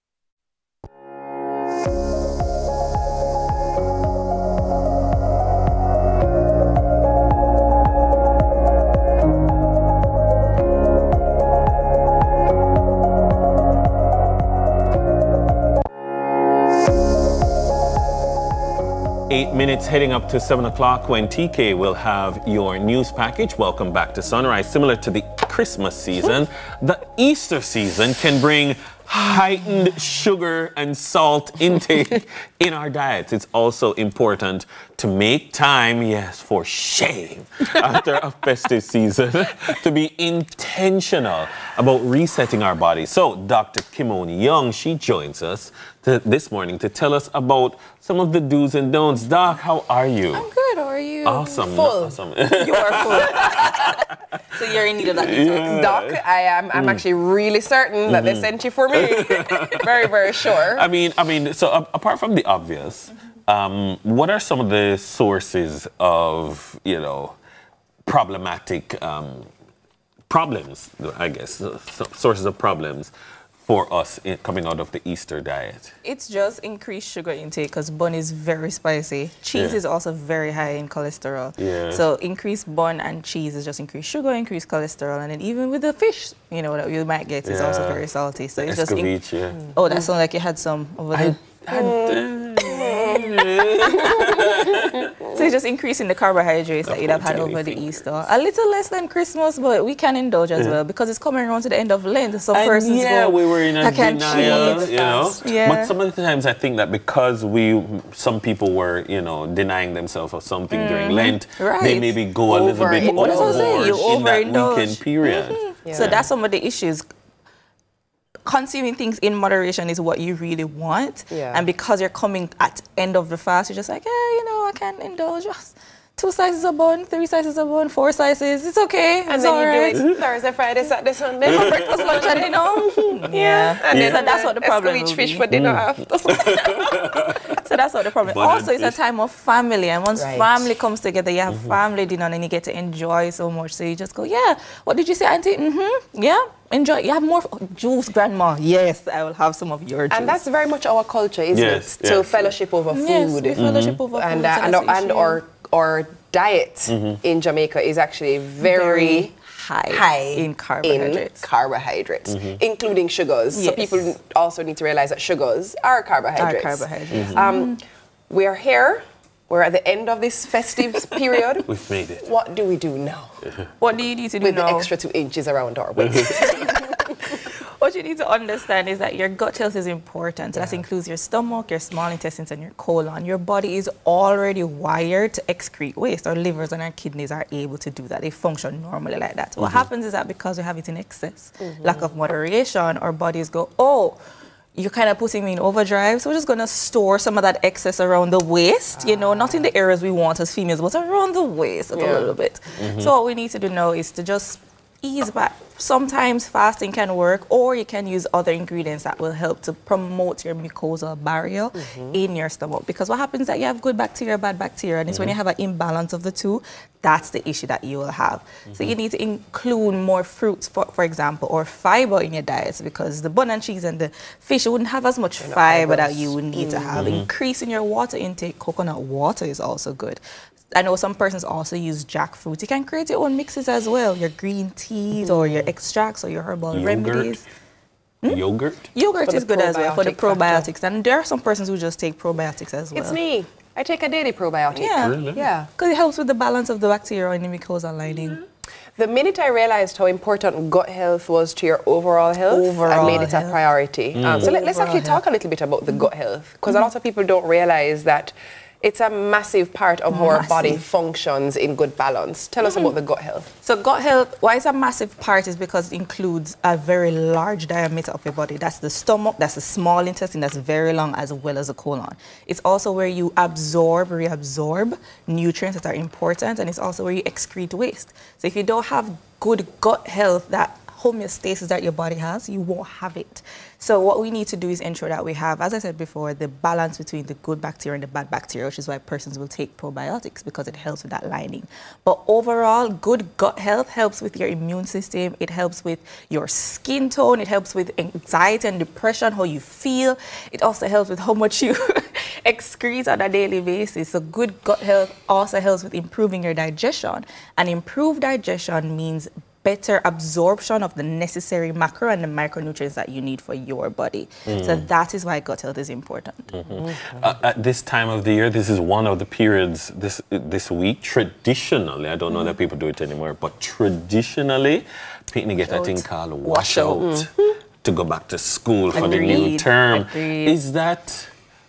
Eight minutes heading up to seven o'clock when T K will have your news package. Welcome back to Sunrise. Similar to the Christmas season, the Easter season can bring heightened sugar and salt intake in our diets. It's also important to make time, yes, for shame after a festive season, to be intentional about resetting our bodies. So Doctor Kimone Young, she joins us to, this morning to tell us about some of the do's and don'ts. Doc, how are you? I'm good. How are you? awesome. Full. Awesome. You are full. So you're in need of that detox. Yeah. Doc, I am I'm Mm. actually really certain that Mhm. they sent you for me. Very, very sure. I mean, I mean, so uh, apart from the obvious, um, what are some of the sources of, you know, problematic um, problems, I guess, so sources of problems for us in, coming out of the Easter diet? It's just increased sugar intake because bun is very spicy. Cheese Yeah. is also very high in cholesterol. Yeah. So increased bun and cheese is just increased sugar, increased cholesterol, and then even with the fish, you know, that you might get is also Yeah. very salty. So The it's just. in- escovitch, yeah. Oh, that sounds like you had some over there. So it's just increasing the carbohydrates that you'd have had over the Easter. A little less than Christmas, but we can indulge as Yeah. well because it's coming around to the end of Lent. Some And persons yeah, go, we were in a I can't denial, cheat. you know. Yeah. But some of the times I think that because we, some people were, you know, denying themselves of something during Mhm. Lent, Right. they maybe go a little bit Overindulge. That's what I'm saying, you overboard in that overindulge. weekend period. Mhm. So that's some of the issues. Consuming things in moderation is what you really want. Yeah. And because you're coming at end of the fast, you're just like, yeah, you know, I can indulge just two slices of bun, three slices of bun, four slices. It's okay. And it's then all you right. do it Thursday, Friday, Saturday, Sunday. For breakfast, lunch, and dinner. Yeah. And then So that's what the problem escovitch will fish be. for dinner Mm. after. So that's what the problem. Bun and Also, it's a fish. time of family, and once Right. family comes together, you have Mm-hmm. family dinner, and then you get to enjoy so much. So you just go, yeah. What did you say, Auntie? Mm-hmm. Yeah. Enjoy. You have more f- juice, Grandma. Yes, I will have some of your juice. And that's very much our culture, isn't Yes, it? To yeah. fellowship over food. Yes, we fellowship over and food. uh, so and, that's the and issue. our our diet Mhm. in Jamaica is actually very, Very high, high in carbohydrates. in carbohydrates, Mhm. including sugars. So Yes. people also need to realize that sugars are carbohydrates. Are carbohydrates. Um, we are here. We're at the end of this festive period. We've made it. What do we do now What do you need to do with now? the extra two inches around our waist? What you need to understand is that your gut health is important. That includes your stomach, your small intestines, and your colon. Your body is already wired to excrete waste. Our livers and our kidneys are able to do that. They function normally like that. What happens is that because we have it in excess, lack of moderation, our bodies go, oh, you're kind of putting me in overdrive, so we're just going to store some of that excess around the waist, you know, not in the areas we want as females, but around the waist like Yeah. a little bit. So what we need to do now is to just ease back. Sometimes fasting can work, or you can use other ingredients that will help to promote your mucosal barrier in your stomach. Because what happens is that you have good bacteria, bad bacteria, and it's when you have an imbalance of the two, that's the issue that you will have. So you need to include more fruits, for, for example, or fiber in your diets, because the bun and cheese and the fish wouldn't have as much fiber that you would need to have. Increasing your water intake, coconut water is also good. I know some persons also use jackfruit. You can create your own mixes as well, your green teas or your extracts or your herbal Yogurt. remedies. Yogurt? Yogurt For the is good as well for the probiotic factor. probiotics. And there are some persons who just take probiotics as well. It's me. I take a daily probiotic. Yeah, Really? Yeah. because it helps with the balance of the bacteria in the mucosal lining. The minute I realized how important gut health was to your overall health, I Overall made it a health. priority. Um, so let, let's Overall actually talk a little bit about the gut health, because a lot of people don't realize that it's a massive part of how our body Massive. functions in good balance. Tell us about the gut health. So gut health, why it's a massive part is because it includes a very large diameter of your body. That's the stomach, that's the small intestine, that's very long, as well as the colon. It's also where you absorb, reabsorb nutrients that are important, and it's also where you excrete waste. So if you don't have good gut health, that homeostasis that your body has, you won't have it. So what we need to do is ensure that we have, as I said before, the balance between the good bacteria and the bad bacteria, which is why persons will take probiotics, because it helps with that lining. But overall, good gut health helps with your immune system. It helps with your skin tone. It helps with anxiety and depression, how you feel. It also helps with how much you excrete on a daily basis. So good gut health also helps with improving your digestion. And improved digestion means better absorption of the necessary macro and the micronutrients that you need for your body. Mm. So that is why gut health is important. Mm-hmm. Uh, at this time of the year, this is one of the periods this this week. Traditionally, I don't know that people do it anymore, but traditionally, people get a thing called wash out Mm-hmm. to go back to school for the new Agreed. term. Agreed. Is that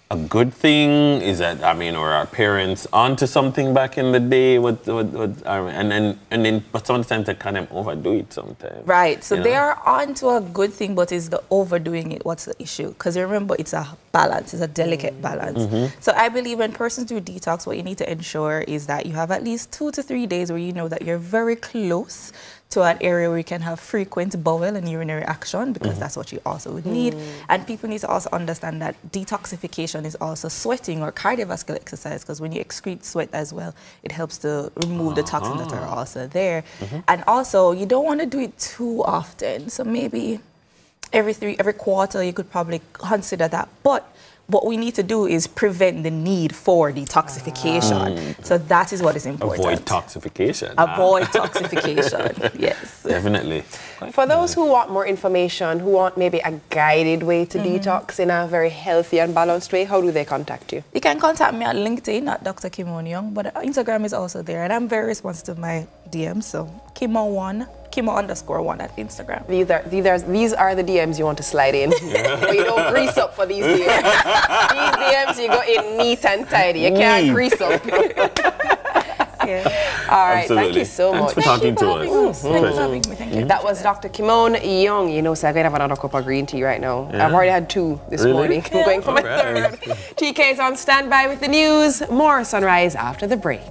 a good thing? Is that, I mean, or our parents onto something back in the day? What, what, what, and then, and then, but sometimes they kind of overdo it sometimes. Right. So you they know? are onto a good thing, but is the overdoing it what's the issue? Because remember, it's a balance. It's a delicate mm. balance. Mm-hmm. So I believe when persons do detox, what you need to ensure is that you have at least two to three days where you know that you're very close to an area where you can have frequent bowel and urinary action, because mm-hmm. that's what you also would need. Mm. And people need to also understand that detoxification is also sweating or cardiovascular exercise, because when you excrete sweat as well, it helps to remove uh-huh. the toxins that are also there. Mm-hmm. And also, you don't want to do it too often. So maybe every three, every quarter, you could probably consider that. But what we need to do is prevent the need for detoxification. Mm. So that is what is important. Avoid toxification. Avoid ah. toxification, yes. Definitely. For those who want more information, who want maybe a guided way to mm-hmm. detox in a very healthy and balanced way, how do they contact you? You can contact me at LinkedIn at Doctor Kimon Young, but Instagram is also there, and I'm very responsive to my D Ms, so Kimon one. Kimo underscore one at Instagram. These are, these are these are the D Ms you want to slide in. But you don't grease up for these D Ms. These D Ms you go in neat and tidy. You can't neat. grease up. Yeah. All right, Absolutely. Thank you so Thanks much. for talking to us. Thanks for having me. Thank you. That was Doctor Kimon Young. You know, so I'm going to have another cup of green tea right now. Yeah. I've already had two this really? morning. I'm going for my right. third. T K's on standby with the news. More Sunrise after the break.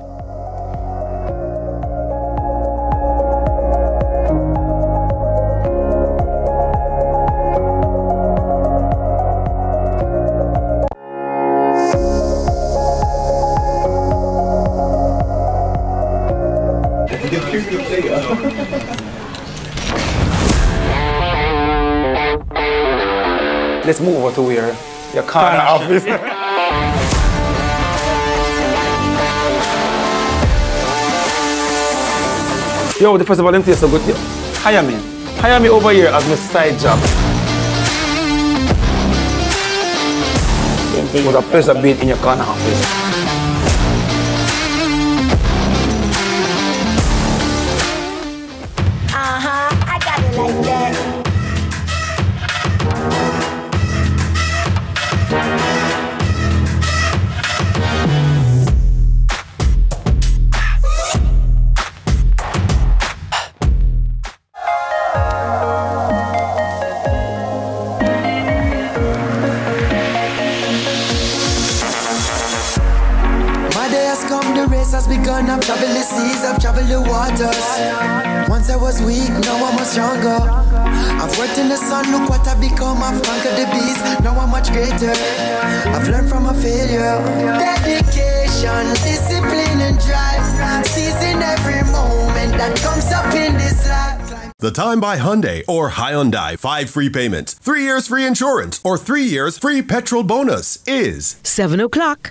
Let's move over to where your corner office. Yo, the first of all, them taste so good. Yo, hire me. Hire me over here as my side job. It was a pleasure being in your corner office. I've traveled the seas, I've traveled the waters. Once I was weak, now I'm much stronger. I've worked in the sun, look what I've become. I've conquered the beast, now I'm much greater. I've learned from a failure. Dedication, discipline and drive. Seizing every moment that comes up in this life. The Time by Hyundai or Hyundai five free payments, three years free insurance, or three years free petrol bonus is seven o'clock.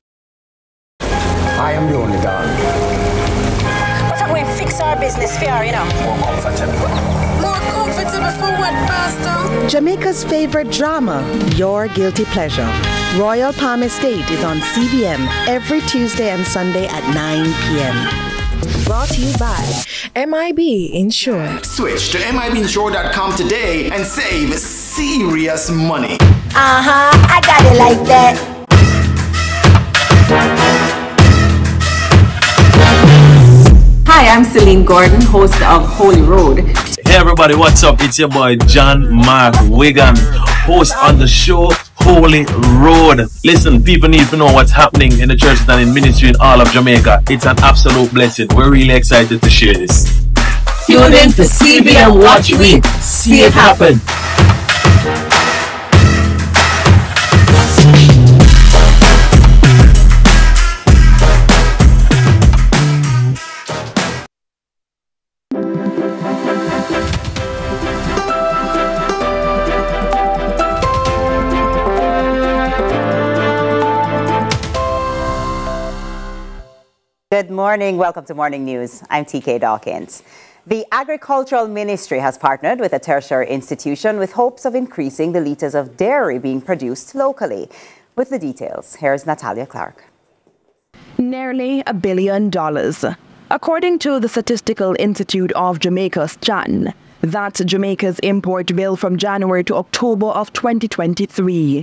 I am the only dog. What's up, we fix our business fair, you know? More comfortable. More comfortable for what, Pastor? Jamaica's favorite drama, Your Guilty Pleasure. Royal Palm Estate is on C V M every Tuesday and Sunday at nine p m Brought to you by M I B Insure. Switch to M I B insure dot com today and save serious money. Uh-huh, I got it like that. Hi, I'm Celine Gordon, host of Holy Road. Hey everybody, what's up? It's your boy John Mark Wigan, host on the show Holy Road. Listen, people need to know what's happening in the churches and in ministry in all of Jamaica. It's an absolute blessing. We're really excited to share this. Tune in to C V M Watch Week. See it happen. Good morning. Welcome to Morning News. I'm T K Dawkins. The Agricultural Ministry has partnered with a tertiary institution with hopes of increasing the liters of dairy being produced locally. With the details, here's Natalia Clark. Nearly a billion dollars. According to the Statistical Institute of Jamaica's J A N, that's Jamaica's import bill from January to October of twenty twenty-three.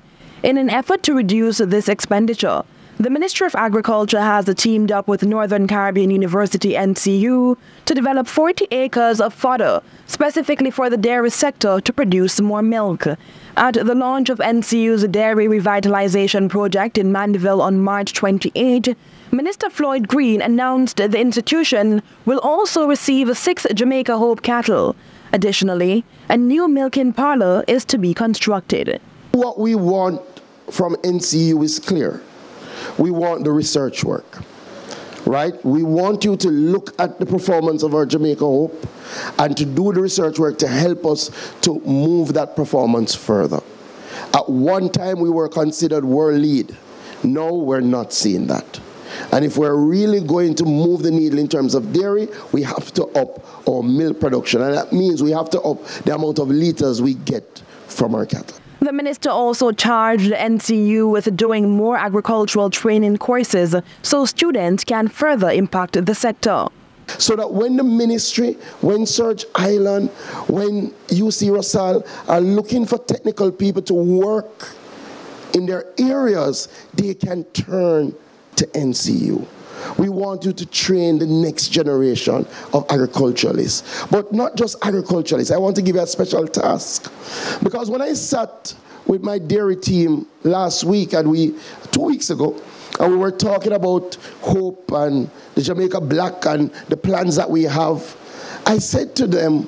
In an effort to reduce this expenditure, the Ministry of Agriculture has teamed up with Northern Caribbean University N C U to develop forty acres of fodder specifically for the dairy sector to produce more milk. At the launch of N C U's Dairy Revitalization Project in Mandeville on March twenty-eighth, Minister Floyd Green announced the institution will also receive six Jamaica Hope cattle. Additionally, a new milking parlor is to be constructed. What we want from N C U is clear. We want the research work, right? We want you to look at the performance of our Jamaica Hope and to do the research work to help us to move that performance further. At one time, we were considered world lead. No, we're not seeing that. And if we're really going to move the needle in terms of dairy, we have to up our milk production. And that means we have to up the amount of liters we get from our cattle. The minister also charged N C U with doing more agricultural training courses so students can further impact the sector. So that when the ministry, when Surge Island, when U C Russell are looking for technical people to work in their areas, they can turn to N C U. We want you to train the next generation of agriculturalists. But not just agriculturalists. I want to give you a special task. Because when I sat with my dairy team last week, and we, two weeks ago, and we were talking about hope and the Jamaica Black and the plans that we have, I said to them,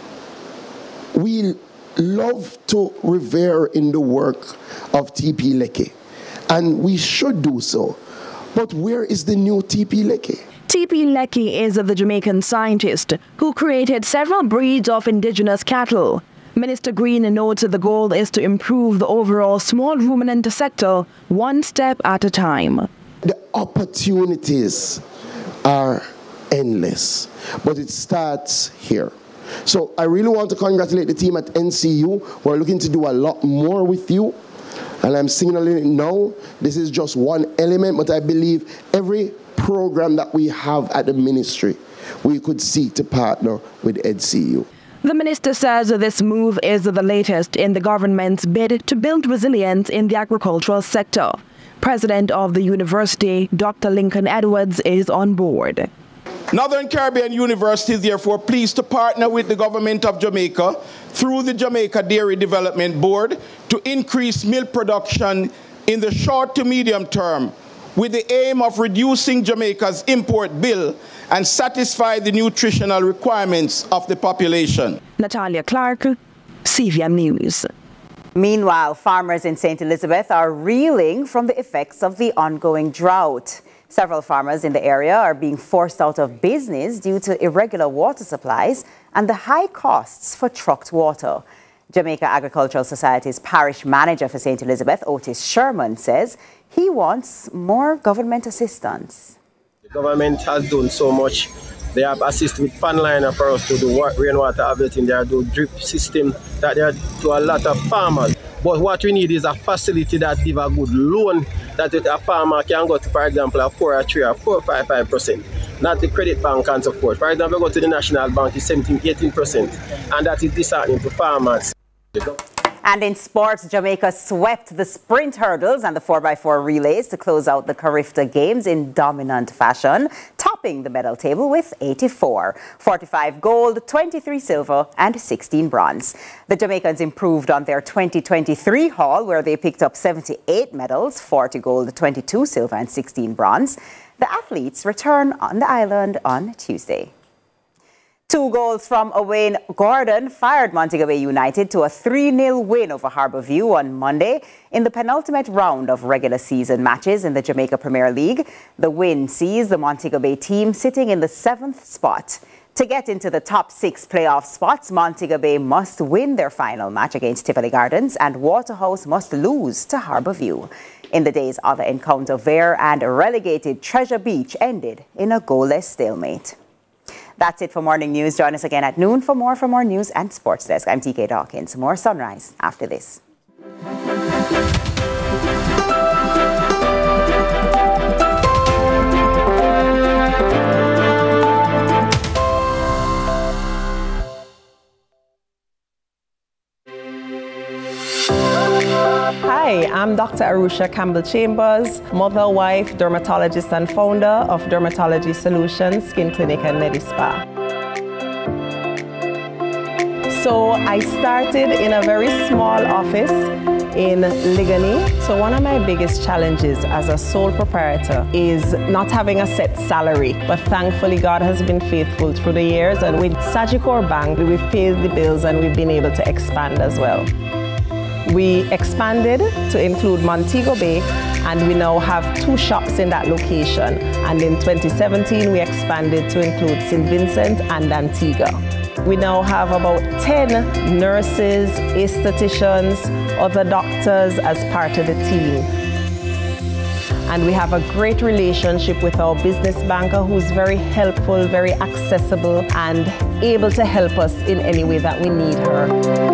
we love to revere in the work of T P Leke, and we should do so. But where is the new T P Leke? T P Leke is the Jamaican scientist who created several breeds of indigenous cattle. Minister Green notes the goal is to improve the overall small ruminant sector one step at a time. The opportunities are endless, but it starts here. So I really want to congratulate the team at N C U. We're looking to do a lot more with you. And I'm signaling it now. This is just one element, but I believe every program that we have at the ministry, we could seek to partner with N C U. The minister says this move is the latest in the government's bid to build resilience in the agricultural sector. President of the university, Doctor Lincoln Edwards, is on board. Northern Caribbean University is therefore pleased to partner with the government of Jamaica through the Jamaica Dairy Development Board to increase milk production in the short to medium term with the aim of reducing Jamaica's import bill and satisfy the nutritional requirements of the population. Natalia Clark, C V M News. Meanwhile, farmers in Saint Elizabeth are reeling from the effects of the ongoing drought. Several farmers in the area are being forced out of business due to irregular water supplies and the high costs for trucked water. Jamaica Agricultural Society's parish manager for Saint Elizabeth, Otis Sherman, says he wants more government assistance. The government has done so much. They have assisted with pan liner for us to do rainwater harvesting. They have do drip system that they are to a lot of farmers. But what we need is a facility that give a good loan that a farmer can go to, for example, a four or three or four or five five percent. Not the credit bank and so forth. For example, go to the National Bank, it's seventeen, eighteen percent. And that is disheartening to farmers. And in sports, Jamaica swept the sprint hurdles and the four by four relays to close out the Carifta Games in dominant fashion, topping the medal table with eighty-four, forty-five gold, twenty-three silver and sixteen bronze. The Jamaicans improved on their twenty twenty-three haul where they picked up seventy-eight medals, forty gold, twenty-two silver and sixteen bronze. The athletes return on the island on Tuesday. Two goals from Owain Gordon fired Montego Bay United to a three nil win over Harbourview on Monday in the penultimate round of regular season matches in the Jamaica Premier League. The win sees the Montego Bay team sitting in the seventh spot. To get into the top six playoff spots, Montego Bay must win their final match against Tivoli Gardens and Waterhouse must lose to Harbourview. In the day's other encounter, Vere and relegated Treasure Beach ended in a goalless stalemate. That's it for Morning News. Join us again at noon for more for more news and sports desk. I'm T K Dawkins. More Sunrise after this. Hi, I'm I'm Doctor Arusha Campbell-Chambers, mother, wife, dermatologist and founder of Dermatology Solutions, Skin Clinic and Medispa. So I started in a very small office in Ligani. So one of my biggest challenges as a sole proprietor is not having a set salary. But thankfully God has been faithful through the years, and with Sagicor Bank we've paid the bills and we've been able to expand as well. We expanded to include Montego Bay, and we now have two shops in that location. And in twenty seventeen we expanded to include Saint Vincent and Antigua. We now have about ten nurses, aestheticians, other doctors as part of the team. And we have a great relationship with our business banker, who's very helpful, very accessible, and able to help us in any way that we need her.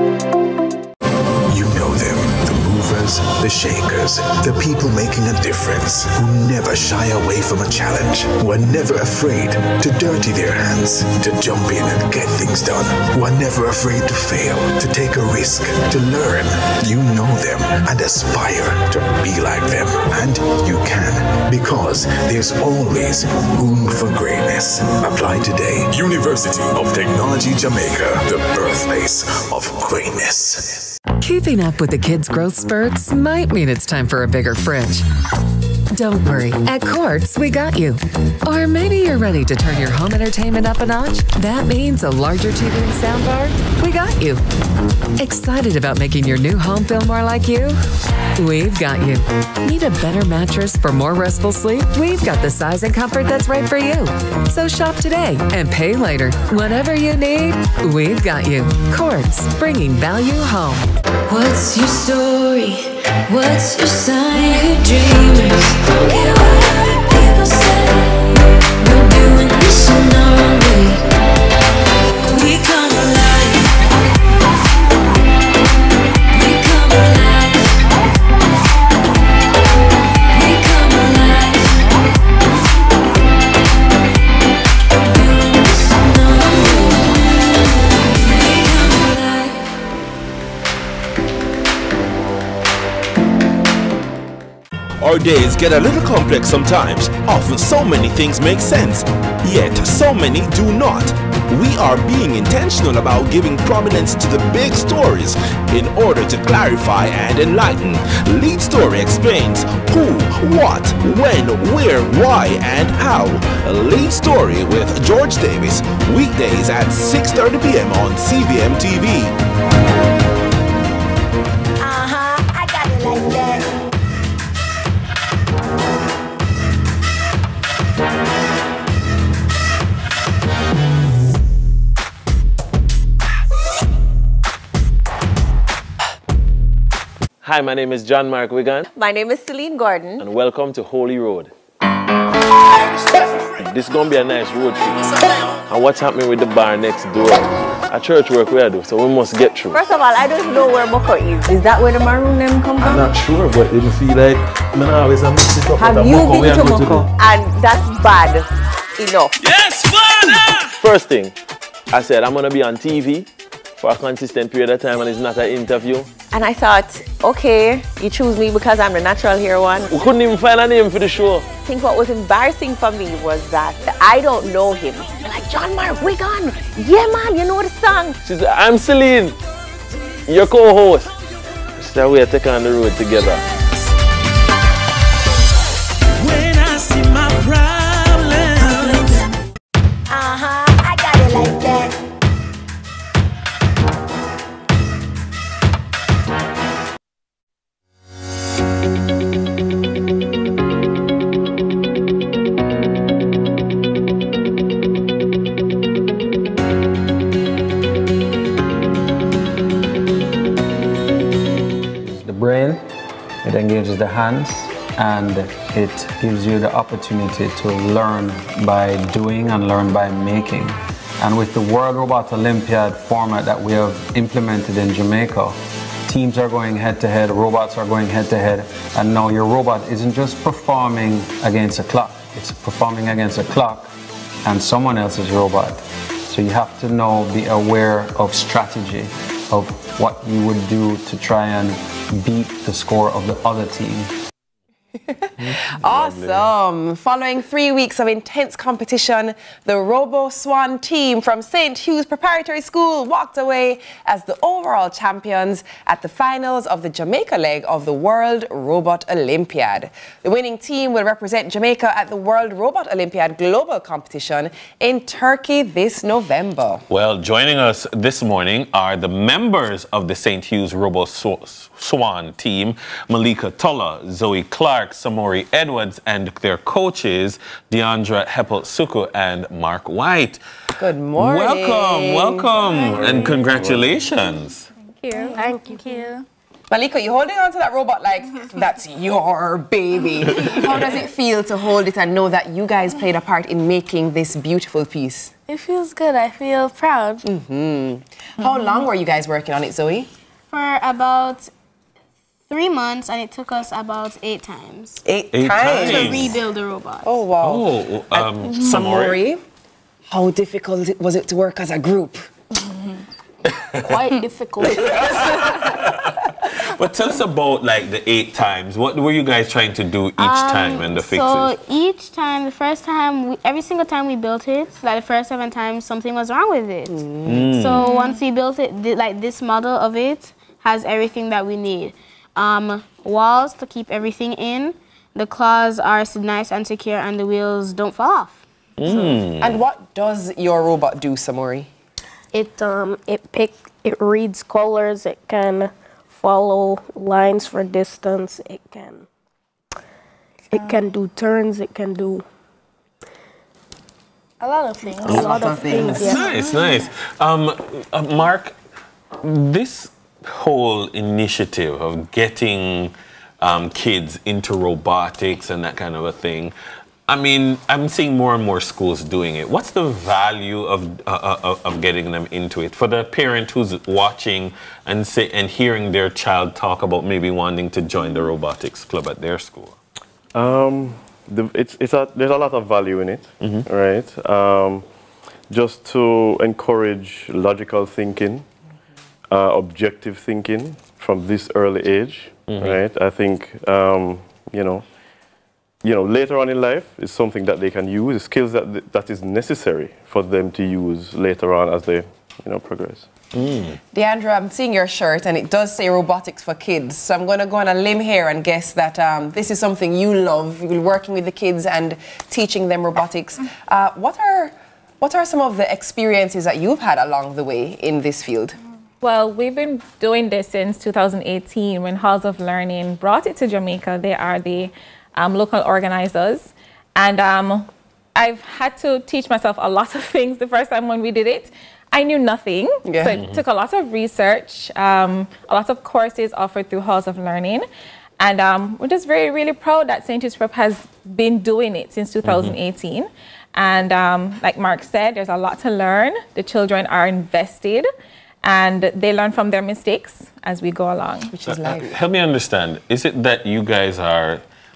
You know them, the movers, the shakers, the people making a difference, who never shy away from a challenge, who are never afraid to dirty their hands, to jump in and get things done, who are never afraid to fail, to take a risk, to learn. You know them and aspire to be like them. And you can, because there's always room for greatness. Apply today. University of Technology Jamaica, the birthplace of greatness. Keeping up with the kids' growth spurts might mean it's time for a bigger fridge. Don't worry, at Quartz, we got you. Or maybe you're ready to turn your home entertainment up a notch? That means a larger T V and soundbar? We got you. Excited about making your new home feel more like you? We've got you. Need a better mattress for more restful sleep? We've got the size and comfort that's right for you. So shop today and pay later. Whatever you need, we've got you. Quartz, bringing value home. What's your story? What's your sign? Dreamers, don't care what other people say. We're doing this in our own way. We come alive. We come alive. We come alive. We're doing this in our own way. We come alive. Our days get a little complex sometimes. Often so many things make sense, yet so many do not. We are being intentional about giving prominence to the big stories in order to clarify and enlighten. Lead Story explains who, what, when, where, why, and how. Lead Story with George Davis, weekdays at six thirty p m on C V M T V. Hi, my name is John Mark Wigan. My name is Celine Gordon. And welcome to Holy Road. This is going to be a nice road trip. And what's happening with the bar next door? A church work we do, so we must get through. First of all, I don't know where Boko is. Is that where the maroon name come from? I'm not sure, but it feel like I'm always a mix it up. Have you been to Moko? And that's bad enough. Yes, father! First thing, I said I'm going to be on T V for a consistent period of time and it's not an interview. And I thought, okay, you choose me because I'm the natural hair one. We couldn't even find a name for the show. I think what was embarrassing for me was that I don't know him. They're like, John Mark Wigan. Yeah, man, you know the song. She said, I'm Celine, your co-host. She said, we'll take on the road together. When I see my problems, uh-huh, I got it like that. Brain, it engages the hands, and it gives you the opportunity to learn by doing and learn by making. And with the World Robot Olympiad format that we have implemented in Jamaica, teams are going head to head, robots are going head to head, and now your robot isn't just performing against a clock, it's performing against a clock and someone else's robot. So you have to know, be aware of strategy, of what you would do to try and beat the score of the other team. Awesome. Following three weeks of intense competition, the Robo Swan team from Saint Hugh's Preparatory School walked away as the overall champions at the finals of the Jamaica leg of the World Robot Olympiad. The winning team will represent Jamaica at the World Robot Olympiad Global Competition in Turkey this November. Well, joining us this morning are the members of the Saint Hugh's Robo Swan team, Malika Tolla, Zoe Clark, Samori Edwards, and their coaches, Deandra Heppel-Suku and Mark White. Good morning. Welcome, welcome, and congratulations. Thank you. Thank you. Malika, you're holding on to that robot like that's your baby. How does it feel to hold it and know that you guys played a part in making this beautiful piece? It feels good. I feel proud. Mm-hmm. How long were you guys working on it, Zoe? For about three months, and it took us about eight times. Eight, eight times? To rebuild the robot. Oh, wow. Oh, um, Samori, how difficult was it to work as a group? Quite difficult. But tell us about like the eight times. What were you guys trying to do each Um, time and the fixes? So each time, the first time, we, every single time we built it, like the first seven times, something was wrong with it. Mm. So once we built it, th like this model of it has everything that we need. Um, walls to keep everything in. The claws are nice and secure, and the wheels don't fall off. Mm. And what does your robot do, Samori? It um it pick it reads colors. It can follow lines for distance. It can it can do turns. It can do a lot of things. A lot of things. yeah. Nice, nice. Um, uh, Mark, this whole initiative of getting um, kids into robotics and that kind of a thing, I mean, I'm seeing more and more schools doing it. What's the value of uh, uh, of getting them into it for the parent who's watching and say and hearing their child talk about maybe wanting to join the robotics club at their school? Um, the, it's it's a, there's a lot of value in it, Mm-hmm. right? Um, just to encourage logical thinking, uh, objective thinking from this early age, Mhm. right? I think um, you know. You know, later on in life is something that they can use, skills that that is necessary for them to use later on as they, you know, progress. Mm. Deandra, I'm seeing your shirt and it does say robotics for kids. So I'm going to go on a limb here and guess that um, this is something you love, you're working with the kids and teaching them robotics. Uh, what are what are some of the experiences that you've had along the way in this field? Well, we've been doing this since two thousand eighteen when Halls of Learning brought it to Jamaica. They are the Um, local organizers, and um, I've had to teach myself a lot of things the first time when we did it. I knew nothing, Yeah. so it took a lot of research, um, a lot of courses offered through Halls of Learning, and um, we're just very, really proud that Saint Hugh's Prep has been doing it since two thousand eighteen. Mm-hmm. And um, like Mark said, there's a lot to learn. The children are invested, and they learn from their mistakes as we go along. Which is life. Uh, help me understand. Is it that you guys are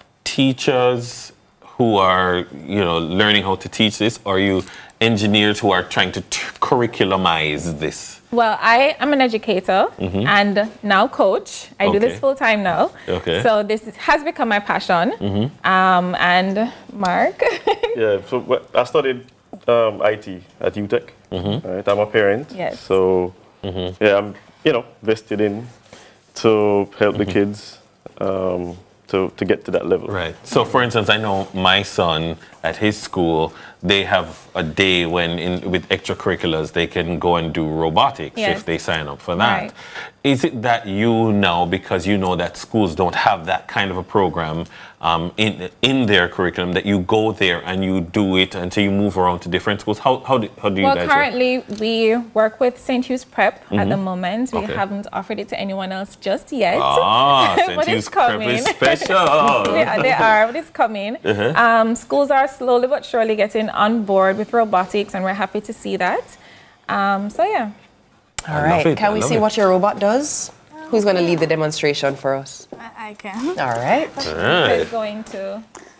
teachers who are, you know, learning how to teach this, or are you engineers who are trying to t curriculamize this? Well, I am an educator Mhm. and now coach. I do this Okay. full time now. Okay. So this has become my passion. Mhm. Um, and Mark? Yeah, so well, I studied um, I T at U Tech. Mhm. Right, I'm a parent. Yes. So yeah, I'm you know vested in to help the kids um, to to get to that level. Right. So, for instance, I know my son at his school, they have a day when, in, with extracurriculars, they can go and do robotics Yes. if they sign up for that. Right. Is it that you now, because you know that schools don't have that kind of a program um, in in their curriculum, that you go there and you do it until you move around to different schools? How, how, do, how do you Well, guys currently we work with Saint Hugh's Prep at the Mhm. moment. We Okay. haven't offered it to anyone else just yet. Ah, Saint But Hugh's it's Prep coming. is special. they, are, they are, but it's coming. Uh-huh. Um, schools are slowly but surely getting on board with robotics, and we're happy to see that. Um, so yeah. All right. Can we see what your robot does? Who's going to lead the demonstration for us? I, I can. All right. They're going to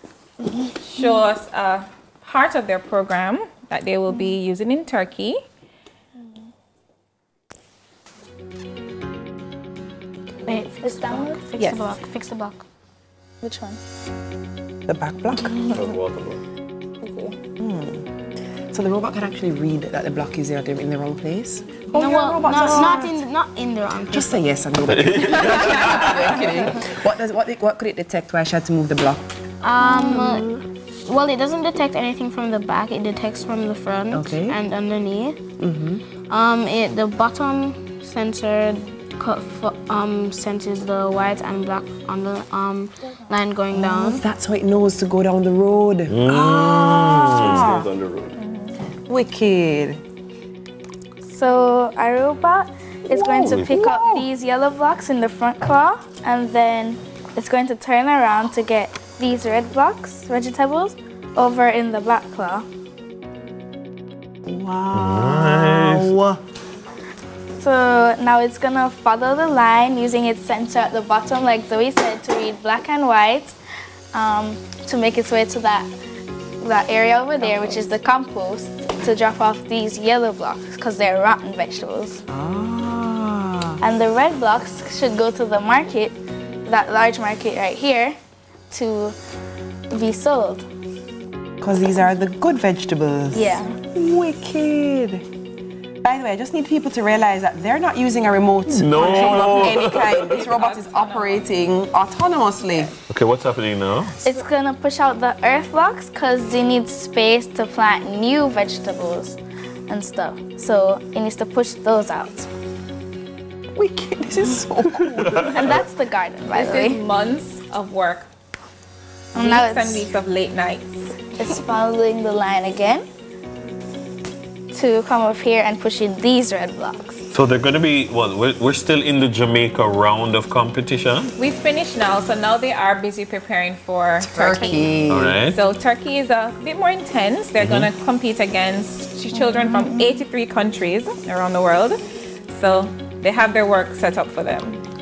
show us a part of their program that they will be using in Turkey. Wait, it's downward? Fix Yes. the block. Fix the block. Which one? The back block? Hmm. So the robot can actually read that the block is there in the wrong place? Oh, no, your well, robots no, are not smart. in not in the wrong. Just say yes and go back. I'm kidding. What does what what could it detect why she had to move the block? Um, well, it doesn't detect anything from the back. It detects from the front Okay. and underneath. Mm-hmm. Um, it the bottom sensor co- fo- um senses the white and black on the um line going Oh, down. that's how it knows to go down the road. Mm. Ah. So it stays on the road. Wicked. So our robot is going to Whoa. pick up Whoa. these yellow blocks in the front claw, and then it's going to turn around to get these red blocks, vegetables, over in the black claw. Wow. So now it's gonna follow the line using its sensor at the bottom, like Zoe said, to read black and white, um, to make its way to that that area over there, which is the compost, to drop off these yellow blocks because they're rotten vegetables. Ah. And the red blocks should go to the market, that large market right here, to be sold. Because these are the good vegetables. Yeah. Wicked. By the way, I just need people to realize that they're not using a remote No. control of any kind. This robot is operating autonomously. Okay, what's happening now? It's gonna push out the earth blocks because they need space to plant new vegetables and stuff. So it needs to push those out. Wicked, this is so cool. And that's the garden, by This the way. is months of work. And now Weeks and it's- weeks of late nights. It's following the line again to come up here and push in these red blocks. So they're going to be, well, we're, we're still in the Jamaica round of competition. We finished now, so now they are busy preparing for Turkey. All right. So Turkey is a bit more intense. They're Mhm. going to compete against ch- children from eighty-three countries around the world. So they have their work set up for them.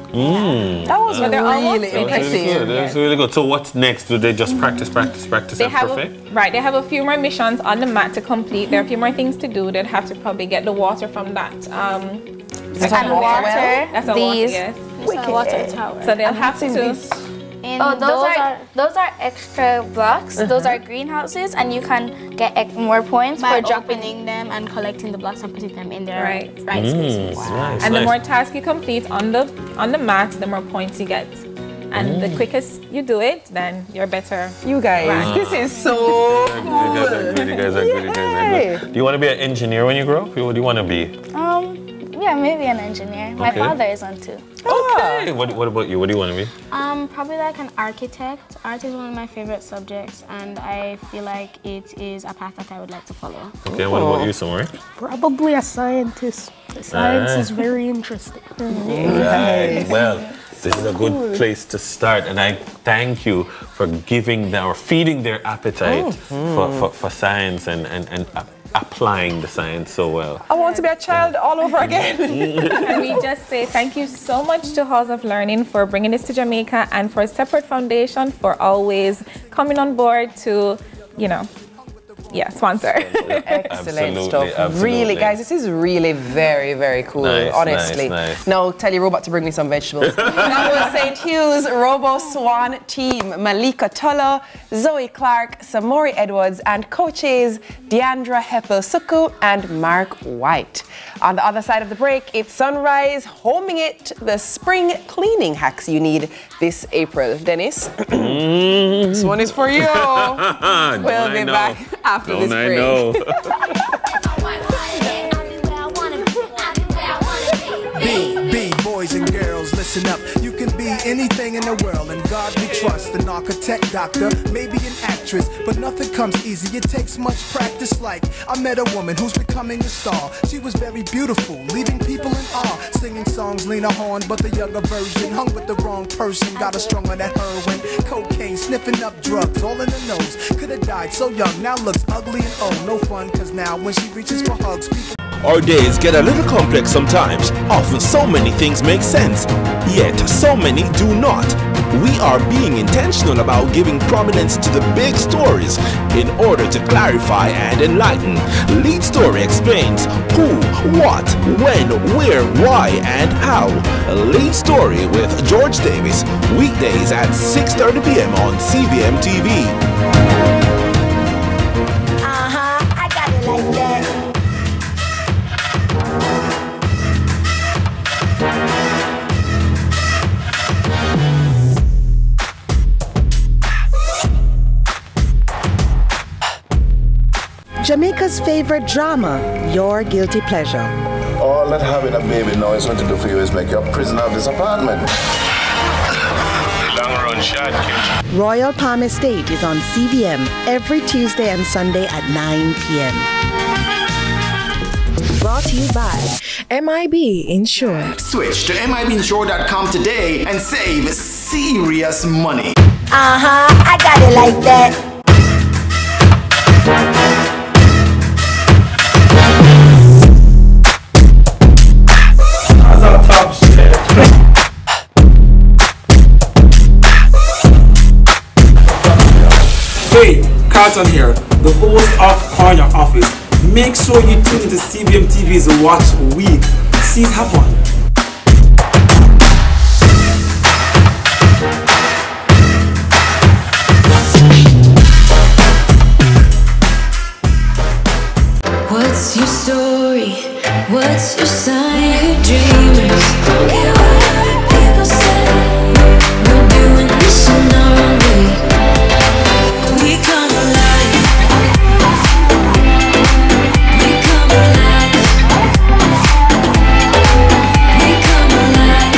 Mm. That was But they're almost That's finished. really good. That's really good. So what's next? Do they just practice, practice, practice, They and have perfect? a, right. They have a few more missions on the mat to complete. There are a few more things to do. They'd have to probably get the water from that. Um, that a water water well? That's a These- water. Yes. It's a water tower. So they'll I'm have to. using this. Oh, those, are, those are extra blocks. Those are greenhouses, and you can get ec- more points By for dropping opening them and collecting the blocks and putting them in their Right. right spaces. Nice, And the nice. more tasks you complete on the on the mat, the more points you get. And the Mm. quickest you do it, then you're better. You guys, ranked. this is so You guys are good. You guys are good. You guys are good. Do you want to be an engineer when you grow up? What do you want to be? Um, yeah, maybe an engineer. My Okay. father is one too. Okay. What, what about you? What do you want to be? Um, probably like an architect. Art is one of my favorite subjects, and I feel like it is a path that I would like to follow. Okay. What about you, Samori? Probably a scientist. Science Ah. is very interesting. Right. Well, this is a good place to start, and I thank you for giving them or feeding their appetite Mhm. for, for, for science and, and, and uh, applying the science so well. I want to be a child all over again. And we just say thank you so much to Halls of Learning for bringing this to Jamaica, and for Separate Foundation for always coming on board to, you know, yeah, sponsor. Excellent Absolutely, stuff. absolutely. Really, guys, this is really very, very cool, Nice, honestly. nice, nice. Now, tell your robot to bring me some vegetables. That was Saint Hugh's Robo Swan team. Malika Tullo, Zoe Clark, Samori Edwards, and coaches Deandra Heppel-Suku and Mark White. On the other side of the break, it's Sunrise Homing It, the spring cleaning hacks you need this April. Dennis, this one is for you. We'll be back after Don't this I break. know? B, B, boys and girls, listen up. You can be anything in the world, and God we trust. An architect, doctor, maybe an actress, but nothing comes easy. It takes much practice. Like I met a woman who's becoming a star. She was very beautiful, leaving people in awe. Singing songs, Lena Horne, but the younger version. Hung with the wrong person, got her strung on that heroin, cocaine, sniffing up drugs, all in the nose. Could have died so young, now looks ugly and old. No fun, cause now when she reaches for hugs, people. Our days get a little complex sometimes. Often so many things make sense, yet so many do not. We are being intentional about giving prominence to the big stories in order to clarify and enlighten. Lead Story explains who, what, when, where, why, and how. Lead Story with George Davis, weekdays at six thirty p m on C V M T V. Jamaica's favorite drama, your guilty pleasure. All that having a baby now is going to do for you is make you a prisoner of this apartment. Long run shot, kid. Royal Palm Estate is on C V M every Tuesday and Sunday at nine p m Brought to you by M I B Insure. Switch to M I B insure dot com today and save serious money. Uh-huh, I got it like that. Hey, Carlton here, the host of Corner Office. Make sure you tune into C V M T V's Watch Week. See it happen. What's your story? What's your sign? We're dreamers. Don't care what other people say. We're doing this in our own way. We come alive. We come alive. We come alive.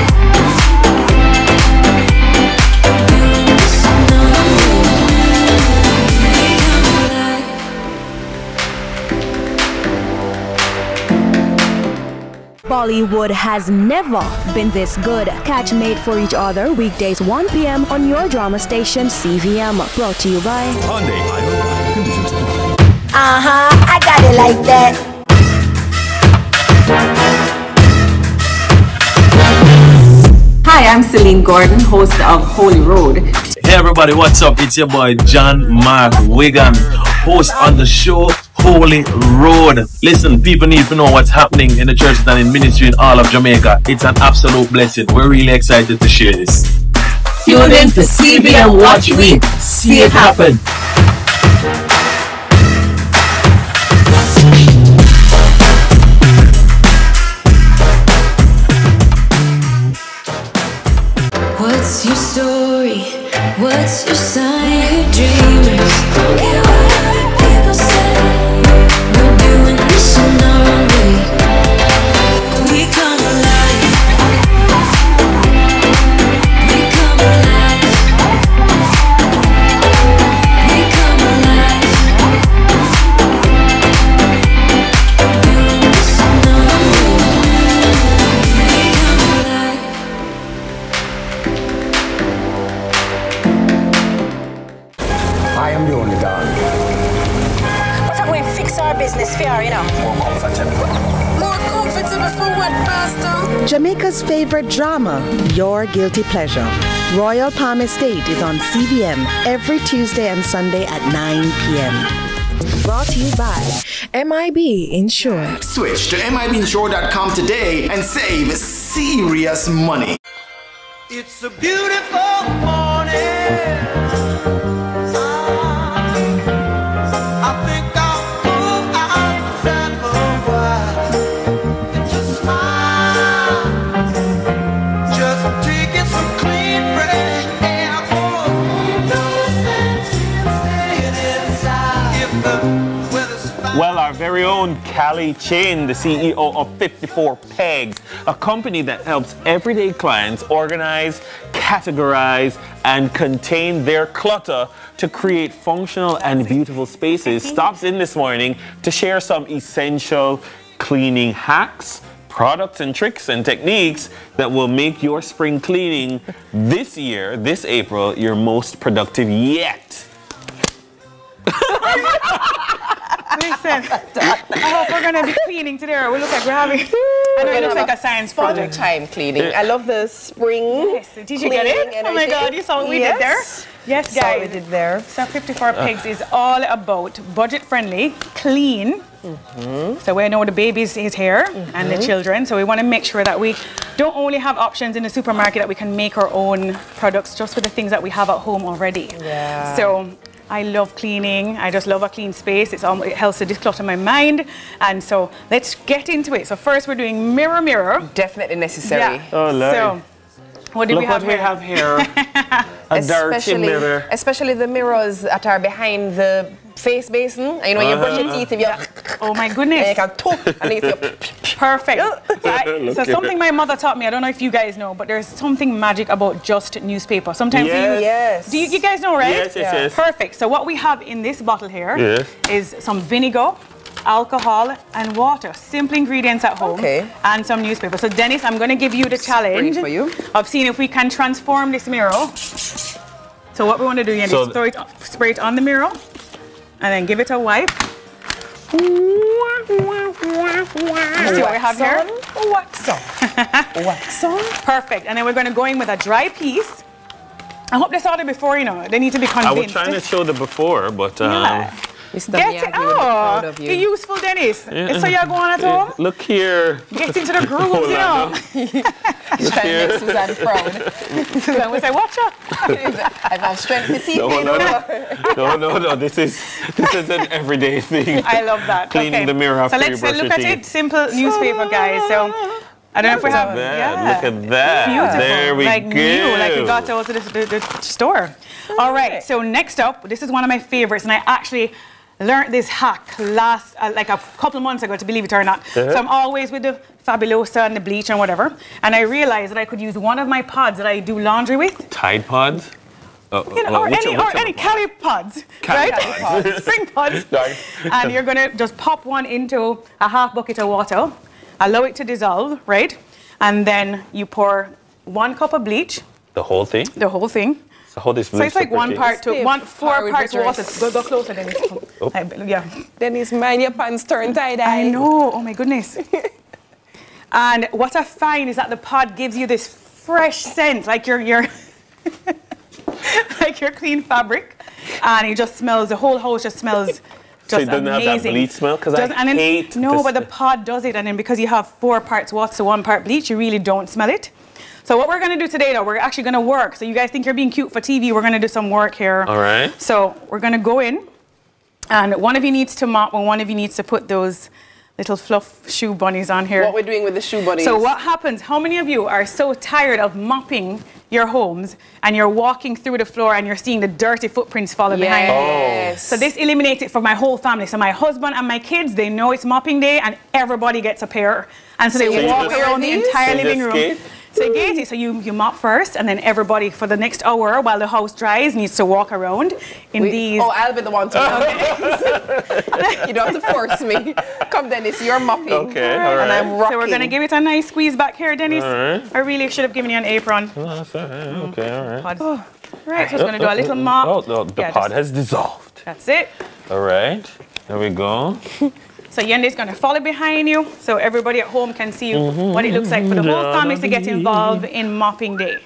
We're doing this in our own way. We come alive. Bollywood has never been this good. Catch Made for Each Other weekdays one p m on your drama station C V M. Brought to you by Hyundai. Conditions apply. Uh-huh, I got it like that. Hi, I'm Celine Gordon, host of Holy Road. Hey everybody, what's up? It's your boy John Mark Wigan, host on the show Holy Road. Listen, people need to know what's happening in the churches and in ministry in all of Jamaica. It's an absolute blessing. We're really excited to share this. Tune in to C V M Watch Week. See it happen. What's your story? What's your sign? We're dreamers. Don't care what other people say. We're doing this in our own way. We come alive. We come alive. We come alive. We're doing this in our own way. We come alive. I am the only dog. But I'm going to fix our business fair, you know. More comfortable. More comfortable for what, Pastor? Jamaica's favorite drama, Your Guilty Pleasure. Royal Palm Estate is on C V M every Tuesday and Sunday at nine p m Brought to you by M I B Insure. Switch to M I B insure dot com today and save serious money. It's a beautiful morning. I think I'll go outside for a while and just smile. Just taking some clean, fresh air. Oh, no sense in staying inside if the weather's fine. Well, our very own Callie Chain, the C E O of fifty-four Pegs, a company that helps everyday clients organize, categorize, and contain their clutter to create functional and beautiful spaces, stops in this morning to share some essential cleaning hacks, products and tricks and techniques that will make your spring cleaning this year, this April, your most productive yet. Listen, I hope we're gonna be cleaning today, or we look like we're having. I know it looks like a science fun project. time cleaning. I love the spring. Yes, did you get it? Oh my God, you saw what we yes. did there? Yes, guys. Saw what we did there. So fifty-four Pigs is all about budget friendly, clean. Mm-hmm. So we know the babies is here mm-hmm. and the children. So we want to make sure that we don't only have options in the supermarket, that we can make our own products just with the things that we have at home already. Yeah. So I love cleaning. I just love a clean space. It's all, it helps to declutter my mind. And so let's get into it. So first we're doing mirror, mirror. Definitely necessary. Yeah. Oh, Lord. So what do Look we have what here? we have here. A dirty mirror. Especially the mirrors that are behind the face basin. And you know, when uh-huh. you brush your teeth, if you oh my goodness. And you can talk and you perfect. So, I, so something my mother taught me, I don't know if you guys know, but there's something magic about just newspaper. Sometimes yes. you use, yes. do you, you guys know, right? Yes, yes, yeah. yes. Perfect. So what we have in this bottle here yes. is some vinegar, alcohol, and water. Simple ingredients at home. Okay. And some newspaper. So Dennis, I'm going to give you the challenge for you. of seeing if we can transform this mirror. So what we want to do is so throw it, spray it on the mirror, and then give it a wipe. You see what we have here? Wax on. Wax on. Perfect. And then we're going to go in with a dry piece. I hope they saw it before, you know. They need to be convinced. I was trying to show the before, but... Um, yeah. Mister Get Miyagi, it. Oh, of you. you're useful, Dennis. Yeah. So you're going at home? Look here. Get into the grooves, you know. He's trying to make Suzanne proud. Suzanne will say, watch out. I have strength to teeth. No, no, no, no, no, no. This is this is an everyday thing. I love that. Cleaning okay. the mirror after so you let's brush uh, look your at teeth. it. Simple newspaper, guys. So I don't know if we have. That. Yeah. Look at that. Beautiful. There we like go. New, like we got out to the, the, the store. All right. So next up, this is one of my favorites, and I actually learned this hack last, uh, like a couple of months ago, to believe it or not. Uh-huh. So I'm always with the Fabulosa and the bleach and whatever, and I realized that I could use one of my pods that I do laundry with. Tide pods? Oh, You know, well, or which- any, which or any Cali pods, Cali right? pods. Spring pods. And you're gonna just pop one into a half bucket of water, allow it to dissolve, right? And then you pour one cup of bleach, The whole thing? the whole thing. So how this So it's like one part to one, four Far with parts the water. dress. Go, go closer, Dennis. Oh. I- yeah. Dennis, mind your pants turn tie-dye. I know. Oh my goodness. And what I find is that the pod gives you this fresh scent, like your your like your clean fabric, and it just smells. The whole house just smells. Just So it doesn't amazing. have that bleach smell? Because I Doesn't- and then- hate No, this- but the pod does it, and then because you have four parts water to one part bleach, you really don't smell it. So what we're gonna do today, though, we're actually gonna work. So you guys think you're being cute for T V? We're gonna do some work here. All right. So we're gonna go in, and one of you needs to mop, and one of you needs to put those little fluff shoe bunnies on here. What we're doing with the shoe bunnies. So what happens, how many of you are so tired of mopping your homes and you're walking through the floor and you're seeing the dirty footprints following behind you? Yes. So this eliminates it for my whole family. So my husband and my kids, they know it's mopping day and everybody gets a pair. And so, So they you walk just- around the these? entire So you living just room. skate? So you get it. So you, you mop first, and then everybody for the next hour while the house dries needs to walk around in We- these. Oh, I'll be the one to. You don't have to force me. Come, Dennis, you're mopping. Okay, all right. And I'm rocking. So we're gonna give it a nice squeeze back here, Dennis. All right. I really should have given you an apron. No, that's all right. Okay, all right. Pod. Right, so it's gonna do a little mop. Oh, the, the Yeah, pod just- has dissolved. That's it. All right. There we go. So Yende's gonna follow behind you, so everybody at home can see Mm-hmm. what it looks like for the whole family to get involved in mopping day.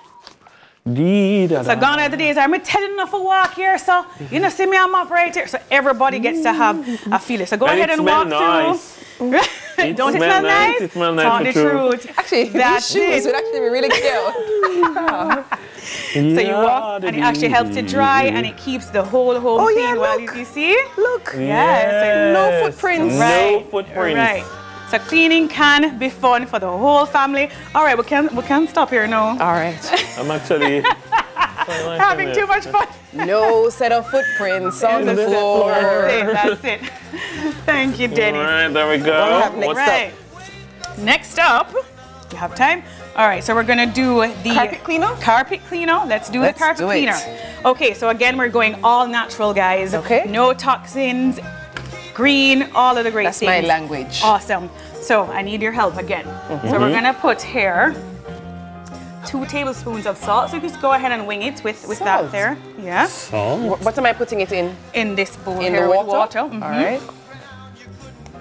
So gone are the days, I'm telling enough for walk here, so you know, see me I'm up right here. So everybody gets to have a feeling. So go And ahead it and smell walk nice. through. It Don't it smell smell nice. nice? It smell nice Tell for the true. truth. Actually, That's these shoes it. would actually be really cute. So you walk, and it actually helps to dry, and it keeps the whole home Oh, clean. yeah, Well, look. you see? Look. Yes. No footprints. No Right. footprints. Right. So cleaning can be fun for the whole family. All right, we can we can stop here now. All right. I'm actually Having too much fun. No set of footprints on the That's floor. it. That's it. Thank you, All Dennis. right, there we What go. happened What's Right. Next up, you have time? All right, so we're gonna do the Carpet cleaner? Carpet cleaner. Let's do Let's the carpet do it. cleaner. Okay, so again, we're going all natural, guys. Okay. No toxins, green, all of the great That's things. my language. Awesome. So I need your help again. So we're gonna put here two tablespoons of salt. So you just go ahead and wing it with, with that Salt? there. Yeah. Salt. Wh- What am I putting it in? In this bowl In here the with water? water. Mhm. All right.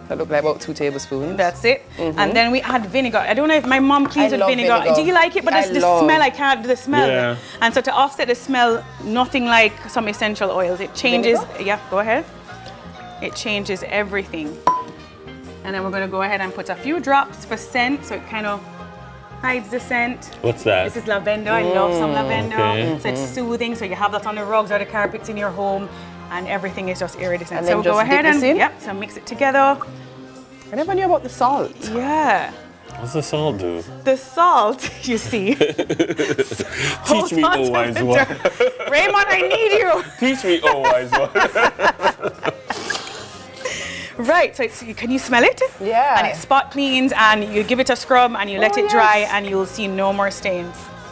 That look like about two tablespoons. That's it. Mm-hmm. And then we add vinegar. I don't know if my mom cleans I with love vinegar. vinegar. Do you like it? But I it's the love- smell, I can't do the smell. Yeah. And so to offset the smell, nothing like some essential oils. It changes, Vinegar? yeah, go ahead. It changes everything. And then we're gonna go ahead and put a few drops for scent, so it kind of hides the scent. What's that? This is lavender. I love some lavender. okay. So it's soothing. So you have that on the rugs or the carpets in your home, and everything is just iridescent. And so then we'll go just ahead dip and this in? yep. So mix it together. I never knew about the salt. Yeah. What's the salt do? The salt, you see. Teach me, oh wise one. Raymond, I need you. Teach me, oh wise one. Right, so it's, can you smell it? Yeah. And it spot cleans, and you give it a scrub, and you let Oh, it dry, yes. and you'll see no more stains.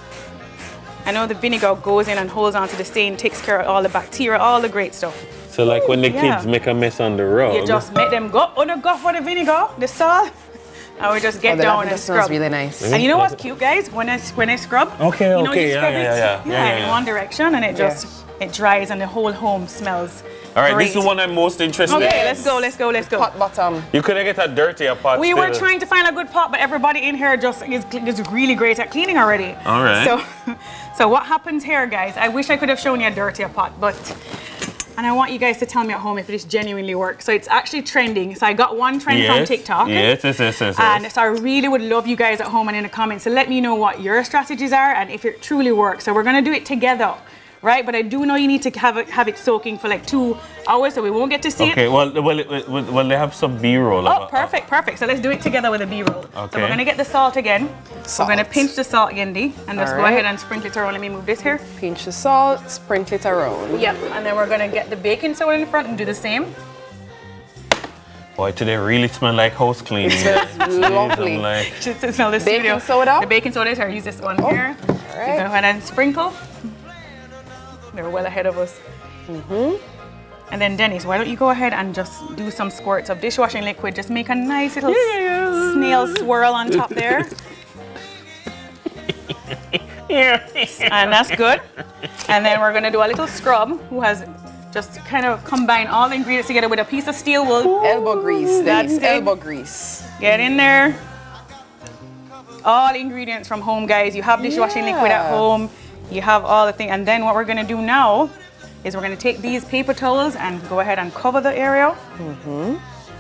I know the vinegar goes in and holds onto the stain, takes care of all the bacteria, all the great stuff. So like when the Yeah. kids make a mess on the rug. You just make them go, oh no, go for the vinegar, the salt, and we just get Oh, the down lavender and smells scrub. really nice. And you know what's cute, guys? When I when I scrub, Okay, you know, okay, you yeah, scrub yeah, it, yeah, yeah, yeah, in yeah. one direction, and it just it dries, and the whole home smells. All right, great. this is the one I'm most interested in. Okay, let's go, let's go, let's go. Hot bottom. You couldn't get a dirtier pot We still. were trying to find a good pot, but everybody in here just is, is really great at cleaning already. All right. So, so what happens here, guys? I wish I could have shown you a dirtier pot, but, and I want you guys to tell me at home if this genuinely works. So it's actually trending. So I got one trend yes. from TikTok. Yes, yes, yes, yes, And yes. so I really would love you guys at home and in the comments to let me know what your strategies are and if it truly works. So we're gonna do it together, right? But I do know you need to have it, have it soaking for like two hours, so we won't get to see Okay, it. well, well, well, well, they have some B-roll. Oh, perfect, perfect. So let's do it together with a B-roll. So Okay. we're gonna get the salt again. Salt. We're gonna pinch the salt, Yendi, and just All go right. ahead and sprinkle it around. Let me move this here. Pinch the salt, sprinkle it around. Yep, and then we're gonna get the baking soda in the front and do the same. Boy, today really smell like house cleaning. It smells Jeez, lovely. I'm like, Just to smell the Baking studio. soda? The baking soda is here. Use this one here. All You right. go ahead and sprinkle. They're well ahead of us. Mm-hmm. And then Dennis, why don't you go ahead and just do some squirts of dishwashing liquid. Just make a nice little s- snail swirl on top there. And that's good. And then we're gonna do a little scrub who has just kind of combine all the ingredients together with a piece of steel wool. Elbow grease. That's That's it. elbow grease. Get in there. All ingredients from home, guys. You have dishwashing liquid at Yeah. home. You have all the things. And then what we're gonna do now is we're gonna take these paper towels and go ahead and cover the area. Mm-hmm.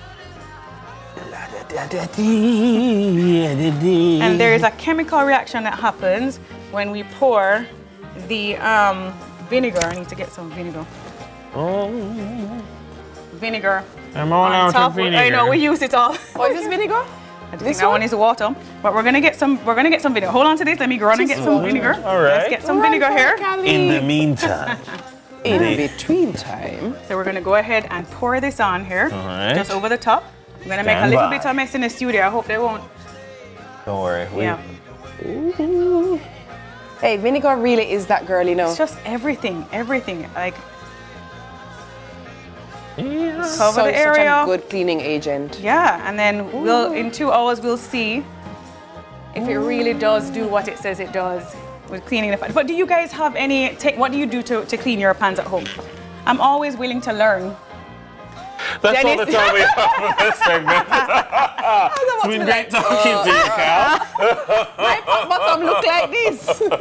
And there is a chemical reaction that happens when we pour the um, vinegar. I need to get some vinegar. oh, Vinegar. I'm all on out top. of vinegar. I know we use it all. Oh, is this vinegar? I think that one is water, but we're gonna get some. We're gonna get some vinegar. Hold on to this. Let me go on and get some vinegar. All right. Let's get some vinegar here. In the meantime. In between time. So we're gonna go ahead and pour this on here, All right. just over the top. I'm gonna make a Stand little by. bit of mess in the studio. I hope they won't. Don't worry. We, Yeah. Ooh. Hey, vinegar really is that girl, you know. It's just everything, everything. Like Yeah. cover so, the area. Such a good cleaning agent. Yeah, and then we'll in two hours we'll see if it really does do what it says it does with cleaning the pans. But do you guys have any? Take, what do you do to, to clean your pans at home? I'm always willing to learn. That's all Dennis- the time we have for this segment. It's been great talking to you, Cal. My pot bottom look like this.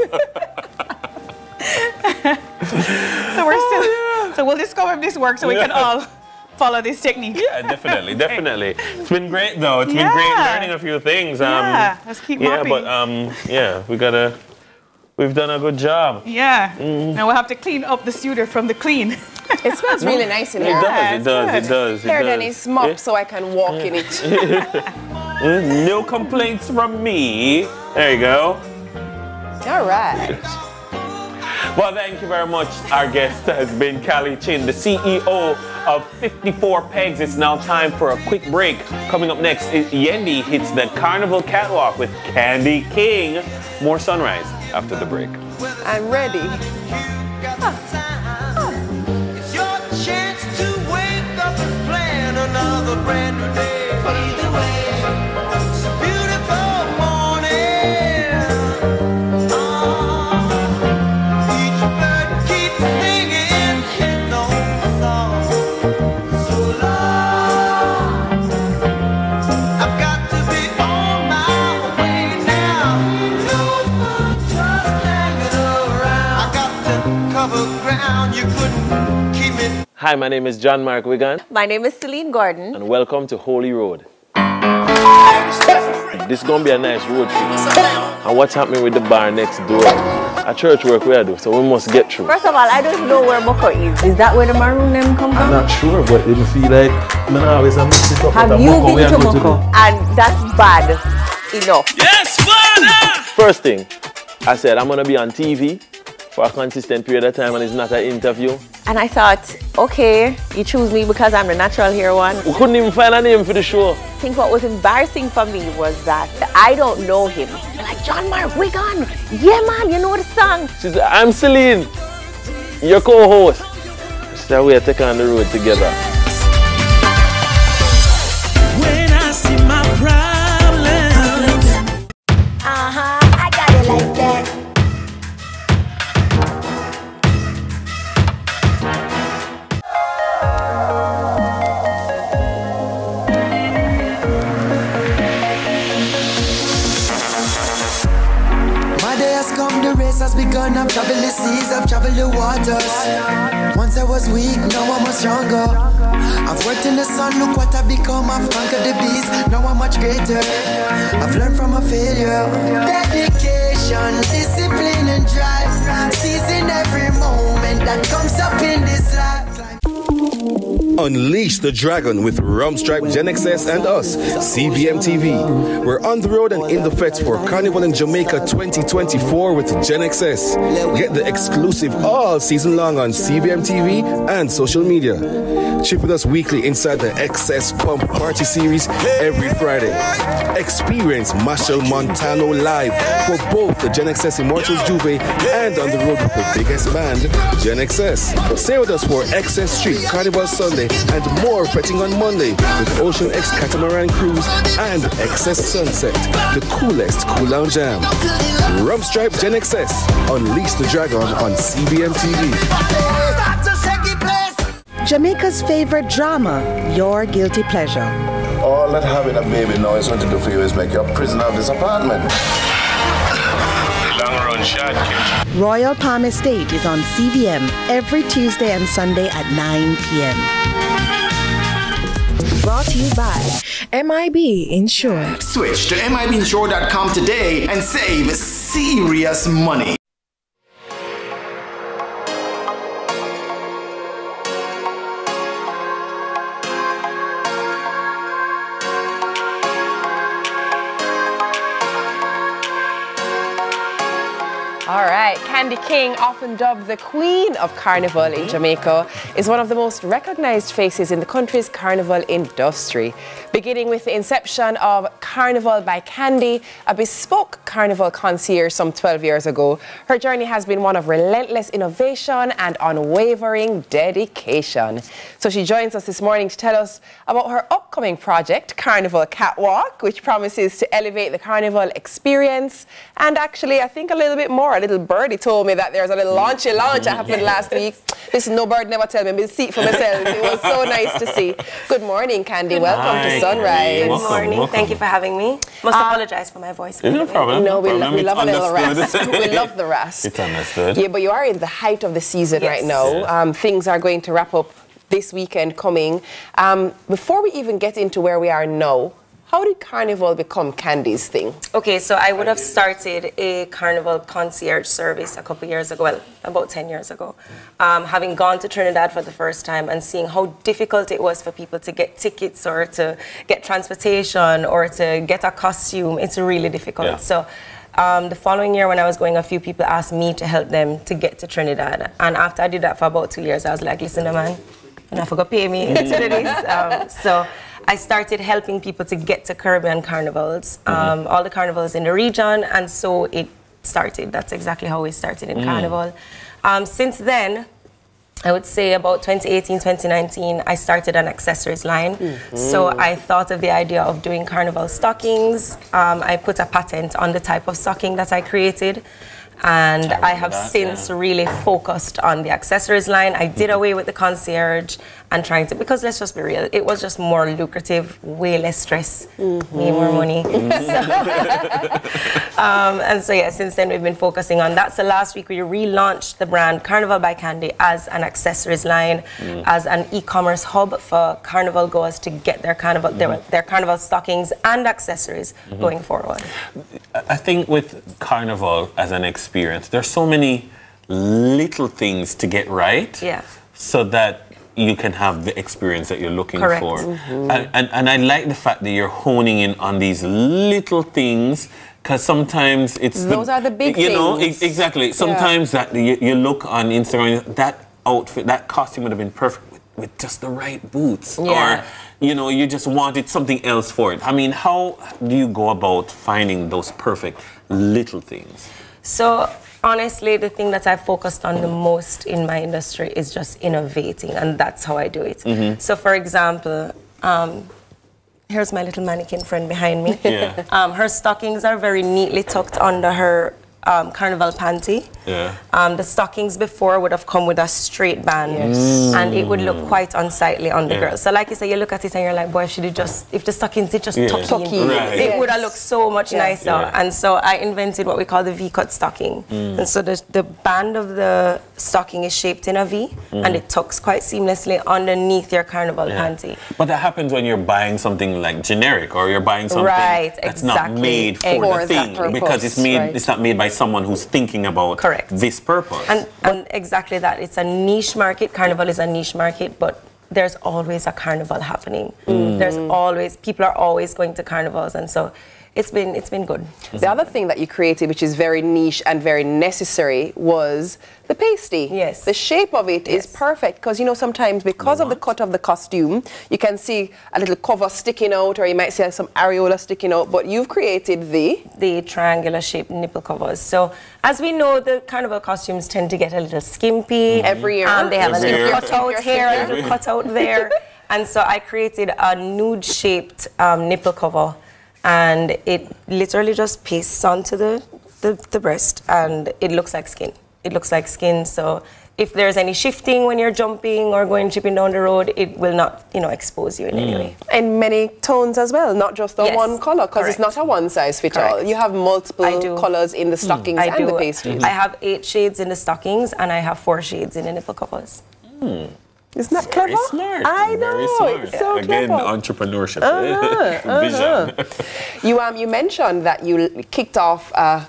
So we're still. So we'll discover if this works, so we can all follow this technique. Yeah, definitely, definitely. It's been great, though. It's been Yeah. great learning a few things. Um, Yeah, let's keep Yeah, mopping. but um, yeah, we gotta. We've done a good job. Yeah. Mm. Now we'll have to clean up the studio from the clean. It smells really nice in It here. does, it does, it does, it Here, does. Dennis, mop Yeah. so I can walk in it. Mm, No complaints from me. There you go. All right. Well, thank you very much. Our guest has been Callie Chin, the C E O of fifty-four Pegs. It's now time for a quick break. Coming up next, Yendi hits the Carnival Catwalk with Candy King. More Sunrise after the break. I'm ready. It's your chance to wake up and plan another brand new day. Either way, it's a beautiful morning. Ah, each bird keeps singing its own song. So long. down, you couldn't keep it. Hi, my name is John Mark Wigan. My name is Celine Gordon. And welcome to Holy Road. This is going to be a nice road trip. And what's happening with the bar next door? A church work we do, so we must get through. First of all, I don't know where Moko is. Is that where the maroon name come from? I'm not sure, but it feel like I'm always a mix it up. Have you been to Moko? And that's bad enough. Yes, father! First thing, I said I'm going to be on T V for a consistent period of time and it's not an interview. And I thought, okay, you choose me because I'm the natural hero one. We couldn't even find a name for the show. I think what was embarrassing for me was that I don't know him. They're like, John Mark Wigan. Yeah, man, you know the song. She said, I'm Celine, your co-host. So we are taking on the road together. When I see my problems, uh-huh, I got it like that. Has begun, I've traveled the seas, I've traveled the waters. Once I was weak, now I'm much stronger. I've worked in the sun, look what I've become. I've conquered the beast, now I'm much greater. I've learned from a failure. Dedication, discipline and drive. Seizing every moment that comes up in this life. Unleash the dragon with Rum Stripe, Gen X S and us, C V M T V. We're on the road and in the fets for Carnival in Jamaica twenty twenty-four with Gen X S. Get the exclusive all season long on C V M T V and social media. Chip with us weekly inside the X S Pump Party Series every Friday. Experience Marshall Montano live for both the Gen X S Immortals Juve and on the road with the biggest band, Gen X S. Stay with us for X S Street Carnival Sunday and more fetting on Monday with Ocean X Catamaran Cruise and X S Sunset, the coolest cool down jam. Rum Stripe Gen X S, Unleash the Dragon on C V M T V. Jamaica's favorite drama, your guilty pleasure. All that having a baby now is going to do for you is make you a prisoner of this apartment. Long run shot, kid. Royal Palm Estate is on C V M every Tuesday and Sunday at nine p m Brought to you by M I B Insure. Switch to M I B insure dot com today and save serious money. All right, Candy King, often dubbed the Queen of Carnival in Jamaica, is one of the most recognized faces in the country's carnival industry. Beginning with the inception of Carnival by Candy, a bespoke carnival concierge some twelve years ago, her journey has been one of relentless innovation and unwavering dedication. So she joins us this morning to tell us about her upcoming project, Carnival Catwalk, which promises to elevate the carnival experience and actually, I think, a little bit more. A little birdie told me that there's a little launchy launch that happened last week. Listen, no bird never tell me, but see it for myself. It was so nice to see. Good morning, Candy. Welcome Hi, to Sunrise. Good Good morning. welcome. Thank you for having me. Must Uh, apologize for my voice. No problem. No, we, no lo problem. we love It's a little understood. rasp. We love the rasp. It's understood. Yeah, but you are in the height of the season Yes. right now. Yes. Um, things are going to wrap up this weekend coming. Um, before we even get into where we are now, how did Carnival become Candy's thing? Okay, so I would have started a carnival concierge service a couple years ago, well, about ten years ago. Um, having gone to Trinidad for the first time and seeing how difficult it was for people to get tickets or to get transportation or to get a costume, it's really difficult. Yeah. So um, the following year when I was going, a few people asked me to help them to get to Trinidad. And after I did that for about two years, I was like, listen, man, and I forgot pay me to do this. Um, so I started helping people to get to Caribbean carnivals, um, mm-hmm. all the carnivals in the region, and so it started. That's exactly how we started in Mm. Carnival. Um, since then, I would say about twenty eighteen, twenty nineteen, I started an accessories line. Mm-hmm. So I thought of the idea of doing carnival stockings. Um, I put a patent on the type of stocking that I created. And I, I have that, since yeah. really focused on the accessories line. I did away with the concierge and trying to, because let's just be real, it was just more lucrative, way less stress, mm-hmm. way more money. So, um, and so yeah, since then we've been focusing on that. So last week we relaunched the brand Carnival by Candy as an accessories line, mm. as an e-commerce hub for Carnival goers to get their Carnival, mm-hmm. their, their Carnival stockings and accessories mm-hmm. going forward. I think with Carnival as an experience, there's so many little things to get right, yeah. so that you can have the experience that you're looking Correct. for. Mm-hmm. and, and, and I like the fact that you're honing in on these little things, because sometimes it's those the, are the big you know things. e exactly. Sometimes yeah. that you, you look on Instagram, that outfit, that costume would have been perfect with, with just the right boots, yeah. or you know, you just wanted something else for it. I mean, how do you go about finding those perfect little things? So honestly, the thing that I focused on the most in my industry is just innovating, and that's how I do it. Mm-hmm. So for example, um, here's my little mannequin friend behind me. Yeah. Um, her stockings are very neatly tucked under her um, Carnival panty. Yeah. Um, the stockings before would have come with a straight band, yes. mm. and it would look quite unsightly on the yeah. girl. So like you say, you look at it and you're like, boy, if she did just, if the stockings did just yeah. tuck in, right. it yes. would have looked so much yeah. nicer. Yeah. And so I invented what we call the V-cut stocking. Mm. And so the, the band of the stocking is shaped in a V, mm. and it tucks quite seamlessly underneath your Carnival yeah. panty. But that happens when you're buying something like generic, or you're buying something right, that's exactly. not made for, for the thing, purpose, because it's made, right. it's not made by someone who's thinking about Correct. this purpose. And, and exactly that. It's a niche market. Carnival is a niche market, but there's always a carnival happening. Mm. There's always, people are always going to carnivals, and so it's been it's been good. The other thing that you created, which is very niche and very necessary, was the pasty. Yes. The shape of it yes. is perfect, because you know sometimes because of the cut of the costume, you can see a little cover sticking out, or you might see some areola sticking out, but you've created the the triangular shaped nipple covers. So as we know, the carnival costumes tend to get a little skimpy. Mm-hmm. Every year. Um, they have Every a little year. cutout here, a little cutout there. And so I created a nude shaped um, nipple cover, and it literally just pastes onto the, the, the breast, and it looks like skin. It looks like skin, so if there's any shifting when you're jumping or going tripping down the road, it will not, you know, expose you in mm. any way. And many tones as well, not just the Yes, one color, because it's not a one size fit all. You have multiple colors in the stockings I and do. the pasties. I have eight shades in the stockings, and I have four shades in the nipple covers. Mm. Isn't that clever? Very smart. I know. Very smart. It's so Again, clever. entrepreneurship. Uh-huh, Vision. uh-huh. you um you mentioned that you kicked off a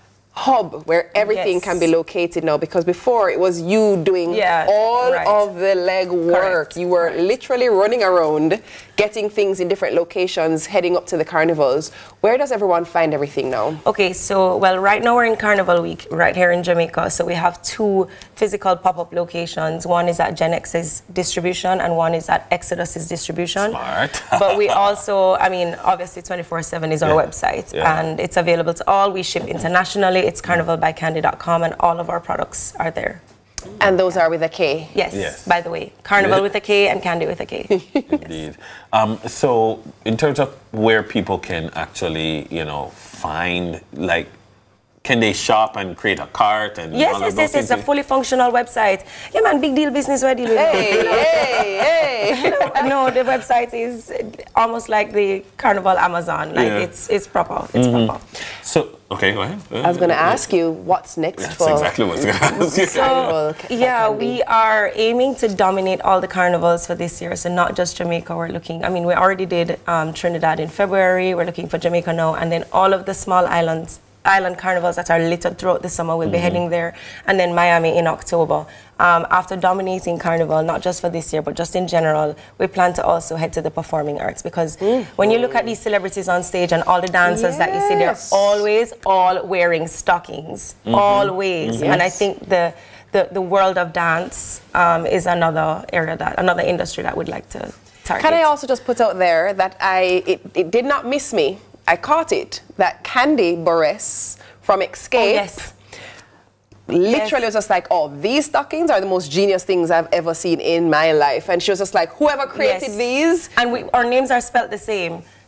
hub where everything Yes. can be located now, because before it was you doing Yeah, all right. of the leg work. Correct. You were Correct. literally running around, getting things in different locations, heading up to the carnivals. Where does everyone find everything now? Okay, so, well, right now we're in Carnival Week, right here in Jamaica. So we have two physical pop-up locations. One is at Gen X's distribution, and one is at Exodus's distribution. Smart. But we also, I mean, obviously twenty-four seven is our Yeah. website, Yeah. and it's available to all. We ship internationally. It's carnival by candy dot com, and all of our products are there. And those are with a K? Yes, Yes. by the way. Carnival Yeah. with a K and Candy with a K. Indeed. Um, so, in terms of where people can actually, you know, find, like, can they shop and create a cart and Yes, all yes, of those yes, it's a things? fully functional website. Yeah, man, big deal business we're dealing with. Hey, hey, hey. No, the website is almost like the Carnival Amazon. Like, Yeah. it's it's proper. It's Mhm. proper. So, okay, go ahead. I was going to ask you, what's next That's for exactly what I was going to ask you. So, yeah, we are aiming to dominate all the carnivals for this year. So not just Jamaica, we're looking, I mean, we already did um, Trinidad in February. We're looking for Jamaica now. And then all of the small islands, island carnivals that are littered throughout the summer, we'll be Mhm. heading there. And then Miami in October. Um, after dominating Carnival, not just for this year, but just in general, we plan to also head to the performing arts, because Mm. when you look at these celebrities on stage and all the dancers that you see, they're Yes. always all wearing stockings, Mhm. always. Mhm. And I Yes. think the, the, the world of dance um, is another area, that another industry that we'd like to target. Can I also just put out there that I it, it did not miss me. I caught it, that Candy Buress from Escape Oh, yes. literally Yes. was just like, oh, these stockings are the most genius things I've ever seen in my life. And she was just like, whoever created Yes. these. And we, our names are spelled the same.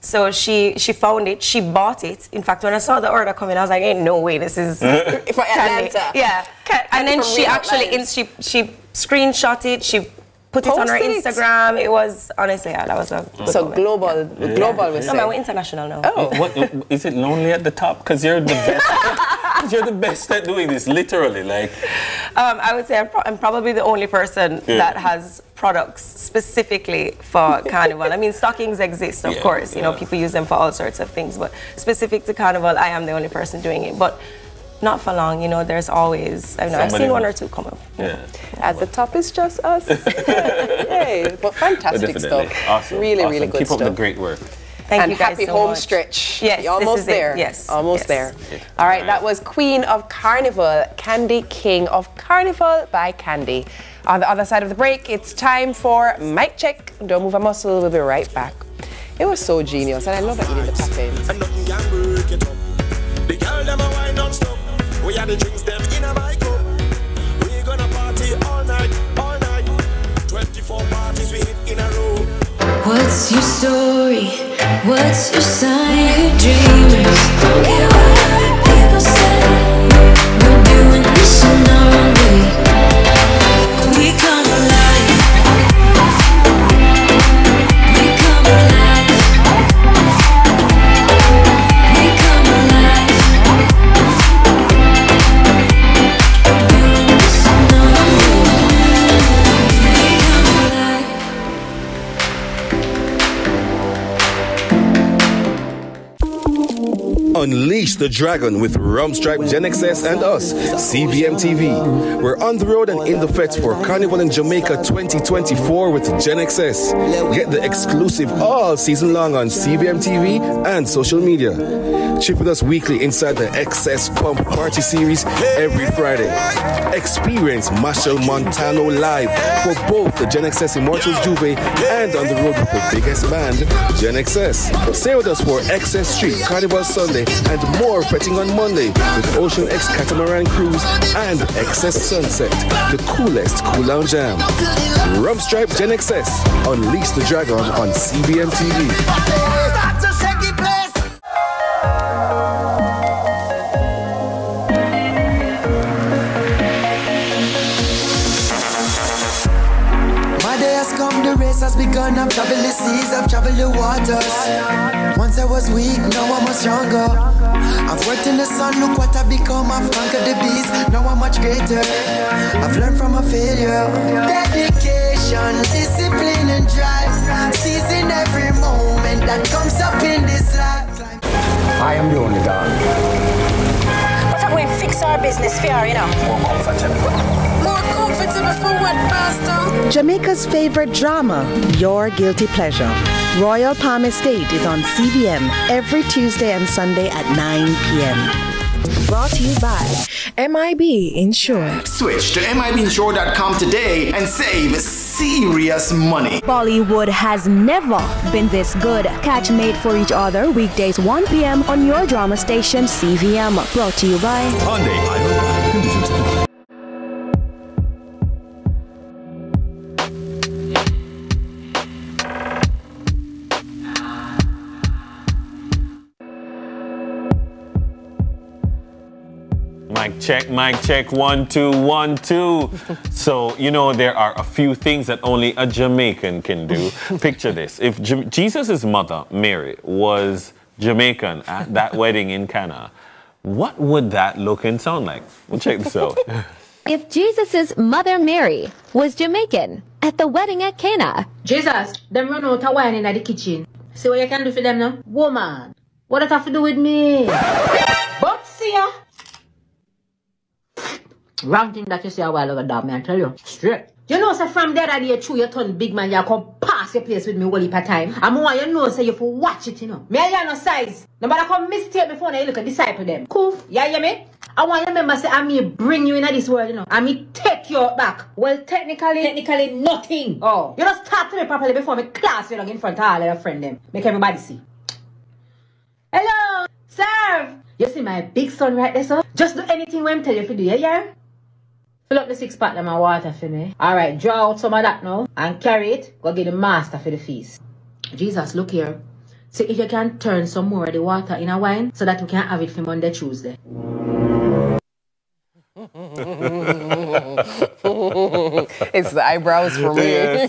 So she she found it, she bought it. In fact, when I saw the order come in, I was like, ain't no way this is For Atlanta. Yeah. And then she actually in, she she screenshot it, she put it on her Posted it. Instagram. It was honestly, yeah, that was a good So moment. global, Yeah. global we No, say. man, we're international now. Oh. What, is it lonely at the top? Because you're the best. You're the best at doing this, literally. Like, Um, I would say I'm, pro I'm probably the only person Yeah. that has products specifically for Carnival. I mean, stockings exist, of Yeah, course. You know, yeah. people use them for all sorts of things, but specific to Carnival, I am the only person doing it. But not for long, you know, there's always, I don't know, I've Somebody seen one who- or two come up. yeah. At the top is just us. Yay. But fantastic Definitely. stuff. Awesome. Really, awesome. really good Keep stuff. up the great work. Thank and you guys happy so home much. stretch. Yes, You're this almost is it. there. Yes, almost yes. there. All right, that was Queen of Carnival, Candy King of Carnival by Candy. On the other side of the break, it's time for mic check. Don't move a muscle. We'll be right back. It was so genius, and I love that you did the patent. The girl them a wine non-stop. We had the drinks them in a my cup. We gonna party all night, all night. twenty-four parties we hit in a row. What's your story? What's your sign? We're dreamers. Don't care what other people say. We're doing this in our own way. We come alive. We come alive. We come alive. We're doing this in our own way. We come alive. Unleash the dragon with Rumstripe, Gen X S and us, C V M T V. We're on the road and in the fets for Carnival in Jamaica twenty twenty-four with Gen X S. Get the exclusive all season long on C V M T V and social media. Chip with us weekly inside the X S Pump Party Series every Friday. Experience Marshall Montano live for both the Gen X S Immortals Juve and on the road with the biggest band, Gen X S. Stay with us for X S Street Carnival Sunday and more fetting on Monday with Ocean X Catamaran Cruise and X S Sunset, the coolest cool down jam. Rumstripe Gen X S, Unleash the Dragon on C V M T V. My day has come, the race has begun. I've traveled the seas, I've traveled the waters. Once I was weak, now I'm much stronger. I've worked in the sun, look what I've become. I've conquered the beast, now I'm much greater. I've learned from a failure. Dedication, discipline and drive. Seizing every moment that comes up in this life. I am the only God. But I'm going to fix our business fair, you know. More comfortable. More comfortable for what, Pastor? Jamaica's favorite drama, Your Guilty Pleasure. Royal Palm Estate is on C V M every Tuesday and Sunday at nine p m Brought to you by M I B Insured. Switch to M I B insure dot com today and save serious money. Bollywood has never been this good. Catch Made for Each Other weekdays one p m on your drama station C V M. Brought to you by Hyundai, I conditions apply. Mic check, mic check, one, two, one, two. So, you know, there are a few things that only a Jamaican can do. Picture this. If J- Jesus' mother, Mary, was Jamaican at that wedding in Cana, what would that look and sound like? Well, check this out. If Jesus' mother Mary was Jamaican at the wedding at Cana. Jesus, them run out of wine in the kitchen. See what you can do for them now? Woman, what does that have to do with me? But see ya. Wrong thing that you say a while ago, dog, man, I tell you. Straight. You know, so from the other day, through you turn big man, you come pass your place with me all heap of time. And more you know, say you for watch it, you know. Me and you no size. Nobody come mistake before now you look at disciple them. Cool. Yeah, you me? I want you remember say I me bring you into this world, you know. I me take you back. Well, technically, technically nothing. Oh. You just talk to me properly before me class you in front of all of your friends them. Make everybody see. Hello, serve. You see my big son right there, so? Just do anything when I tell you to do, yeah, yeah? Fill up the six pack of my water for me. Alright, draw out some of that now and carry it. Go get the master for the feast. Jesus, look here. See if you can turn some more of the water in a wine so that we can have it for Monday, Tuesday. It's the eyebrows for me. Yes.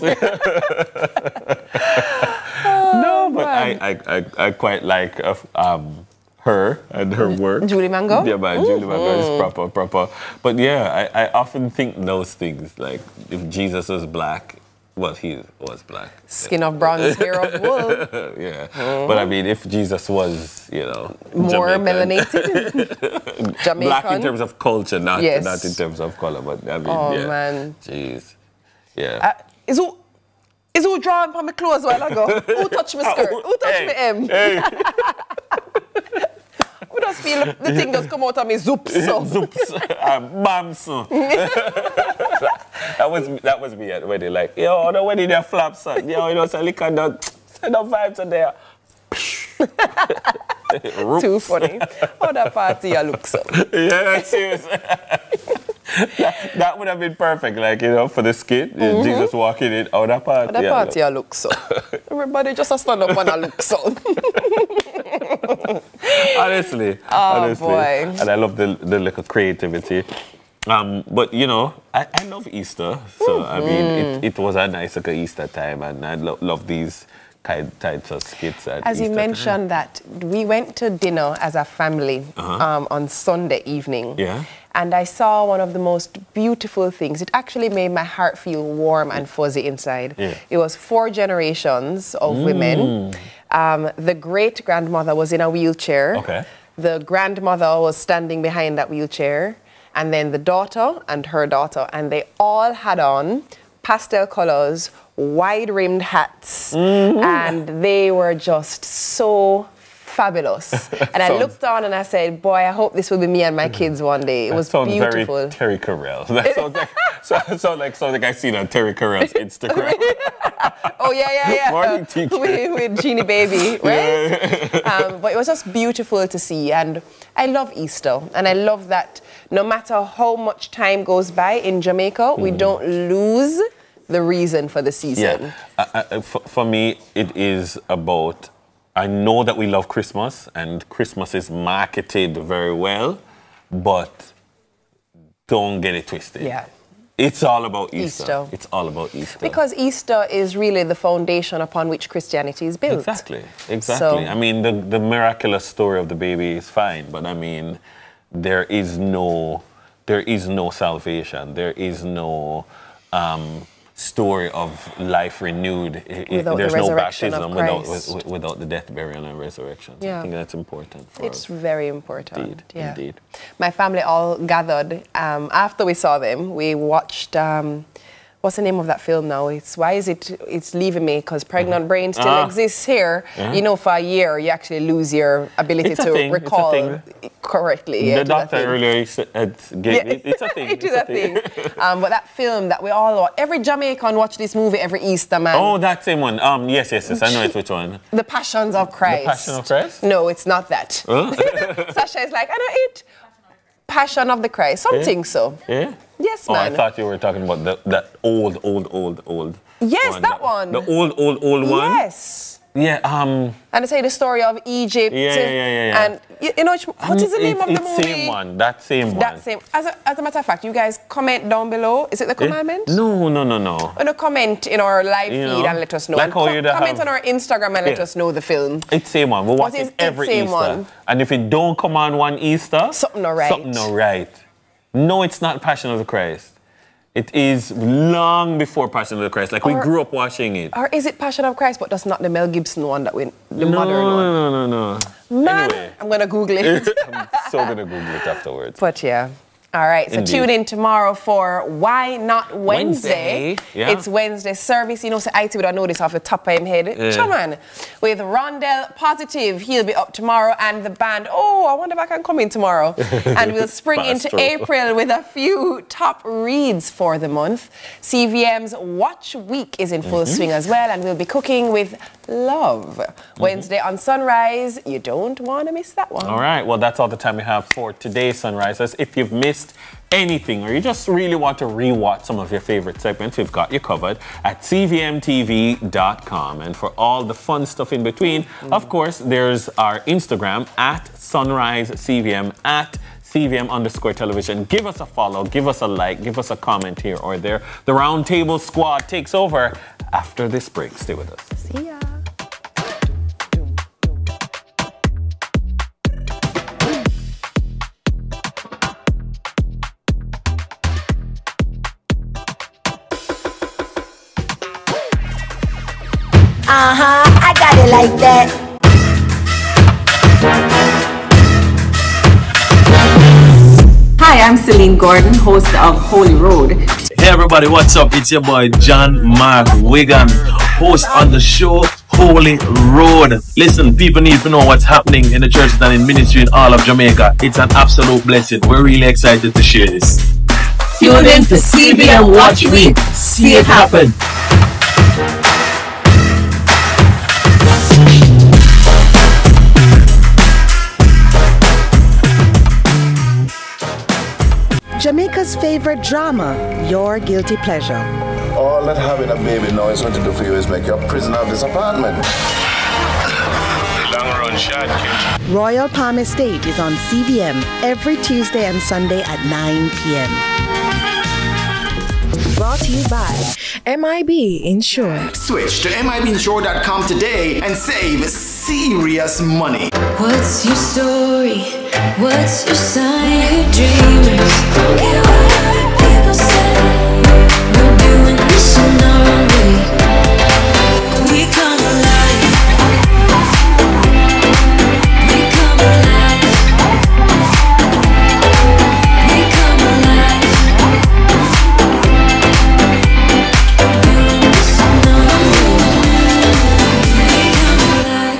Oh, no, but man. I, I, I, I quite like uh, um, her and her work. Julie Mango? Yeah, man, Mm-hmm. Julie Mango is proper, proper. But yeah, I, I often think those things, like if Jesus was black, well, he was black. Skin of bronze, hair of wool. Yeah. Mm-hmm. But I mean, if Jesus was, you know, More Jamaican, melanated. Jamaican. Black in terms of culture, not, Yes. not in terms of color. But I mean, Oh, yeah. man. Jeez. Yeah. Uh, is who, is who drawing for my clothes while ago? Who touched my skirt? Who touched Hey, my hem? hey. I just feel the, the thing just come out of me zoop so. Zoops. Uh, bam, so. That was that was me at the wedding. Like, yo, the wedding there flaps, son. Yo, you know, so look at that. Send up vibes in there. Too funny. Oh, that party you look so. Yeah, seriously. that, that would have been perfect, like, you know, for the skit. Mm-hmm. Jesus walking in. Oh, that party. Oh, that yeah, party you look so. Everybody just a stand up and I look so. honestly, Oh, honestly. boy. And I love the, the little creativity. Um, but, you know, I, I love Easter. So, I mean, it, it was a nice like, Easter time. And I lo love these kind types of skits at As Easter you mentioned time. that we went to dinner as a family Uh-huh. um, on Sunday evening. Yeah. And I saw one of the most beautiful things. It actually made my heart feel warm and fuzzy inside. Yeah. It was four generations of women. Um, the great-grandmother was in a wheelchair. Okay. The grandmother was standing behind that wheelchair. And then the daughter and her daughter. And they all had on pastel colors, wide-rimmed hats. Mm-hmm. And they were just so fabulous. And I Sounds- looked on and I said, boy, I hope this will be me and my kids one day. It That was sounds beautiful. very Terry Carell. That sounds like, so, so like something I seen on Terry Carell's Instagram. Oh, yeah, yeah, yeah. Morning teacher. with, with Jeannie Baby, right? um, but it was just beautiful to see. And I love Easter. And I love that no matter how much time goes by in Jamaica, we don't lose the reason for the season. Yeah. I, I, for, for me, it is about, I know that we love Christmas, and Christmas is marketed very well, but don't get it twisted. Yeah. It's all about Easter. Easter. It's all about Easter. Because Easter is really the foundation upon which Christianity is built. Exactly, exactly. So- I mean, the, the miraculous story of the baby is fine, but I mean, there is no, there is no salvation. There is no um, story of life renewed. It- it- Without the There's no resurrection of baptism without, Christ. with- without the death, burial, and resurrection. So Yeah. I think that's important for It's us. very important. Indeed, yeah. indeed. My family all gathered. Um, after we saw them, we watched, um, what's the name of that film now? It's Why Is It It's Leaving Me? Because Pregnant Brain still Ah. exists here. Yeah. You know, for a year, you actually lose your ability It's a to thing, it's a recall thing. correctly. Yeah, The to that doctor thing. earlier said, Yeah. it, it's a thing. It is it's a thing. um, but that film that we all watch, every Jamaican watch this movie every Easter, man. Oh, that same one. Um, yes, yes, yes. I know it's which one. The Passions of Christ. The Passion of Christ? No, it's not that. Huh? Sasha is like, I know it. Passion of the Christ. Something so. Yeah? Yes, Oh, I man. thought you were talking about the, that old, old, old, old. Yes, that one. The old, old, old one? Yes. Yeah, um... And they say the story of Egypt. Yeah, yeah, yeah, yeah, yeah. And you, you know, which- what is the name it, of the it's movie? same one, that same one. That same. As a, as a matter of fact, you guys comment down below. Is it the Eh? commandment? No, no, no, no. Or no, comment in our live You feed know, and let us know. like And how co- you'd have- comment on our Instagram and let Yeah. us know the film. It's same one. We What watch is it it every same Easter. one? And if it don't come on one Easter... Something not right. Something not right. No, it's not Passion of the Christ. It is long before Passion of the Christ. Like, we Or- grew up watching it. Or is it Passion of Christ, but that's not the Mel Gibson one that we, the no, modern one? no, no, no, no. Man, Anyway. I'm gonna Google it. I'm so gonna Google it afterwards. But yeah. All right, so Indeed. tune in tomorrow for Why Not Wednesday. Wednesday, yeah. It's Wednesday service. You know, so I T would have noticed off the top of him head. Yeah. Come on. With Rondell Positive, he'll be up tomorrow, and the band. Oh, I wonder if I can come in tomorrow. And we'll spring into Pastoral. April with a few top reads for the month. C V M's Watch Week is in full Mm-hmm. swing as well, and we'll be cooking with love. Mm-hmm. Wednesday on Sunrise. You don't want to miss that one. All right, well, that's all the time we have for today's Sunrisers. If you've missed missed anything, or you just really want to rewatch some of your favorite segments, we've got you covered at C V M T V dot com. And for all the fun stuff in between, mm-hmm. of course, there's our Instagram at Sunrise C V M, at C V M underscore television. Give us a follow, give us a like, give us a comment here or there. The Roundtable Squad takes over after this break. Stay with us. See ya. Uh-huh, I got it like that. Hi, I'm Celine Gordon, host of Holy Road. Hey everybody, what's up? It's your boy John Mark Wigan, host on the show Holy Road. Listen, people need to know what's happening in the churches and in ministry in all of Jamaica. It's an absolute blessing. We're really excited to share this. Tune in to C V M Watch Week. See it happen. Jamaica's favorite drama, your guilty pleasure. All that having a baby now is going to do for you is make you a prisoner of this apartment. Long run shot, kid. Royal Palm Estate is on C V M every Tuesday and Sunday at nine p m Brought to you by M I B Insure. Switch to M I B insure dot com today and save serious money. What's your story? What's your sign? You're dreamers. Don't care what other people say. We're doing this in our own way. We come alive. We come alive. We come alive. We're doing this in our own way. We come alive.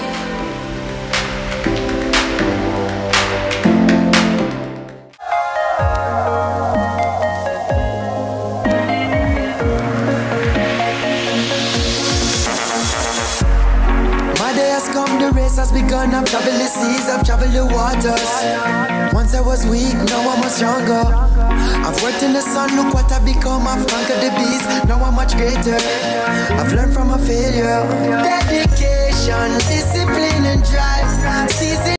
Has begun, I've traveled the seas, I've traveled the waters. Once I was weak, now I'm much stronger. I've worked in the sun, look what I've become. I've conquered the beast, now I'm much greater. I've learned from a failure. Dedication, discipline and drive. Season